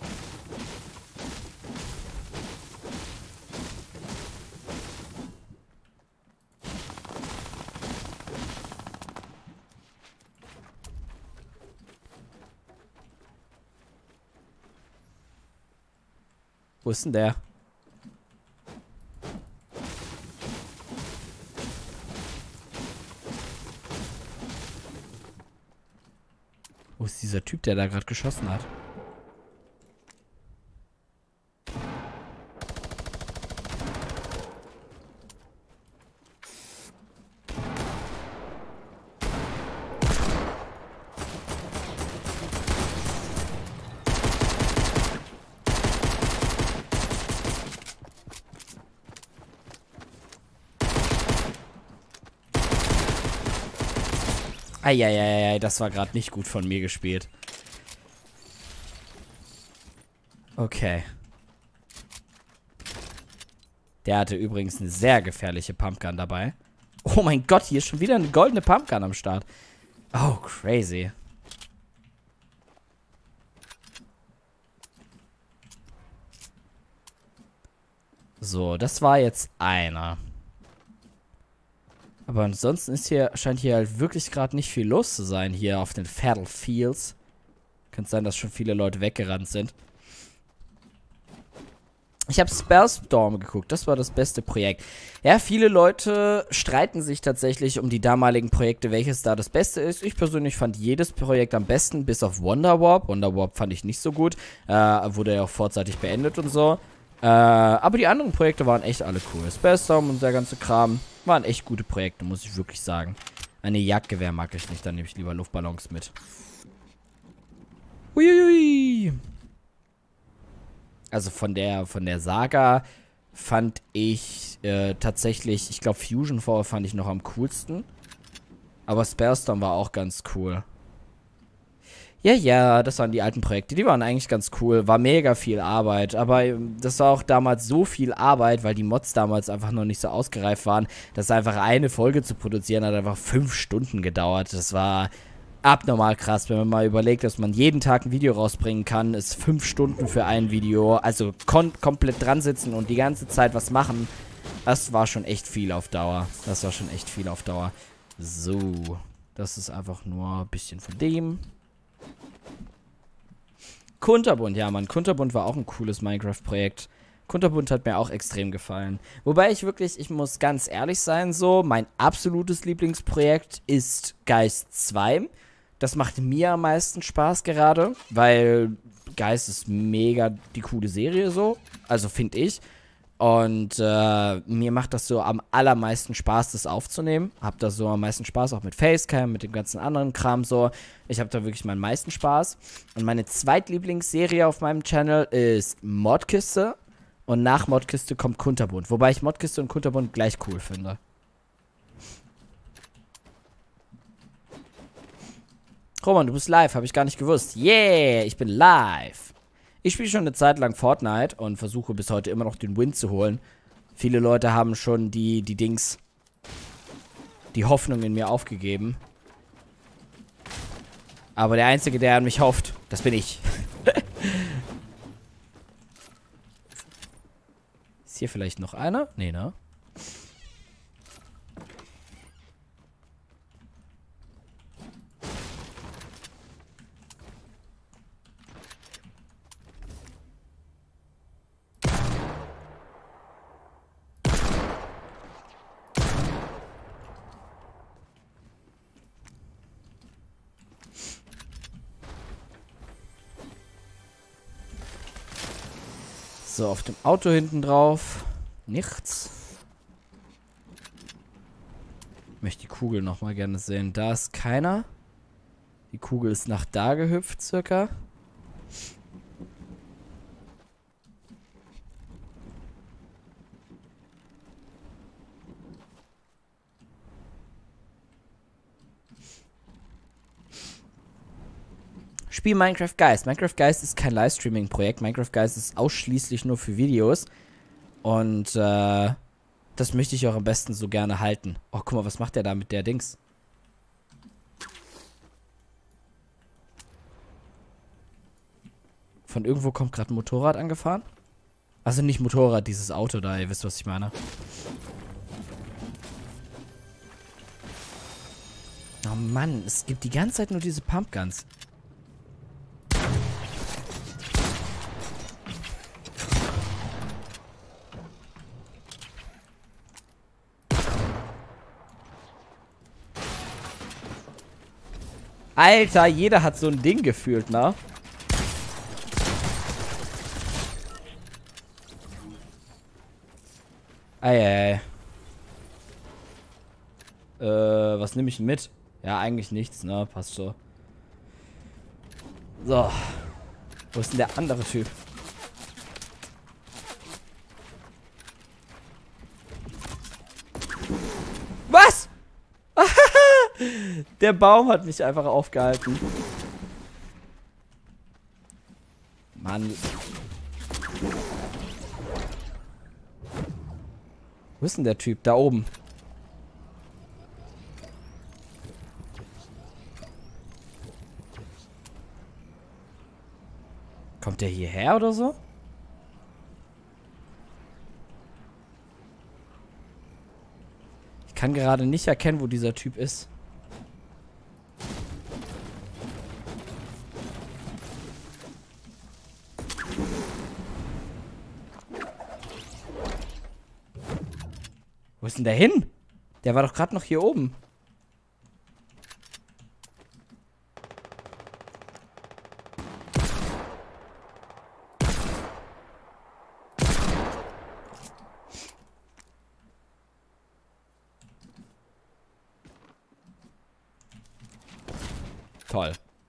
Wo ist denn der? Wo ist dieser Typ, der da gerade geschossen hat? Eieiei, das war gerade nicht gut von mir gespielt. Okay. Der hatte übrigens eine sehr gefährliche Pumpgun dabei. Oh mein Gott, hier ist schon wieder eine goldene Pumpgun am Start. Oh, crazy. So, das war jetzt einer. Aber ansonsten scheint hier halt wirklich gerade nicht viel los zu sein hier auf den Fatal Fields. Könnte sein, dass schon viele Leute weggerannt sind. Ich habe Spellstorm geguckt, das war das beste Projekt. Ja, viele Leute streiten sich tatsächlich um die damaligen Projekte, welches da das Beste ist. Ich persönlich fand jedes Projekt am besten, bis auf Wonderwarp. Wonderwarp fand ich nicht so gut, wurde ja auch vorzeitig beendet und so. Aber die anderen Projekte waren echt alle cool. Spellstorm und der ganze Kram waren echt gute Projekte, muss ich wirklich sagen. Eine Jagdgewehr mag ich nicht, dann nehme ich lieber Luftballons mit. Uiuiui. Also von der Saga fand ich tatsächlich, ich glaube Fusion Fall fand ich noch am coolsten. Aber Spellstorm war auch ganz cool. Ja, das waren die alten Projekte. Die waren eigentlich ganz cool. War mega viel Arbeit. Aber das war auch damals so viel Arbeit, weil die Mods damals einfach noch nicht so ausgereift waren, dass einfach eine Folge zu produzieren hat einfach 5 Stunden gedauert. Das war abnormal krass, wenn man mal überlegt, dass man jeden Tag ein Video rausbringen kann, ist 5 Stunden für ein Video, also komplett dran sitzen und die ganze Zeit was machen, das war schon echt viel auf Dauer. So, das ist einfach nur ein bisschen von dem. Kunterbund, ja Mann, Kunterbund war auch ein cooles Minecraft-Projekt. Kunterbund hat mir auch extrem gefallen. Wobei ich muss ganz ehrlich sein, so, mein absolutes Lieblingsprojekt ist Geist 2. Das macht mir am meisten Spaß gerade, weil Geist ist mega die coole Serie so, also finde ich. Und mir macht das so am allermeisten Spaß, das aufzunehmen. Hab da so am meisten Spaß, auch mit Facecam, mit dem ganzen anderen Kram so. Ich habe da wirklich meinen meisten Spaß. Und meine zweitlieblingsserie auf meinem Channel ist Modkiste. Und nach Modkiste kommt Kunterbund. Wobei ich Modkiste und Kunterbund gleich cool finde. Roman, du bist live, habe ich gar nicht gewusst. Yeah, ich bin live. Ich spiele schon eine Zeit lang Fortnite und versuche bis heute immer noch den Win zu holen. Viele Leute haben schon die Hoffnung in mir aufgegeben. Aber der Einzige, der an mich hofft, das bin ich. Ist hier vielleicht noch einer? Nee, ne? So, auf dem Auto hinten drauf. Nichts. Ich möchte die Kugel nochmal gerne sehen. Da ist keiner. Die Kugel ist nach da gehüpft, circa. Spiel Minecraft Geist. Minecraft Geist ist kein Livestreaming-Projekt. Minecraft Geist ist ausschließlich nur für Videos. Und das möchte ich auch am besten so gerne halten. Oh, guck mal, was macht der da mit der Dings? Von irgendwo kommt gerade ein Motorrad angefahren. Also nicht Motorrad, dieses Auto da. Ihr wisst, was ich meine. Oh Mann, es gibt die ganze Zeit nur diese Pumpguns. Alter, jeder hat so ein Ding gefühlt, ne? Eieiei. Was nehme ich denn mit? Ja, eigentlich nichts, ne? Passt so. So. Wo ist denn der andere Typ? Was? Der Baum hat mich einfach aufgehalten. Mann. Wo ist denn der Typ? Da oben. Kommt der hierher oder so? Ich kann gerade nicht erkennen, wo dieser Typ ist. Wo ist denn der hin? Der war doch gerade noch hier oben. Toll.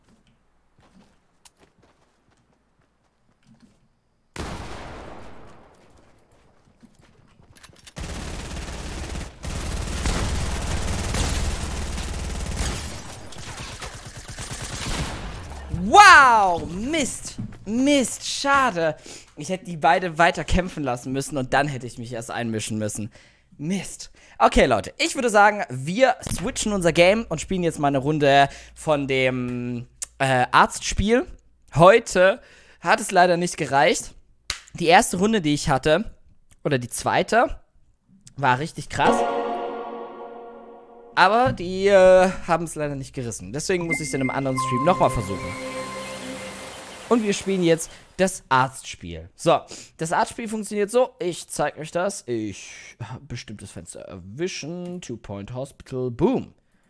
Wow! Mist! Mist! Schade! Ich hätte die beide weiter kämpfen lassen müssen und dann hätte ich mich erst einmischen müssen. Mist. Okay, Leute, ich würde sagen, wir switchen unser Game und spielen jetzt mal eine Runde von dem Arztspiel. Heute hat es leider nicht gereicht. Die erste Runde, die ich hatte, oder die zweite, war richtig krass. Aber die haben es leider nicht gerissen. Deswegen muss ich es in einem anderen Stream nochmal versuchen. Und wir spielen jetzt das Arztspiel. So, das Arztspiel funktioniert so. Ich zeige euch das. Ich habe bestimmtes Fenster erwischen. 2-Point Hospital. Boom.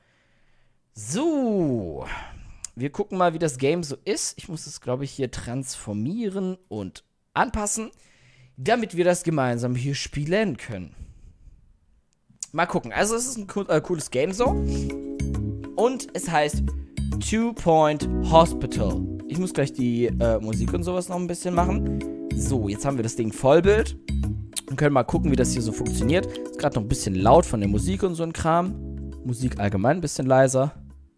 So. Wir gucken mal, wie das Game so ist. Ich muss es, glaube ich, hier transformieren und anpassen, damit wir das gemeinsam hier spielen können. Mal gucken. Also, es ist ein cooles Game so. Und es heißt 2-Point Hospital. Ich muss gleich die Musik und sowas noch ein bisschen machen. So, jetzt haben wir das Ding Vollbild. Und können mal gucken, wie das hier so funktioniert. Ist gerade noch ein bisschen laut von der Musik und so ein Kram. Musik allgemein ein bisschen leiser.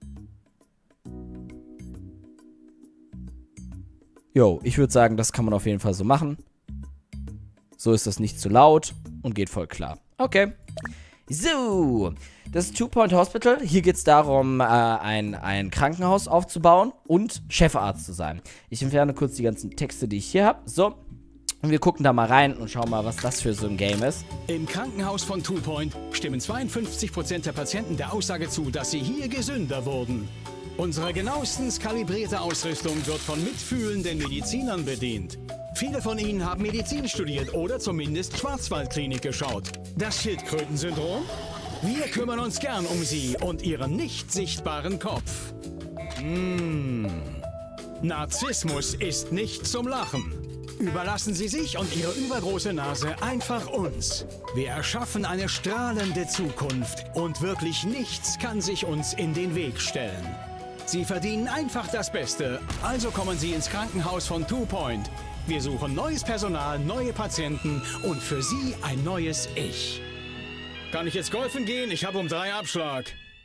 Jo, ich würde sagen, das kann man auf jeden Fall so machen. So ist das nicht zu laut und geht voll klar. Okay. So, das 2-Point Hospital. Hier geht es darum, ein Krankenhaus aufzubauen und Chefarzt zu sein. Ich entferne kurz die ganzen Texte, die ich hier habe. So, und wir gucken da mal rein und schauen mal, was das für so ein Game ist. Im Krankenhaus von 2-Point stimmen 52% der Patienten der Aussage zu, dass sie hier gesünder wurden. Unsere genauestens kalibrierte Ausrüstung wird von mitfühlenden Medizinern bedient. Viele von ihnen haben Medizin studiert oder zumindest Schwarzwaldklinik geschaut. Das Schildkrötensyndrom? Wir kümmern uns gern um sie und ihren nicht sichtbaren Kopf. Narzissmus ist nicht zum Lachen. Überlassen Sie sich und Ihre übergroße Nase einfach uns. Wir erschaffen eine strahlende Zukunft und wirklich nichts kann sich uns in den Weg stellen. Sie verdienen einfach das Beste, also kommen Sie ins Krankenhaus von 2-Point. Wir suchen neues Personal, neue Patienten und für Sie ein neues Ich. Kann ich jetzt golfen gehen? Ich habe um 3 Abschlag.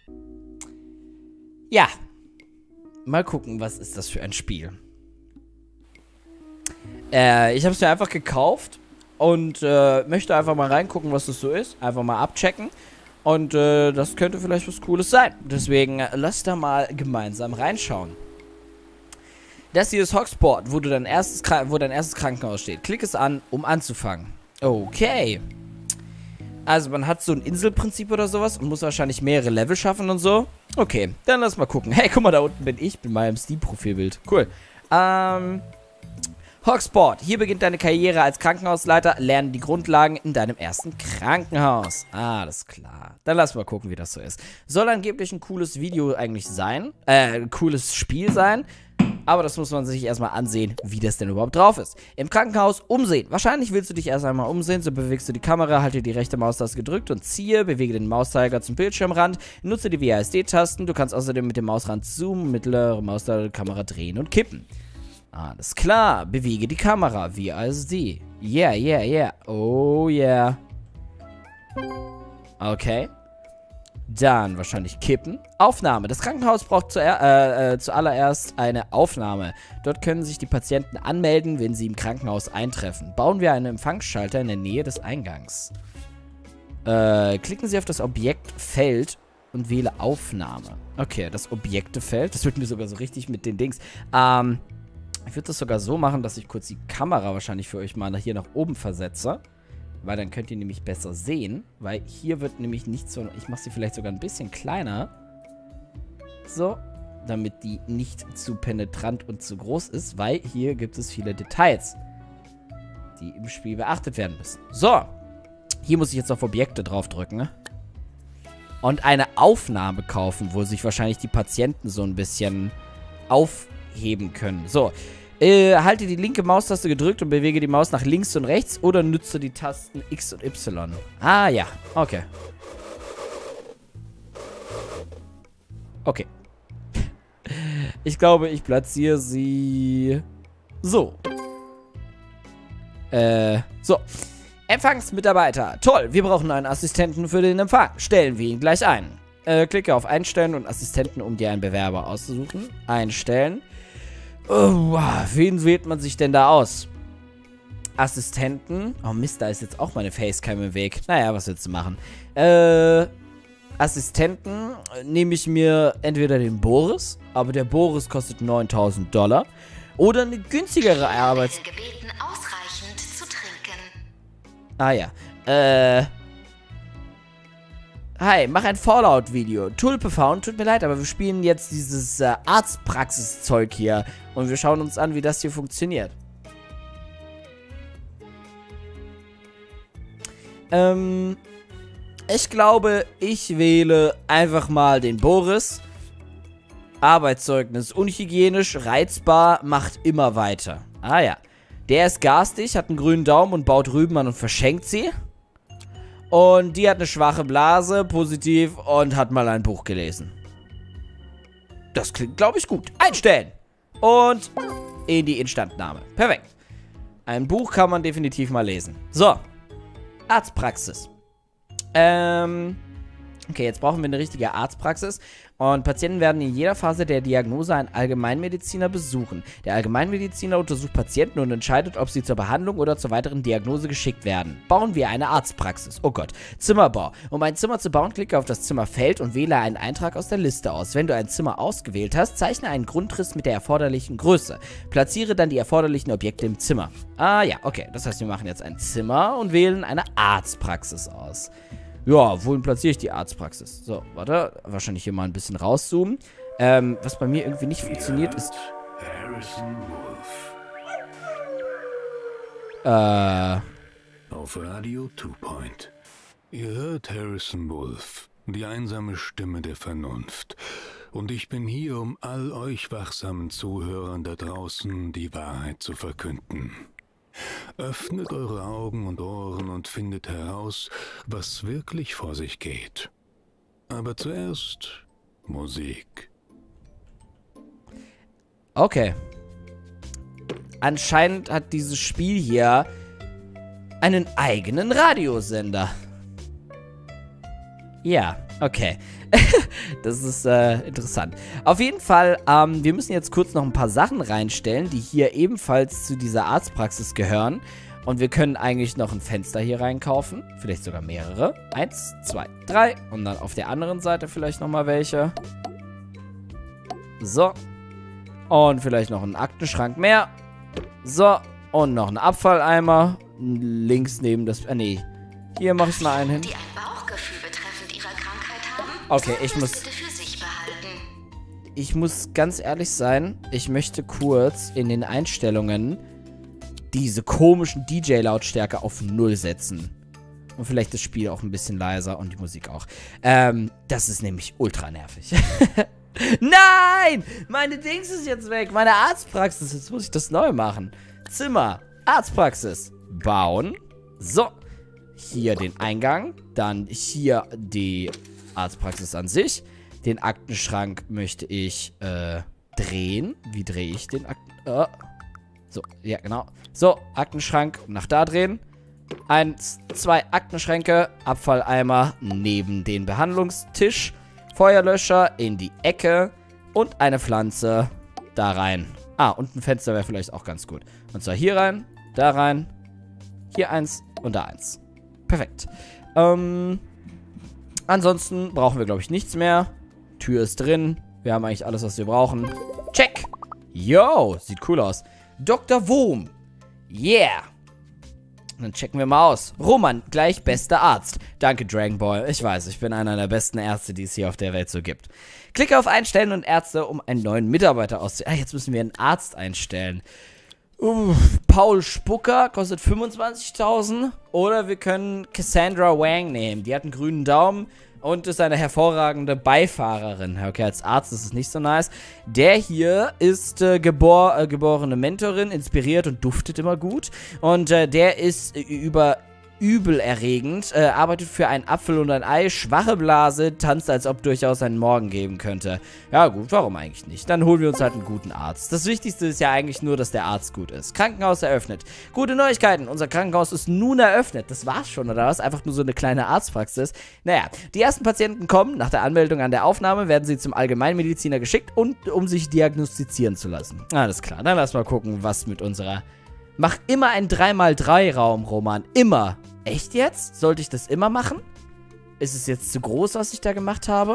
Ja. Mal gucken, was ist das für ein Spiel. Ich habe es mir einfach gekauft und möchte einfach mal reingucken, was das so ist. Einfach mal abchecken. Und das könnte vielleicht was Cooles sein. Deswegen lass da mal gemeinsam reinschauen. Das hier ist Hoxport, wo dein erstes Krankenhaus steht. Klick es an, um anzufangen. Okay. Also man hat so ein Inselprinzip oder sowas und muss wahrscheinlich mehrere Level schaffen und so. Okay, dann lass mal gucken. Hey, guck mal, da unten bin ich mit meinem Steam-Profilbild. Cool. Hoxport. Hier beginnt deine Karriere als Krankenhausleiter. Lerne die Grundlagen in deinem ersten Krankenhaus. Alles klar. Dann lass mal gucken, wie das so ist. Soll angeblich ein cooles Video eigentlich sein. Ein cooles Spiel sein. Aber das muss man sich erstmal ansehen, wie das denn überhaupt drauf ist. Im Krankenhaus umsehen. Wahrscheinlich willst du dich erst einmal umsehen. So bewegst du die Kamera, halte die rechte Maustaste gedrückt und ziehe. Bewege den Mauszeiger zum Bildschirmrand. Nutze die WASD-Tasten. Du kannst außerdem mit dem Mausrand zoomen, mittlere Maustaste, Kamera drehen und kippen. Alles klar. Bewege die Kamera. WASD. Yeah, yeah, yeah. Oh, yeah. Okay. Dann wahrscheinlich kippen. Aufnahme. Das Krankenhaus braucht zuallererst eine Aufnahme. Dort können sich die Patienten anmelden, wenn sie im Krankenhaus eintreffen. Bauen wir einen Empfangsschalter in der Nähe des Eingangs. Klicken Sie auf das Objektfeld und wähle Aufnahme. Okay, das Objektefeld. Das wird mir sogar so richtig mit den Dings. Ich würde das sogar so machen, dass ich kurz die Kamera wahrscheinlich für euch mal hier nach oben versetze. Weil dann könnt ihr nämlich besser sehen. Weil hier wird nämlich nicht so... Ich mache sie vielleicht sogar ein bisschen kleiner. So. Damit die nicht zu penetrant und zu groß ist. Weil hier gibt es viele Details, die im Spiel beachtet werden müssen. So. Hier muss ich jetzt auf Objekte draufdrücken. Ne? Und eine Aufnahme kaufen, wo sich wahrscheinlich die Patienten so ein bisschen aufheben können. So. Halte die linke Maustaste gedrückt und bewege die Maus nach links und rechts oder nutze die Tasten X und Y. Ah, ja. Okay. Okay. Ich glaube, ich platziere sie so. So. Empfangsmitarbeiter. Toll, wir brauchen einen Assistenten für den Empfang. Stellen wir ihn gleich ein. Klicke auf Einstellen und Assistenten, um dir einen Bewerber auszusuchen. Einstellen. Oh, wen wählt man sich denn da aus? Assistenten. Oh Mist, da ist jetzt auch meine Facecam im Weg. Naja, was willst du machen? Assistenten nehme ich mir entweder den Boris, aber der Boris kostet $9.000. Oder eine günstigere gebeten, ausreichend zu trinken. Ah ja. Hi, mach ein Fallout-Video. Tulpe Found, tut mir leid, aber wir spielen jetzt dieses Arztpraxis-Zeug hier. Und wir schauen uns an, wie das hier funktioniert. Ich glaube, ich wähle einfach mal den Boris. Arbeitszeugnis, unhygienisch, reizbar, macht immer weiter. Ah ja. Der ist garstig, hat einen grünen Daumen und baut Rüben an und verschenkt sie. Und die hat eine schwache Blase, positiv, und hat mal ein Buch gelesen. Das klingt, glaube ich, gut. Einstellen. Und in die Instandnahme. Perfekt. Ein Buch kann man definitiv mal lesen. So. Arztpraxis. Okay, jetzt brauchen wir eine richtige Arztpraxis. Und Patienten werden in jeder Phase der Diagnose einen Allgemeinmediziner besuchen. Der Allgemeinmediziner untersucht Patienten und entscheidet, ob sie zur Behandlung oder zur weiteren Diagnose geschickt werden. Bauen wir eine Arztpraxis. Oh Gott. Zimmerbau. Um ein Zimmer zu bauen, klicke auf das Zimmerfeld und wähle einen Eintrag aus der Liste aus. Wenn du ein Zimmer ausgewählt hast, zeichne einen Grundriss mit der erforderlichen Größe. Platziere dann die erforderlichen Objekte im Zimmer. Ah ja, okay. Das heißt, wir machen jetzt ein Zimmer und wählen eine Arztpraxis aus. Ja, wohin platziere ich die Arztpraxis? So, warte. Wahrscheinlich hier mal ein bisschen rauszoomen. Was bei mir irgendwie nicht funktioniert, ist... Harrison Wolf. Auf Radio 2 Point. Ihr hört Harrison Wolf, die einsame Stimme der Vernunft. Und ich bin hier, um all euch wachsamen Zuhörern da draußen die Wahrheit zu verkünden. Öffnet eure Augen und Ohren und findet heraus, was wirklich vor sich geht. Aber zuerst Musik. Okay. Anscheinend hat dieses Spiel hier einen eigenen Radiosender. Ja, okay. Das ist interessant. Auf jeden Fall, wir müssen jetzt kurz noch ein paar Sachen reinstellen, die hier ebenfalls zu dieser Arztpraxis gehören. Und wir können eigentlich noch ein Fenster hier reinkaufen. Vielleicht sogar mehrere. 1, 2, 3. Und dann auf der anderen Seite vielleicht nochmal welche. So. Und vielleicht noch einen Aktenschrank mehr. So. Und noch einen Abfalleimer. Links neben das... nee. Hier mache ich mal einen hin. Die ein Bauchgefühl betreffend ihrer Krankheit haben, okay, ich muss ganz ehrlich sein, ich möchte kurz in den Einstellungen diese komischen DJ-Lautstärke auf 0 setzen. Und vielleicht das Spiel auch ein bisschen leiser und die Musik auch. Das ist nämlich ultra nervig. Nein! Meine Dings ist jetzt weg. Meine Arztpraxis. Jetzt muss ich das neu machen. Zimmer. Arztpraxis. Bauen. So. Hier den Eingang. Dann hier die Arztpraxis an sich. Den Aktenschrank möchte ich drehen. Wie drehe ich den Aktenschrank? So, ja, genau. So, Aktenschrank nach da drehen. 2 Aktenschränke, Abfalleimer neben den Behandlungstisch, Feuerlöscher in die Ecke und eine Pflanze da rein. Ah, und ein Fenster wäre vielleicht auch ganz gut. Und zwar hier rein, hier eins und da eins. Perfekt. Ansonsten brauchen wir, glaube ich, nichts mehr. Tür ist drin. Wir haben eigentlich alles, was wir brauchen. Check. Yo, sieht cool aus. Dr. Wurm. Yeah. Dann checken wir mal aus. Roman, gleich bester Arzt. Danke, Dragon Ball. Ich weiß, ich bin einer der besten Ärzte, die es hier auf der Welt so gibt. Klicke auf Einstellen und Ärzte, um einen neuen Mitarbeiter auszuwählen. Jetzt müssen wir einen Arzt einstellen. Paul Spucker kostet 25.000. Oder wir können Cassandra Wang nehmen. Die hat einen grünen Daumen und ist eine hervorragende Beifahrerin. Okay, als Arzt ist es nicht so nice. Der hier ist geborene Mentorin, inspiriert und duftet immer gut. Und der ist übelerregend, arbeitet für einen Apfel und ein Ei, schwache Blase, tanzt, als ob durchaus einen Morgen geben könnte. Ja gut, warum eigentlich nicht? Dann holen wir uns halt einen guten Arzt. Das Wichtigste ist ja eigentlich nur, dass der Arzt gut ist. Krankenhaus eröffnet. Gute Neuigkeiten, unser Krankenhaus ist nun eröffnet. Das war's schon, oder was? Einfach nur so eine kleine Arztpraxis. Naja, die ersten Patienten kommen. Nach der Anmeldung an der Aufnahme werden sie zum Allgemeinmediziner geschickt, und um sich diagnostizieren zu lassen. Alles klar, dann lass mal gucken, was mit unserer... Mach immer einen 3x3-Raum, Roman. Immer. Echt jetzt? Sollte ich das immer machen? Ist es jetzt zu groß, was ich da gemacht habe?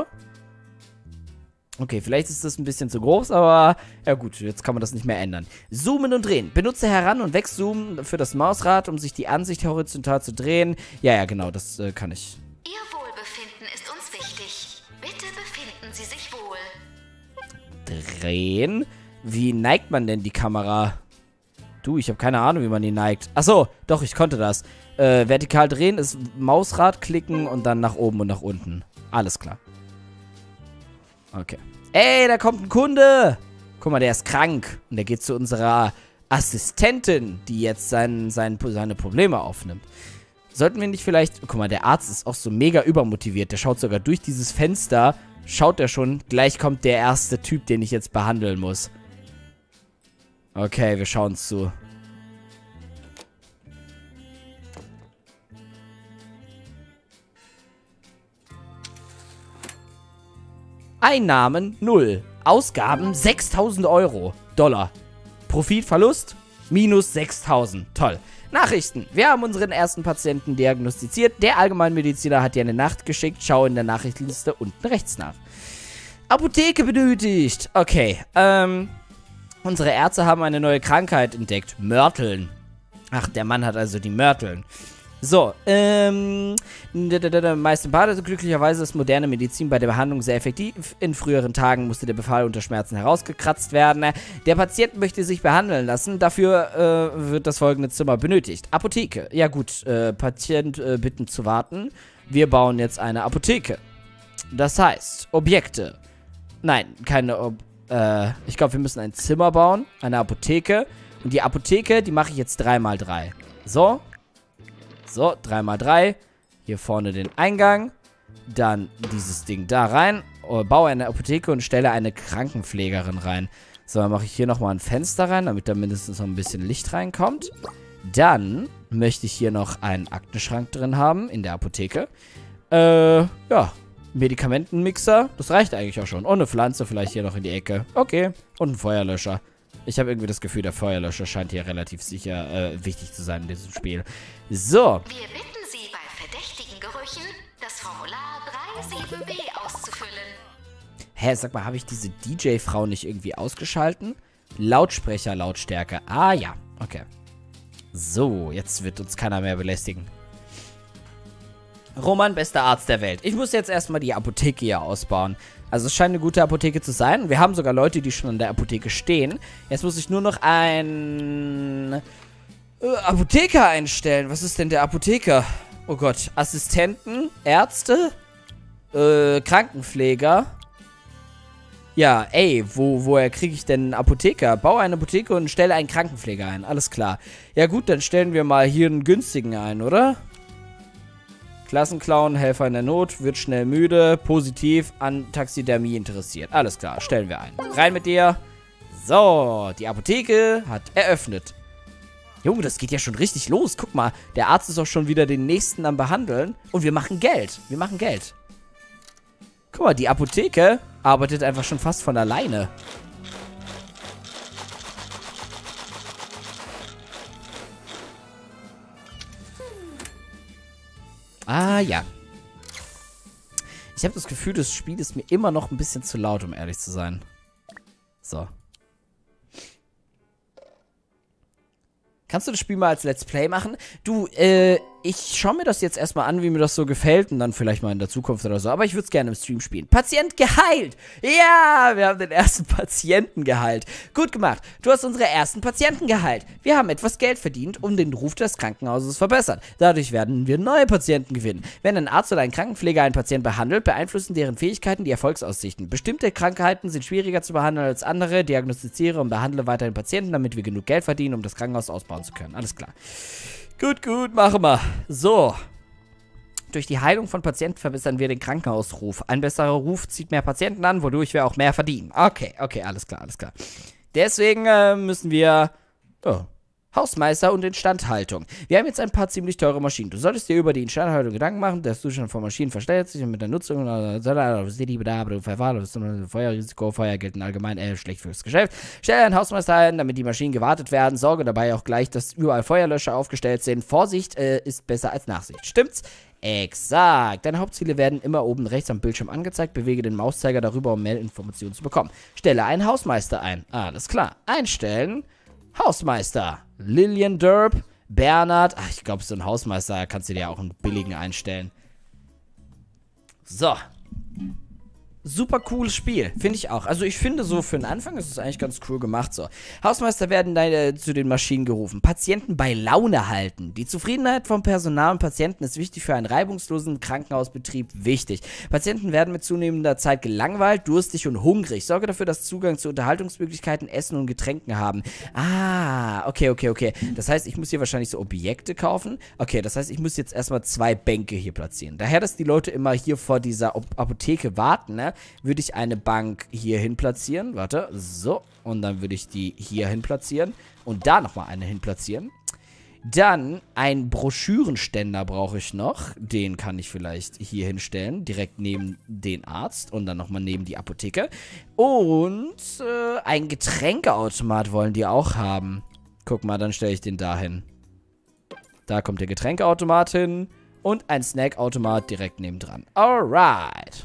Okay, vielleicht ist das ein bisschen zu groß, aber ja gut, jetzt kann man das nicht mehr ändern. Zoomen und drehen. Benutze Heran- und Wegzoomen für das Mausrad, um sich die Ansicht horizontal zu drehen. Ja, genau, das kann ich. Ihr Wohlbefinden ist uns wichtig. Bitte befinden Sie sich wohl. Drehen? Wie neigt man denn die Kamera? Du, ich habe keine Ahnung, wie man die neigt. Achso, doch, ich konnte das. Vertikal drehen ist Mausrad klicken und dann nach oben und nach unten. Alles klar. Okay. Ey, da kommt ein Kunde. Guck mal, der ist krank. Und der geht zu unserer Assistentin, die jetzt seine Probleme aufnimmt. Sollten wir nicht vielleicht... Guck mal, der Arzt ist auch so mega übermotiviert. Der schaut sogar durch dieses Fenster. Schaut er schon. Gleich kommt der erste Typ, den ich jetzt behandeln muss. Okay, wir schauen es zu. Einnahmen 0. Ausgaben 6.000 Euro. Dollar. Profit, Verlust? Minus 6.000. Toll. Nachrichten. Wir haben unseren ersten Patienten diagnostiziert. Der Allgemeinmediziner hat dir eine Nacht geschickt. Schau in der Nachrichtenliste unten rechts nach. Apotheke benötigt. Okay. Unsere Ärzte haben eine neue Krankheit entdeckt. Mörteln. Ach, der Mann hat also die Mörteln. So, meist sympathisch. Glücklicherweise ist moderne Medizin bei der Behandlung sehr effektiv. In früheren Tagen musste der Befall unter Schmerzen herausgekratzt werden. Der Patient möchte sich behandeln lassen. Dafür wird das folgende Zimmer benötigt. Apotheke. Ja gut, Patient bitten zu warten. Wir bauen jetzt eine Apotheke. Das heißt, Objekte. Nein, keine ich glaube, wir müssen ein Zimmer bauen. Eine Apotheke. Und die Apotheke, die mache ich jetzt 3x3. So. So, 3x3. Hier vorne den Eingang. Dann dieses Ding da rein. Baue eine Apotheke und stelle eine Krankenpflegerin rein. So, dann mache ich hier nochmal ein Fenster rein, damit da mindestens noch ein bisschen Licht reinkommt. Dann möchte ich hier noch einen Aktenschrank drin haben in der Apotheke. Ja. Medikamentenmixer. Das reicht eigentlich auch schon. Und eine Pflanze vielleicht hier noch in die Ecke. Okay. Und ein Feuerlöscher. Ich habe irgendwie das Gefühl, der Feuerlöscher scheint hier relativ sicher wichtig zu sein in diesem Spiel. So. Wir bitten Sie bei verdächtigen Gerüchen, das Formular 37b auszufüllen. Hä, sag mal, habe ich diese DJ-Frau nicht irgendwie ausgeschalten? Lautsprecherlautstärke. Ah, ja. Okay. So, jetzt wird uns keiner mehr belästigen. Roman, bester Arzt der Welt. Ich muss jetzt erstmal die Apotheke hier ausbauen. Also es scheint eine gute Apotheke zu sein. Wir haben sogar Leute, die schon an der Apotheke stehen. Jetzt muss ich nur noch einen Apotheker einstellen. Was ist denn der Apotheker? Oh Gott. Assistenten, Ärzte, Krankenpfleger. Ja, ey, woher kriege ich denn einen Apotheker? Baue eine Apotheke und stelle einen Krankenpfleger ein. Alles klar. Ja gut, dann stellen wir mal hier einen günstigen ein, oder? Klassenclown, Helfer in der Not, wird schnell müde, positiv, an Taxidermie interessiert. Alles klar, stellen wir ein. Rein mit dir. So, die Apotheke hat eröffnet. Junge, das geht ja schon richtig los. Guck mal, der Arzt ist auch schon wieder den Nächsten am Behandeln. Und wir machen Geld. Wir machen Geld. Guck mal, die Apotheke arbeitet einfach schon fast von alleine. Ah, ja. Ich habe das Gefühl, das Spiel ist mir immer noch ein bisschen zu laut, um ehrlich zu sein. So. Kannst du das Spiel mal als Let's Play machen? Du, ich schaue mir das jetzt erstmal an, wie mir das so gefällt und dann vielleicht mal in der Zukunft oder so. Aber ich würde es gerne im Stream spielen. Patient geheilt! Ja, wir haben den ersten Patienten geheilt. Gut gemacht. Du hast unsere ersten Patienten geheilt. Wir haben etwas Geld verdient und den Ruf des Krankenhauses verbessert. Dadurch werden wir neue Patienten gewinnen. Wenn ein Arzt oder ein Krankenpfleger einen Patienten behandelt, beeinflussen deren Fähigkeiten die Erfolgsaussichten. Bestimmte Krankheiten sind schwieriger zu behandeln als andere. Diagnostiziere und behandle weiterhin Patienten, damit wir genug Geld verdienen, um das Krankenhaus ausbauen zu können. Alles klar. Gut, machen wir. So. Durch die Heilung von Patienten verbessern wir den Krankenhausruf. Ein besserer Ruf zieht mehr Patienten an, wodurch wir auch mehr verdienen. Okay, alles klar. Deswegen müssen wir... Oh. Hausmeister und Instandhaltung. Wir haben jetzt ein paar ziemlich teure Maschinen. Du solltest dir über die Instandhaltung Gedanken machen. Der Zustand von Maschinen verstärkt sich und mit der Nutzung Feuerrisiko. Feuer gelten allgemein schlecht fürs Geschäft. Stelle einen Hausmeister ein, damit die Maschinen gewartet werden. Sorge dabei auch gleich, dass überall Feuerlöscher aufgestellt sind. Vorsicht ist besser als Nachsicht. Stimmt's? Exakt. Deine Hauptziele werden immer oben rechts am Bildschirm angezeigt. Bewege den Mauszeiger darüber, um mehr Informationen zu bekommen. Stelle einen Hausmeister ein. Alles klar. Einstellen. Hausmeister. Lillian Derb, Bernhard. Ach, ich glaube, so ein Hausmeister kannst du dir auch einen billigen einstellen. So. Super cooles Spiel, finde ich auch. Also ich finde so für den Anfang ist es eigentlich ganz cool gemacht so. Hausmeister werden zu den Maschinen gerufen. Patienten bei Laune halten. Die Zufriedenheit vom Personal und Patienten ist wichtig für einen reibungslosen Krankenhausbetrieb wichtig. Patienten werden mit zunehmender Zeit gelangweilt, durstig und hungrig. Sorge dafür, dass Zugang zu Unterhaltungsmöglichkeiten, Essen und Getränken haben. Ah, okay. Das heißt, ich muss hier wahrscheinlich so Objekte kaufen. Okay, das heißt, ich muss jetzt erstmal 2 Bänke hier platzieren. Daher, dass die Leute immer hier vor dieser Apotheke warten, ne? Würde ich eine Bank hier hin platzieren. Warte, so. Und dann würde ich die hier hin platzieren. Und da nochmal eine hin platzieren. Dann ein Broschürenständer brauche ich noch. Den kann ich vielleicht hier hinstellen. Direkt neben den Arzt. Und dann nochmal neben die Apotheke. Und ein Getränkeautomat wollen die auch haben. Guck mal, dann stelle ich den da hin. Da kommt der Getränkeautomat hin. Und ein Snackautomat direkt nebendran. Alright.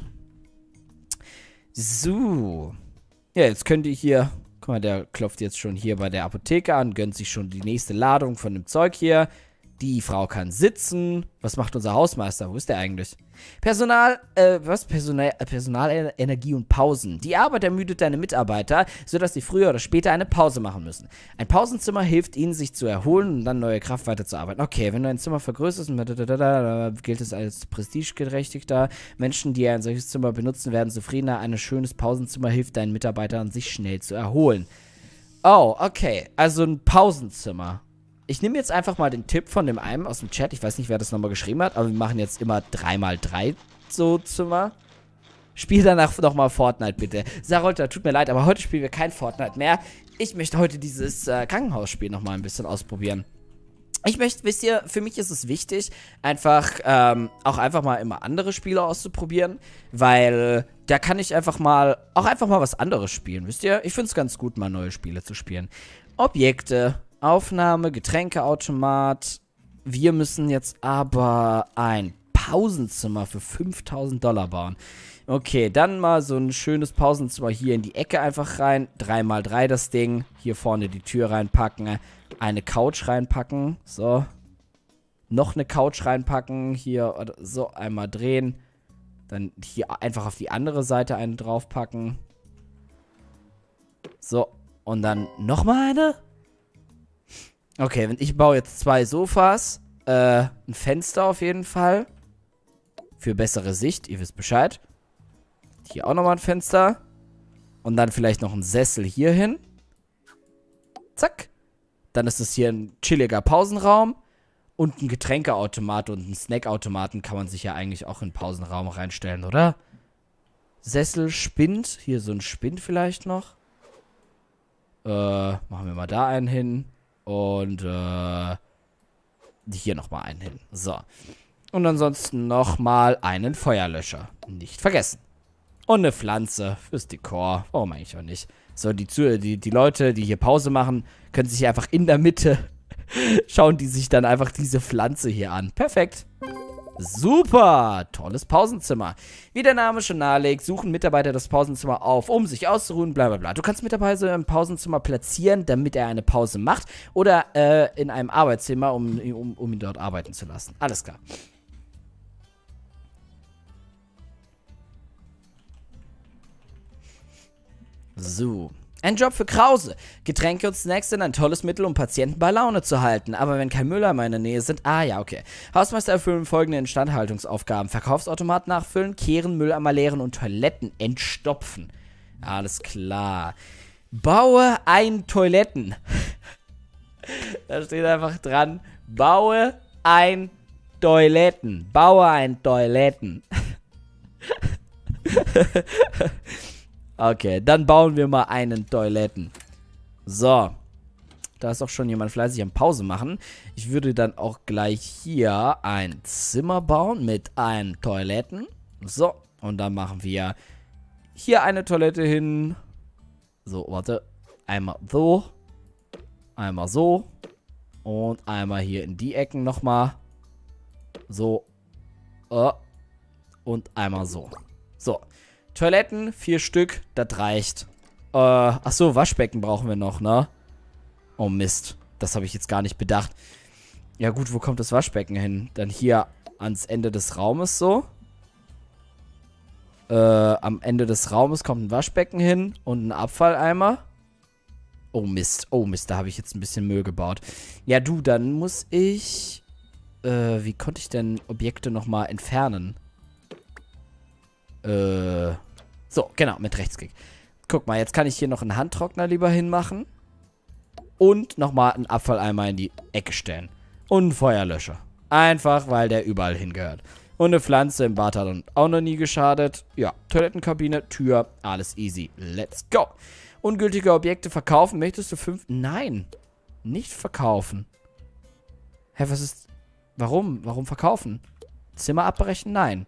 So. Ja, jetzt könnt ihr hier... Guck mal, der klopft jetzt schon hier bei der Apotheke an, gönnt sich schon die nächste Ladung von dem Zeug hier. Die Frau kann sitzen. Was macht unser Hausmeister? Wo ist der eigentlich? Personal, Energie und Pausen. Die Arbeit ermüdet deine Mitarbeiter, sodass sie früher oder später eine Pause machen müssen. Ein Pausenzimmer hilft ihnen, sich zu erholen und dann neue Kraft weiterzuarbeiten. Okay, wenn du ein Zimmer vergrößerst, gilt es als prestigegerechtigter. Menschen, die ein solches Zimmer benutzen, werden zufriedener. Ein schönes Pausenzimmer hilft deinen Mitarbeitern, sich schnell zu erholen. Oh, okay. Also ein Pausenzimmer. Ich nehme jetzt einfach mal den Tipp von dem einen aus dem Chat. Ich weiß nicht, wer das nochmal geschrieben hat, aber wir machen jetzt immer 3x3 so Zimmer. Spiel danach nochmal Fortnite, bitte. Sarolta, tut mir leid, aber heute spielen wir kein Fortnite mehr. Ich möchte heute dieses Krankenhausspiel nochmal ein bisschen ausprobieren. Ich möchte, wisst ihr, für mich ist es wichtig, auch einfach mal immer andere Spiele auszuprobieren, weil da kann ich auch einfach mal was anderes spielen, wisst ihr? Ich finde es ganz gut, mal neue Spiele zu spielen. Objekte. Aufnahme, Getränkeautomat. Wir müssen jetzt aber ein Pausenzimmer für $5.000 bauen. Okay, dann mal so ein schönes Pausenzimmer hier in die Ecke einfach rein. 3x3 das Ding. Hier vorne die Tür reinpacken. Eine Couch reinpacken. So. Noch eine Couch reinpacken. Hier so einmal drehen. Dann hier einfach auf die andere Seite eine draufpacken. So. Und dann nochmal eine. Okay, ich baue jetzt 2 Sofas, ein Fenster auf jeden Fall, für bessere Sicht, ihr wisst Bescheid. Hier auch nochmal ein Fenster und dann vielleicht noch ein Sessel hier hin. Zack. Dann ist es hier ein chilliger Pausenraum und ein Getränkeautomat und ein Snackautomaten kann man sich ja eigentlich auch in den Pausenraum reinstellen, oder? Sessel, Spind, hier so ein Spind vielleicht noch. Machen wir mal da einen hin. Und hier nochmal einen hin. So. Und ansonsten nochmal einen Feuerlöscher. Nicht vergessen. Und eine Pflanze fürs Dekor. Warum eigentlich auch nicht? So, die Leute, die hier Pause machen, können sich einfach in der Mitte schauen die sich dann einfach diese Pflanze hier an. Perfekt. Super. Tolles Pausenzimmer. Wie der Name schon nahelegt, suchen Mitarbeiter das Pausenzimmer auf, um sich auszuruhen, bla bla bla. Du kannst Mitarbeiter im Pausenzimmer platzieren, damit er eine Pause macht. Oder in einem Arbeitszimmer, um ihn dort arbeiten zu lassen. Alles klar. So. Ein Job für Krause. Getränke und Snacks sind ein tolles Mittel, um Patienten bei Laune zu halten. Aber wenn kein Mülleimer in der Nähe sind... Ah, ja, okay. Hausmeister erfüllen folgende Instandhaltungsaufgaben. Verkaufsautomat nachfüllen, kehren, Mülleimer leeren und Toiletten entstopfen. Alles klar. Baue ein Toiletten. Da steht einfach dran. Baue ein Toiletten. Baue ein Toiletten. Okay, dann bauen wir mal einen Toiletten. So. Da ist auch schon jemand fleißig am Pause machen. Ich würde dann auch gleich hier ein Zimmer bauen mit einem Toiletten. So. Und dann machen wir hier eine Toilette hin. So, warte. Einmal so. Einmal so. Und einmal hier in die Ecken nochmal. So. Und einmal so. So. Toiletten, 4 Stück, das reicht. Achso, Waschbecken brauchen wir noch, ne? Oh Mist, das habe ich jetzt gar nicht bedacht. Ja gut, wo kommt das Waschbecken hin? Dann hier ans Ende des Raumes so. Am Ende des Raumes kommt ein Waschbecken hin und ein Abfalleimer. Oh Mist, da habe ich jetzt ein bisschen Müll gebaut. Ja du, dann muss ich... wie konnte ich denn Objekte nochmal entfernen? So, genau, mit Rechtsklick. Guck mal, jetzt kann ich hier noch einen Handtrockner lieber hinmachen. Und nochmal einen Abfalleimer in die Ecke stellen. Und einen Feuerlöscher. Einfach, weil der überall hingehört. Und eine Pflanze im Bad hat uns auch noch nie geschadet. Ja, Toilettenkabine, Tür, alles easy. Let's go. Ungültige Objekte verkaufen. Möchtest du 5? Nein. Nicht verkaufen. Hä, was ist... Warum? Warum verkaufen? Zimmer abbrechen? Nein.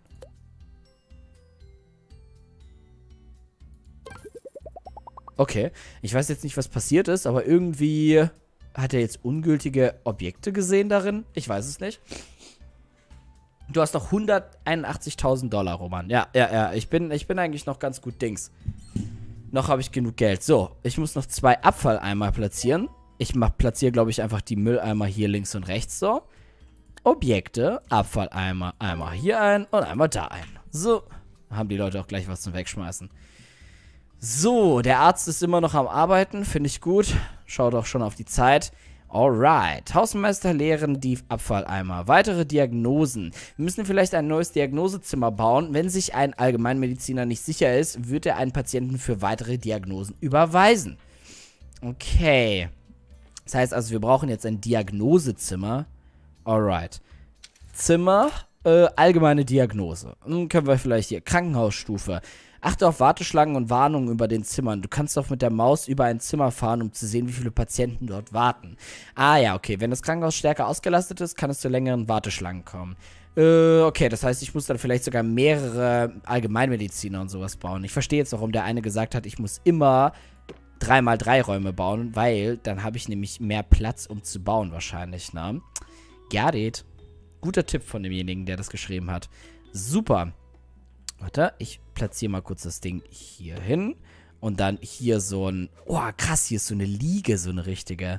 Okay, ich weiß jetzt nicht, was passiert ist, aber irgendwie hat er jetzt ungültige Objekte gesehen darin. Ich weiß es nicht. Du hast noch 181.000 $, Roman. Ja, ich bin eigentlich noch ganz gut Dings. Noch habe ich genug Geld. So, ich muss noch 2 Abfalleimer platzieren. Ich platziere, glaube ich, einfach die Mülleimer hier links und rechts so. Objekte, Abfalleimer, einmal hier ein und einmal da ein. So, haben die Leute auch gleich was zum Wegschmeißen. So, der Arzt ist immer noch am Arbeiten, finde ich gut. Schaut auch schon auf die Zeit. Alright, Hausmeister leeren die Abfalleimer. Weitere Diagnosen. Wir müssen vielleicht ein neues Diagnosezimmer bauen. Wenn sich ein Allgemeinmediziner nicht sicher ist, wird er einen Patienten für weitere Diagnosen überweisen. Okay. Das heißt also, wir brauchen jetzt ein Diagnosezimmer. Alright. Zimmer, allgemeine Diagnose. Dann können wir vielleicht hier Krankenhausstufe. Achte auf Warteschlangen und Warnungen über den Zimmern. Du kannst doch mit der Maus über ein Zimmer fahren, um zu sehen, wie viele Patienten dort warten. Ah ja, okay. Wenn das Krankenhaus stärker ausgelastet ist, kann es zu längeren Warteschlangen kommen. Okay, das heißt, ich muss dann vielleicht sogar mehrere Allgemeinmediziner und sowas bauen. Ich verstehe jetzt, warum der eine gesagt hat, ich muss immer 3x3 Räume bauen, weil dann habe ich nämlich mehr Platz, um zu bauen wahrscheinlich, ne? Got it. Guter Tipp von demjenigen, der das geschrieben hat. Super. Warte, ich platziere mal kurz das Ding hier hin. Und dann hier so ein... Oh, krass, hier ist so eine Liege, so eine richtige.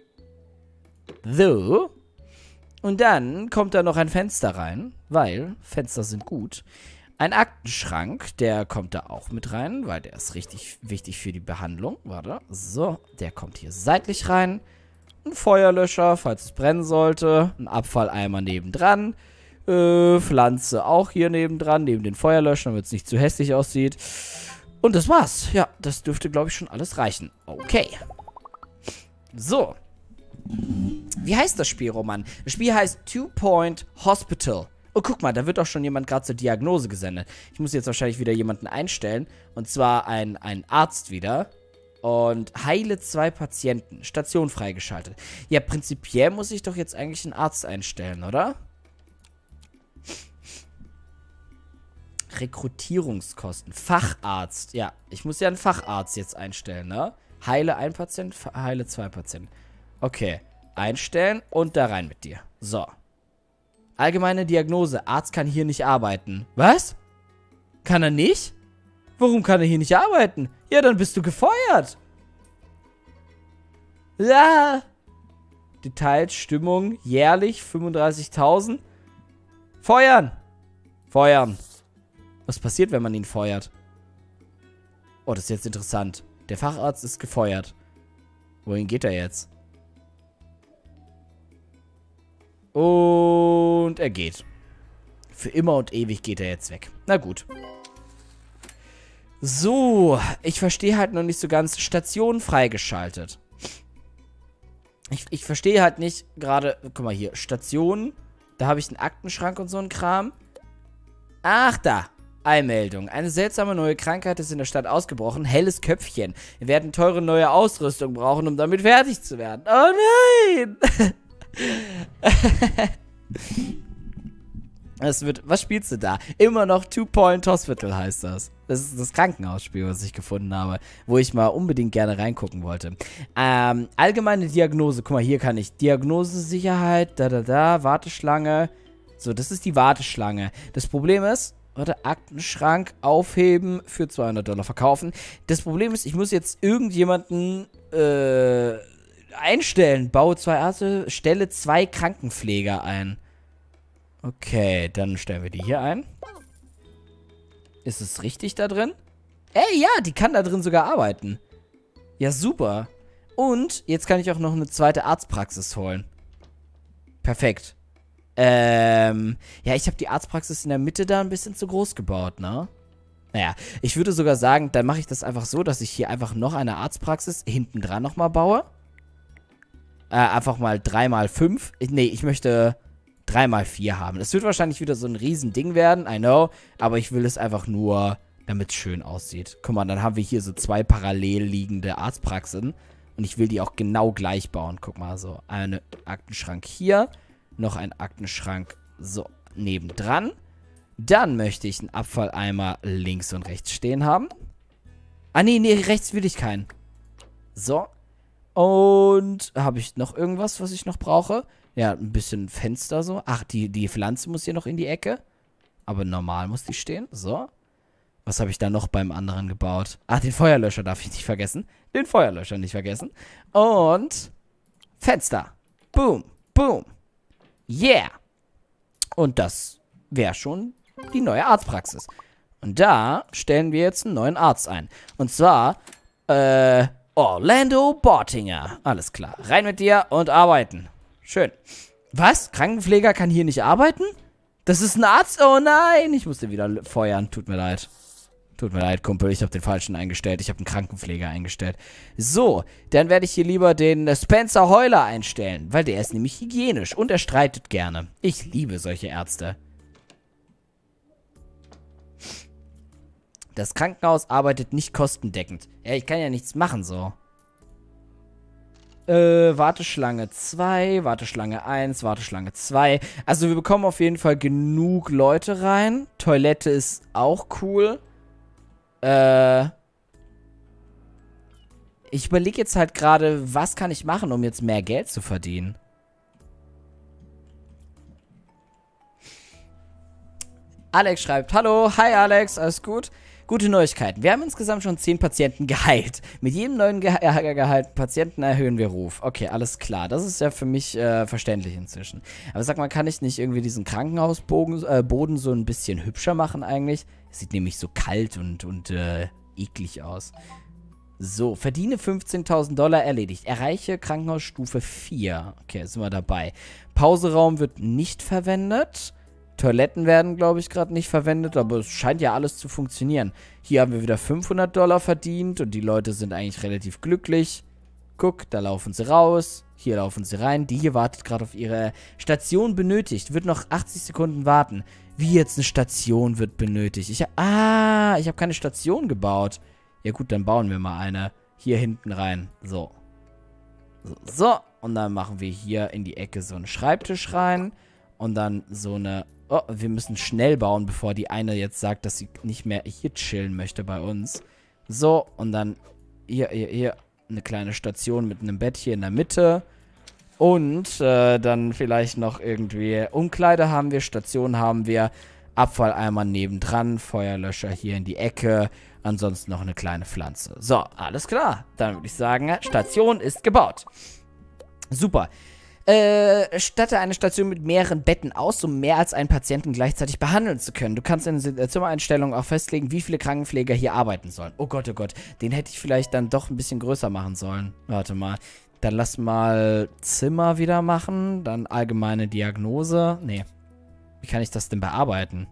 So. Und dann kommt da noch ein Fenster rein, weil Fenster sind gut. Ein Aktenschrank, der kommt da auch mit rein, weil der ist richtig wichtig für die Behandlung. Warte, so, der kommt hier seitlich rein. Ein Feuerlöscher, falls es brennen sollte. Ein Abfalleimer nebendran. Pflanze auch hier nebendran, neben den Feuerlöschern, damit es nicht zu hässlich aussieht. Und das war's. Ja, das dürfte, glaube ich, schon alles reichen. Okay. So. Wie heißt das Spiel, Roman? Das Spiel heißt 2 Point Hospital. Oh, guck mal, da wird auch schon jemand gerade zur Diagnose gesendet. Ich muss jetzt wahrscheinlich wieder jemanden einstellen. Und zwar ein Arzt wieder. Und heile 2 Patienten. Station freigeschaltet. Ja, prinzipiell muss ich doch jetzt eigentlich einen Arzt einstellen, oder? Rekrutierungskosten. Facharzt. Ja, ich muss ja einen Facharzt jetzt einstellen, ne? Heile 1 Patient, heile 2 Patienten. Okay. Einstellen und da rein mit dir. So. Allgemeine Diagnose. Arzt kann hier nicht arbeiten. Was? Kann er nicht? Warum kann er hier nicht arbeiten? Ja, dann bist du gefeuert. Ja. Details, Stimmung, jährlich 35.000. Feuern. Feuern. Was passiert, wenn man ihn feuert? Oh, das ist jetzt interessant. Der Facharzt ist gefeuert. Wohin geht er jetzt? Und er geht. Für immer und ewig geht er jetzt weg. Na gut. So, ich verstehe halt noch nicht so ganz. Station freigeschaltet. Ich verstehe halt nicht gerade. Guck mal hier. Station. Da habe ich einen Aktenschrank und so einen Kram. Ach, da. Einmeldung. Eine seltsame neue Krankheit ist in der Stadt ausgebrochen. Helles Köpfchen. Wir werden teure neue Ausrüstung brauchen, um damit fertig zu werden. Oh nein! Was spielst du da? Immer noch 2-Point Hospital heißt das. Das ist das Krankenhausspiel, was ich gefunden habe, wo ich mal unbedingt gerne reingucken wollte. Allgemeine Diagnose. Guck mal, hier kann ich Diagnose, Sicherheit, Warteschlange. So, das ist die Warteschlange. Das Problem ist, warte, Aktenschrank aufheben, für $200 verkaufen. Das Problem ist, ich muss jetzt irgendjemanden, einstellen. Baue 2 Ärzte, stelle 2 Krankenpfleger ein. Okay, dann stellen wir die hier ein. Ist es richtig da drin? Ey, ja, die kann da drin sogar arbeiten. Ja, super. Und jetzt kann ich auch noch eine zweite Arztpraxis holen. Perfekt. Ja, ich habe die Arztpraxis in der Mitte da ein bisschen zu groß gebaut, ne? Naja, ich würde sogar sagen, dann mache ich das einfach so, dass ich hier einfach noch eine Arztpraxis hinten dran nochmal baue. Einfach mal 3x5. Nee, ich möchte 3x4 haben. Das wird wahrscheinlich wieder so ein Riesending werden, I know. Aber ich will es einfach nur, damit es schön aussieht. Guck mal, dann haben wir hier so 2 parallel liegende Arztpraxen. Und ich will die auch genau gleich bauen. Guck mal, so eine Aktenschrank hier. Noch ein Aktenschrank so nebendran. Dann möchte ich einen Abfalleimer links und rechts stehen haben. Ah, nee, rechts will ich keinen. So. Und habe ich noch irgendwas, was ich noch brauche? Ja, ein bisschen Fenster so. Ach, die Pflanze muss hier noch in die Ecke. Aber normal muss die stehen. So. Was habe ich da noch beim anderen gebaut? Ach, den Feuerlöscher darf ich nicht vergessen. Den Feuerlöscher nicht vergessen. Und Fenster. Boom, boom. Yeah. Und das wäre schon die neue Arztpraxis. Und da stellen wir jetzt einen neuen Arzt ein. Und zwar, Orlando Bortinger. Alles klar. Rein mit dir und arbeiten. Schön. Was? Krankenpfleger kann hier nicht arbeiten? Das ist ein Arzt? Oh nein, ich musste wieder feuern. Tut mir leid. Tut mir leid, Kumpel. Ich habe den falschen eingestellt. Ich habe einen Krankenpfleger eingestellt. So, dann werde ich hier lieber den Spencer Heuler einstellen. Weil der ist nämlich hygienisch und er streitet gerne. Ich liebe solche Ärzte. Das Krankenhaus arbeitet nicht kostendeckend. Ja, ich kann ja nichts machen so. Warteschlange 2, Warteschlange 1, Warteschlange 2. Also wir bekommen auf jeden Fall genug Leute rein. Toilette ist auch cool. Ich überlege jetzt halt gerade, was kann ich machen, um jetzt mehr Geld zu verdienen. Alex schreibt, hallo, hi Alex, alles gut? Gute Neuigkeiten. Wir haben insgesamt schon 10 Patienten geheilt. Mit jedem neuen geheilten Patienten erhöhen wir Ruf. Okay, alles klar. Das ist ja für mich verständlich inzwischen. Aber sag mal, kann ich nicht irgendwie diesen Krankenhausboden so ein bisschen hübscher machen eigentlich? Es sieht nämlich so kalt und eklig aus. So, verdiene $15.000 erledigt. Erreiche Krankenhausstufe 4. Okay, jetzt sind wir dabei. Pauseraum wird nicht verwendet. Toiletten werden, glaube ich, gerade nicht verwendet, aber es scheint ja alles zu funktionieren. Hier haben wir wieder $500 verdient und die Leute sind eigentlich relativ glücklich. Guck, da laufen sie raus, hier laufen sie rein. Die hier wartet gerade auf ihre Station benötigt. Wird noch 80 Sekunden warten. Wie jetzt eine Station wird benötigt? Ich habe keine Station gebaut. Ja gut, dann bauen wir mal eine. hier hinten rein. So. So. Und dann machen wir hier in die Ecke so einen Schreibtisch rein. Und dann so eine... Oh, wir müssen schnell bauen, bevor die eine jetzt sagt, dass sie nicht mehr hier chillen möchte bei uns. So, und dann hier eine kleine Station mit einem Bett hier in der Mitte. Und dann vielleicht noch irgendwie Umkleide haben wir, Station haben wir, Abfalleimer nebendran, Feuerlöscher hier in die Ecke, ansonsten noch eine kleine Pflanze. So, alles klar. Dann würde ich sagen, Station ist gebaut. Super. Statte eine Station mit mehreren Betten aus, um mehr als einen Patienten gleichzeitig behandeln zu können. Du kannst in der Zimmereinstellung auch festlegen, wie viele Krankenpfleger hier arbeiten sollen. Oh Gott, den hätte ich vielleicht dann doch ein bisschen größer machen sollen. Warte mal. Dann lass mal Zimmer wieder machen, dann allgemeine Diagnose. Nee. Wie kann ich das denn bearbeiten?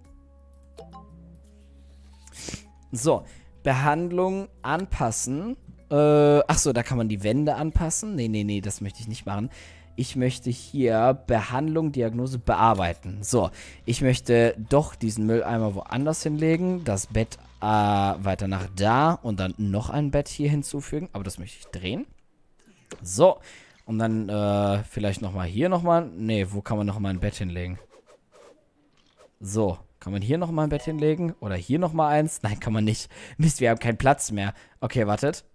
So, Behandlung anpassen. Achso, da kann man die Wände anpassen. Nee, das möchte ich nicht machen. Ich möchte hier Behandlung, Diagnose bearbeiten. So, ich möchte doch diesen Mülleimer woanders hinlegen. Das Bett weiter nach da und dann noch ein Bett hier hinzufügen. Aber das möchte ich drehen. So, und dann vielleicht nochmal hier nochmal. Nee, wo kann man nochmal ein Bett hinlegen? So, kann man hier nochmal ein Bett hinlegen? Oder hier nochmal eins? Nein, kann man nicht. Mist, wir haben keinen Platz mehr. Okay, wartet.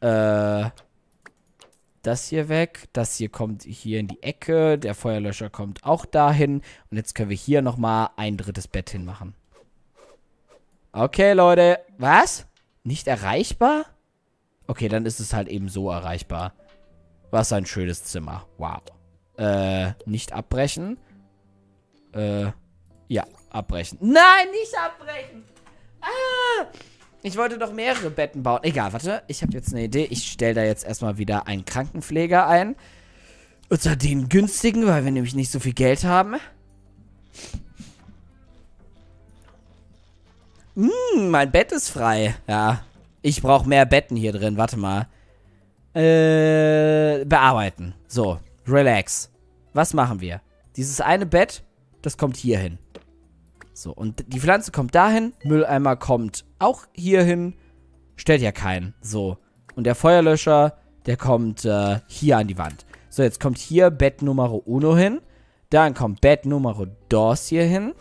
Das hier weg. Das hier kommt hier in die Ecke. Der Feuerlöscher kommt auch dahin. Und jetzt können wir hier nochmal ein drittes Bett hinmachen. Okay, Leute. Was? Nicht erreichbar? Okay, dann ist es halt eben so erreichbar. Was ein schönes Zimmer. Wow. Nicht abbrechen. Ja, abbrechen. Nein, nicht abbrechen. Ah! Ich wollte doch mehrere Betten bauen. Egal, warte. Ich habe jetzt eine Idee. Ich stelle da jetzt erstmal wieder einen Krankenpfleger ein. Und zwar den günstigen, weil wir nämlich nicht so viel Geld haben. Mein Bett ist frei. Ja. Ich brauche mehr Betten hier drin. Warte mal. Bearbeiten. So. Relax. Was machen wir? Dieses eine Bett, das kommt hier hin. So, und die Pflanze kommt dahin. Mülleimer kommt auch hier hin. Stellt ja keinen. So. Und der Feuerlöscher, der kommt hier an die Wand. So, jetzt kommt hier Bett Numero 1 hin. Dann kommt Bett Numero 2 hier hin.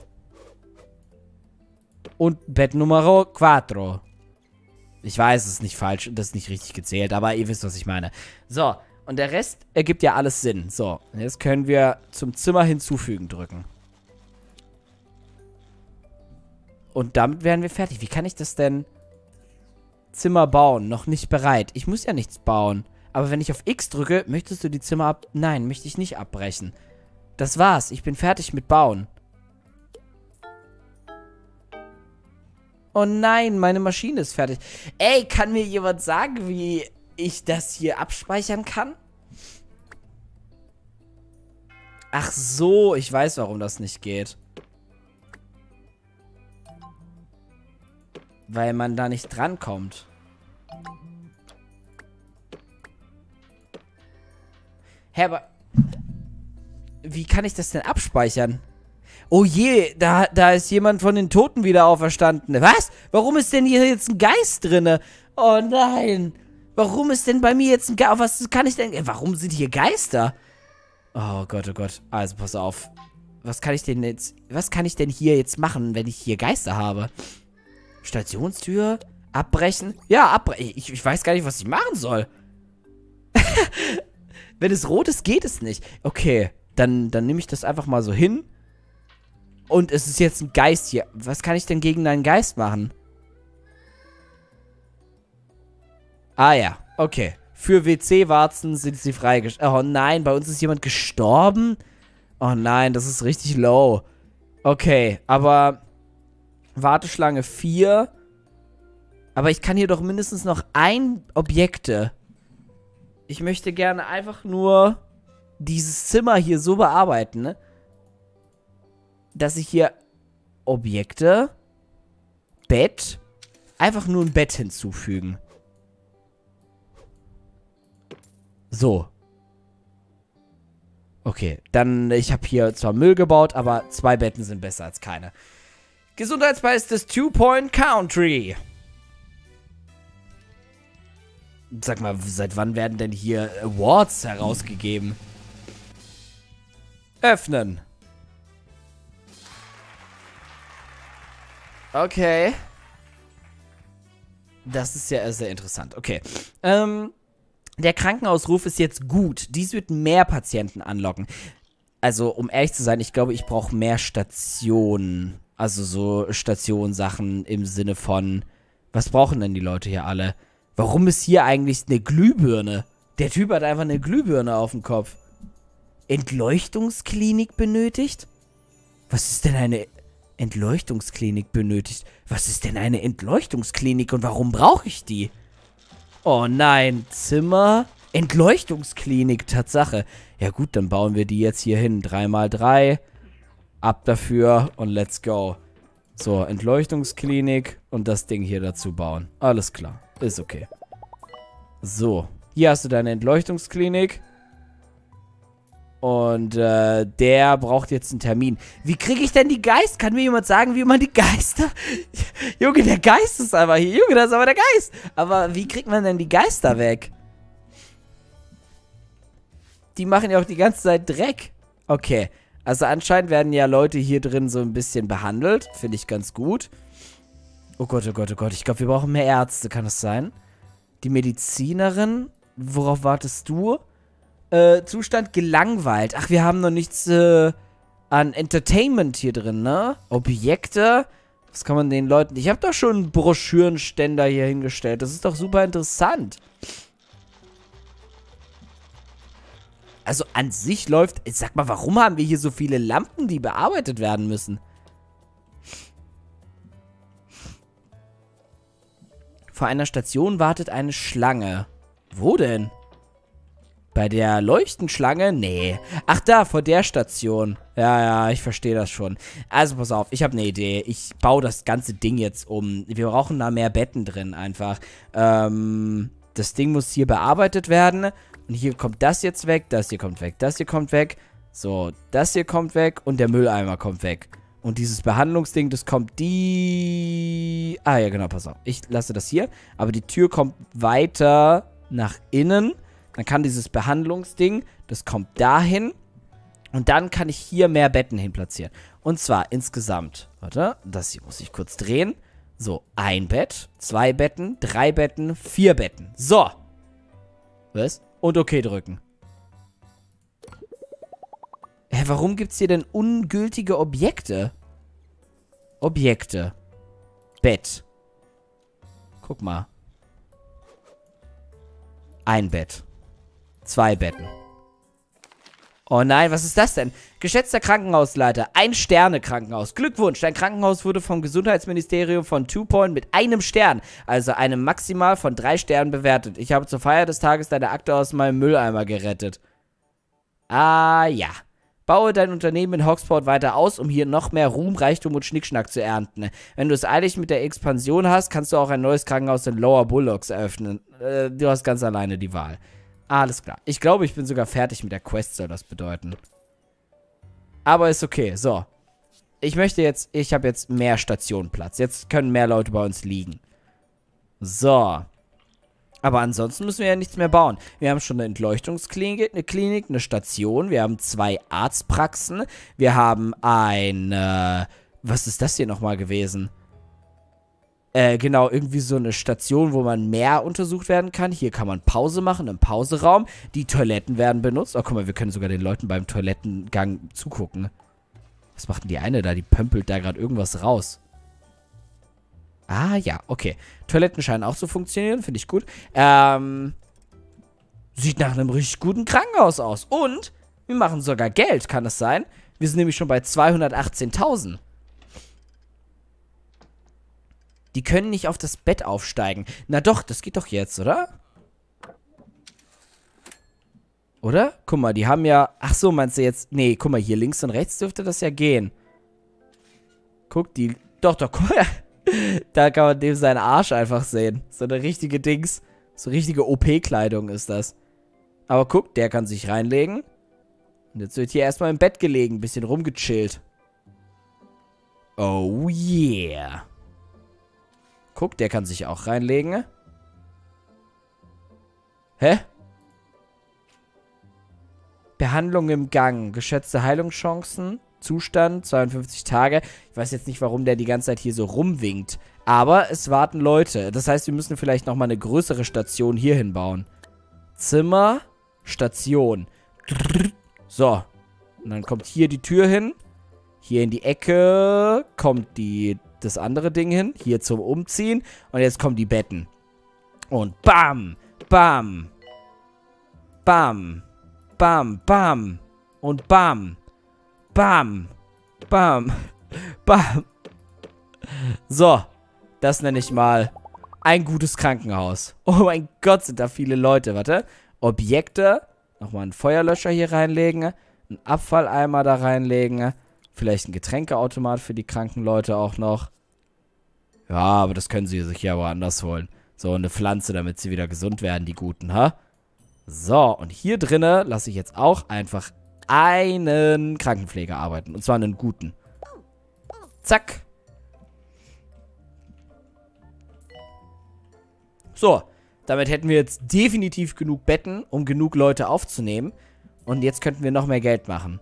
Und Bett Numero 4. Ich weiß, es ist nicht falsch, das ist nicht richtig gezählt, aber ihr wisst, was ich meine. So, und der Rest ergibt ja alles Sinn. So, und jetzt können wir zum Zimmer hinzufügen drücken. Und damit wären wir fertig. Wie kann ich das denn? Zimmer bauen, noch nicht bereit. Ich muss ja nichts bauen. Aber wenn ich auf X drücke, möchtest du die Zimmer Nein, möchte ich nicht abbrechen. Das war's, ich bin fertig mit Bauen. Oh nein, meine Maschine ist fertig. Ey, kann mir jemand sagen, wie ich das hier abspeichern kann? Ach so, ich weiß, warum das nicht geht. Weil man da nicht drankommt. Hä, aber... Wie kann ich das denn abspeichern? Oh je, da ist jemand von den Toten wieder auferstanden. Was? Warum ist denn hier jetzt ein Geist drinne? Oh nein. Warum ist denn bei mir jetzt ein Geist? Was kann ich denn... Warum sind hier Geister? Oh Gott, oh Gott. Also, pass auf. Was kann ich denn jetzt... Was kann ich denn hier jetzt machen, wenn ich hier Geister habe? Stationstür? Abbrechen? Ja, abbrechen. Ich weiß gar nicht, was ich machen soll. Wenn es rot ist, geht es nicht. Okay, dann nehme ich das einfach mal so hin. Und es ist jetzt ein Geist hier. Was kann ich denn gegen einen Geist machen? Ah ja, okay. Für WC-Warzen sind sie freigestellt. Oh nein, bei uns ist jemand gestorben. Oh nein, das ist richtig low. Okay, aber... Warteschlange 4. Aber ich kann hier doch mindestens noch Objekte. Ich möchte gerne einfach nur dieses Zimmer hier so bearbeiten, ne? Dass ich hier Objekte, Bett, einfach nur ein Bett hinzufügen. So. Okay, dann, ich habe hier zwar Müll gebaut, aber 2 Betten sind besser als keine. Gesundheitspreis des 2-Point Country. Sag mal, seit wann werden denn hier Awards herausgegeben? Öffnen. Okay. Das ist ja sehr interessant. Okay. Der Krankenhausruf ist jetzt gut. Dies wird mehr Patienten anlocken. Also, um ehrlich zu sein, ich glaube, ich brauche mehr Stationen. Also so Stationssachen im Sinne von, was brauchen denn die Leute hier alle? Warum ist hier eigentlich eine Glühbirne? Der Typ hat einfach eine Glühbirne auf dem Kopf. Entleuchtungsklinik benötigt? Was ist denn eine Entleuchtungsklinik benötigt? Was ist denn eine Entleuchtungsklinik und warum brauche ich die? Oh nein, Zimmer, Entleuchtungsklinik, Tatsache. Ja gut, dann bauen wir die jetzt hier hin. 3x3, ab dafür und let's go. So, Entleuchtungsklinik und das Ding hier dazu bauen. Alles klar, ist okay. So, hier hast du deine Entleuchtungsklinik. Und der braucht jetzt einen Termin. Wie kriege ich denn die Geist? Kann mir jemand sagen, wie man die Geister... Junge, der Geist ist aber hier. Junge, das ist aber der Geist. Aber wie kriegt man denn die Geister weg? Die machen ja auch die ganze Zeit Dreck. Okay, also anscheinend werden ja Leute hier drin so ein bisschen behandelt. Finde ich ganz gut. Oh Gott, oh Gott, oh Gott. Ich glaube, wir brauchen mehr Ärzte, kann das sein? Die Medizinerin? Worauf wartest du? Zustand gelangweilt. Ach, wir haben noch nichts an Entertainment hier drin, ne? Objekte. Was kann man den Leuten... Ich habe doch schon einen Broschürenständer hier hingestellt. Das ist doch super interessant. Also an sich läuft... Sag mal, warum haben wir hier so viele Lampen, die bearbeitet werden müssen? Vor einer Station wartet eine Schlange. Wo denn? Bei der Leuchtenschlange? Nee. Ach da, vor der Station. Ja, ich verstehe das schon. Also pass auf, ich habe eine Idee. Ich baue das ganze Ding jetzt um. Wir brauchen da mehr Betten drin einfach. Das Ding muss hier bearbeitet werden. Und hier kommt das jetzt weg, das hier kommt weg, das hier kommt weg. So, das hier kommt weg und der Mülleimer kommt weg. Und dieses Behandlungsding, das kommt die... Ah ja, genau, pass auf. Ich lasse das hier. Aber die Tür kommt weiter nach innen. Dann kann dieses Behandlungsding, das kommt dahin. Und dann kann ich hier mehr Betten hin platzieren. Und zwar insgesamt, warte, das hier muss ich kurz drehen. So, 1 Bett, 2 Betten, 3 Betten, 4 Betten. So. Was? Und okay drücken. Hä, warum gibt's hier denn ungültige Objekte? Objekte. Bett. Guck mal. 1 Bett. 2 Betten. Oh nein, was ist das denn? Geschätzter Krankenhausleiter, 1-Sterne-Krankenhaus. Glückwunsch, dein Krankenhaus wurde vom Gesundheitsministerium von 2 Point mit 1 Stern, also einem maximal von 3 Sternen bewertet. Ich habe zur Feier des Tages deine Akte aus meinem Mülleimer gerettet. Ah ja. Baue dein Unternehmen in Hoxport weiter aus, um hier noch mehr Ruhm, Reichtum und Schnickschnack zu ernten. Wenn du es eilig mit der Expansion hast, kannst du auch ein neues Krankenhaus in Lower Bullocks eröffnen. Du hast ganz alleine die Wahl. Alles klar. Ich glaube, ich bin sogar fertig mit der Quest, soll das bedeuten. Aber ist okay. So. Ich habe jetzt mehr Stationenplatz. Jetzt können mehr Leute bei uns liegen. So. Aber ansonsten müssen wir ja nichts mehr bauen. Wir haben schon eine Entleuchtungsklinik, eine Station. Wir haben 2 Arztpraxen. Wir haben was ist das hier nochmal gewesen? Genau, irgendwie so eine Station, wo man mehr untersucht werden kann. Hier kann man Pause machen, im Pauseraum. Die Toiletten werden benutzt. Oh, guck mal, wir können sogar den Leuten beim Toilettengang zugucken. Was macht denn die eine da? Die pömpelt da gerade irgendwas raus. Ah, ja, okay. Toiletten scheinen auch zu funktionieren, finde ich gut. Sieht nach einem richtig guten Krankenhaus aus. Und wir machen sogar Geld, kann es sein? Wir sind nämlich schon bei 218.000. Die können nicht auf das Bett aufsteigen. Na doch, das geht doch jetzt, oder? Oder? Guck mal, die haben ja... Ach so, meinst du jetzt... Nee, guck mal, hier links und rechts dürfte das ja gehen. Guck, die... Doch, guck mal. Da kann man dem seinen Arsch einfach sehen. So eine richtige Dings. So richtige OP-Kleidung ist das. Aber guck, der kann sich reinlegen. Und jetzt wird hier erstmal im Bett gelegen. Bisschen rumgechillt. Oh yeah. Guck, der kann sich auch reinlegen. Hä? Behandlung im Gang. Geschätzte Heilungschancen. Zustand 52 Tage. Ich weiß jetzt nicht, warum der die ganze Zeit hier so rumwinkt. Aber es warten Leute. Das heißt, wir müssen vielleicht nochmal eine größere Station hier hinbauen. Zimmer, Station. So. Und dann kommt hier die Tür hin. Hier in die Ecke kommt das andere Ding hin. Hier zum Umziehen. Und jetzt kommen die Betten. Und bam, bam, bam, bam, bam und bam, bam, bam, bam. So, das nenne ich mal ein gutes Krankenhaus. Oh mein Gott, sind da viele Leute. Warte, Objekte. Nochmal einen Feuerlöscher hier reinlegen. Einen Abfalleimer da reinlegen. Vielleicht ein Getränkeautomat für die kranken Leute auch noch. Ja, aber das können sie sich ja woanders holen. So, eine Pflanze, damit sie wieder gesund werden, die Guten, ha? So, und hier drinne lasse ich jetzt auch einfach einen Krankenpfleger arbeiten. Und zwar einen guten. Zack. So, damit hätten wir jetzt definitiv genug Betten, um genug Leute aufzunehmen. Und jetzt könnten wir noch mehr Geld machen.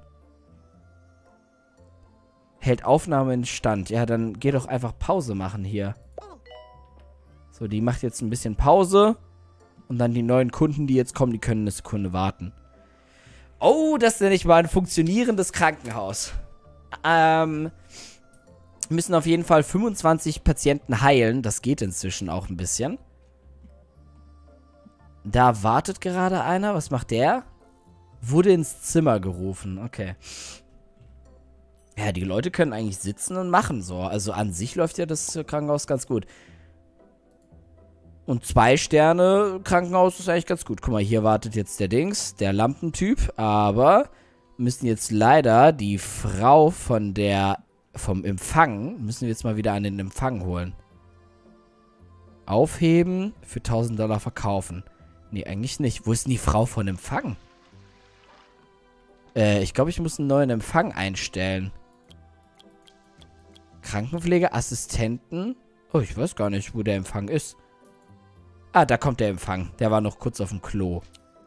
Hält Aufnahme in Stand. Ja, dann geh doch einfach Pause machen hier. So, die macht jetzt ein bisschen Pause. Und dann die neuen Kunden, die jetzt kommen, die können eine Sekunde warten. Oh, das nenne ich mal ein funktionierendes Krankenhaus. Müssen auf jeden Fall 25 Patienten heilen. Das geht inzwischen auch ein bisschen. Da wartet gerade einer. Was macht der? Wurde ins Zimmer gerufen. Okay. Ja, die Leute können eigentlich sitzen und machen so. Also an sich läuft ja das Krankenhaus ganz gut. Und 2 Sterne Krankenhaus ist eigentlich ganz gut. Guck mal, hier wartet jetzt der der Lampentyp. Aber müssen jetzt leider die Frau vom Empfang, müssen wir jetzt mal wieder an den Empfang holen. Aufheben, für $1000 verkaufen. Nee, eigentlich nicht. Wo ist denn die Frau von Empfang? Ich glaube, ich muss einen neuen Empfang einstellen. Krankenpflege, Assistenten. Oh, ich weiß gar nicht, wo der Empfang ist. Ah, da kommt der Empfang. Der war noch kurz auf dem Klo.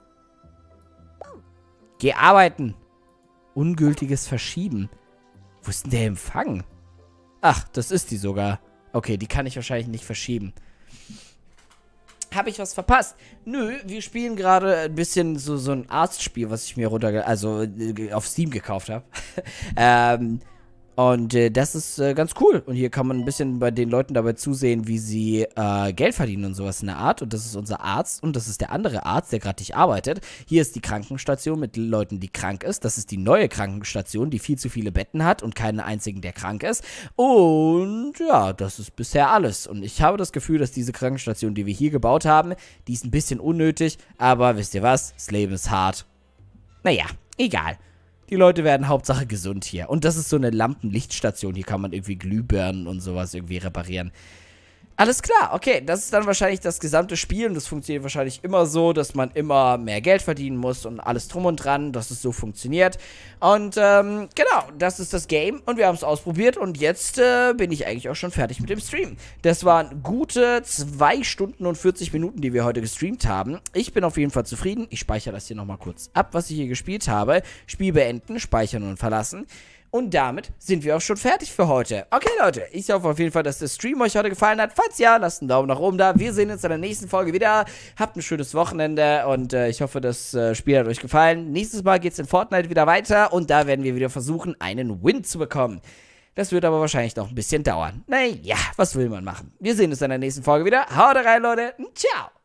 Geh arbeiten. Ungültiges Verschieben. Wo ist denn der Empfang? Ach, das ist die sogar. Okay, die kann ich wahrscheinlich nicht verschieben. Habe ich was verpasst? Nö, wir spielen gerade ein bisschen so ein Arztspiel, was ich mir auf Steam gekauft habe. Und das ist ganz cool. Und hier kann man ein bisschen bei den Leuten dabei zusehen, wie sie Geld verdienen und sowas in der Art. Und das ist unser Arzt und das ist der andere Arzt, der gerade nicht arbeitet. Hier ist die Krankenstation mit Leuten, die krank ist. Das ist die neue Krankenstation, die viel zu viele Betten hat und keinen einzigen, der krank ist. Und ja, das ist bisher alles. Und ich habe das Gefühl, dass diese Krankenstation, die wir hier gebaut haben, die ist ein bisschen unnötig. Aber wisst ihr was? Das Leben ist hart. Naja, egal. Die Leute werden Hauptsache gesund hier. Und das ist so eine Lampenlichtstation. Hier kann man irgendwie Glühbirnen und sowas irgendwie reparieren. Alles klar, okay, das ist dann wahrscheinlich das gesamte Spiel und das funktioniert wahrscheinlich immer so, dass man immer mehr Geld verdienen muss und alles drum und dran, dass es so funktioniert. Und genau, das ist das Game und wir haben es ausprobiert und jetzt bin ich eigentlich auch schon fertig mit dem Stream. Das waren gute 2 Stunden und 40 Minuten, die wir heute gestreamt haben. Ich bin auf jeden Fall zufrieden. Ich speichere das hier nochmal kurz ab, was ich hier gespielt habe. Spiel beenden, speichern und verlassen. Und damit sind wir auch schon fertig für heute. Okay, Leute, ich hoffe auf jeden Fall, dass der Stream euch heute gefallen hat. Falls ja, lasst einen Daumen nach oben da. Wir sehen uns in der nächsten Folge wieder. Habt ein schönes Wochenende und ich hoffe, das Spiel hat euch gefallen. Nächstes Mal geht es in Fortnite wieder weiter und da werden wir wieder versuchen, einen Win zu bekommen. Das wird aber wahrscheinlich noch ein bisschen dauern. Naja, was will man machen? Wir sehen uns in der nächsten Folge wieder. Haut rein, Leute. Ciao.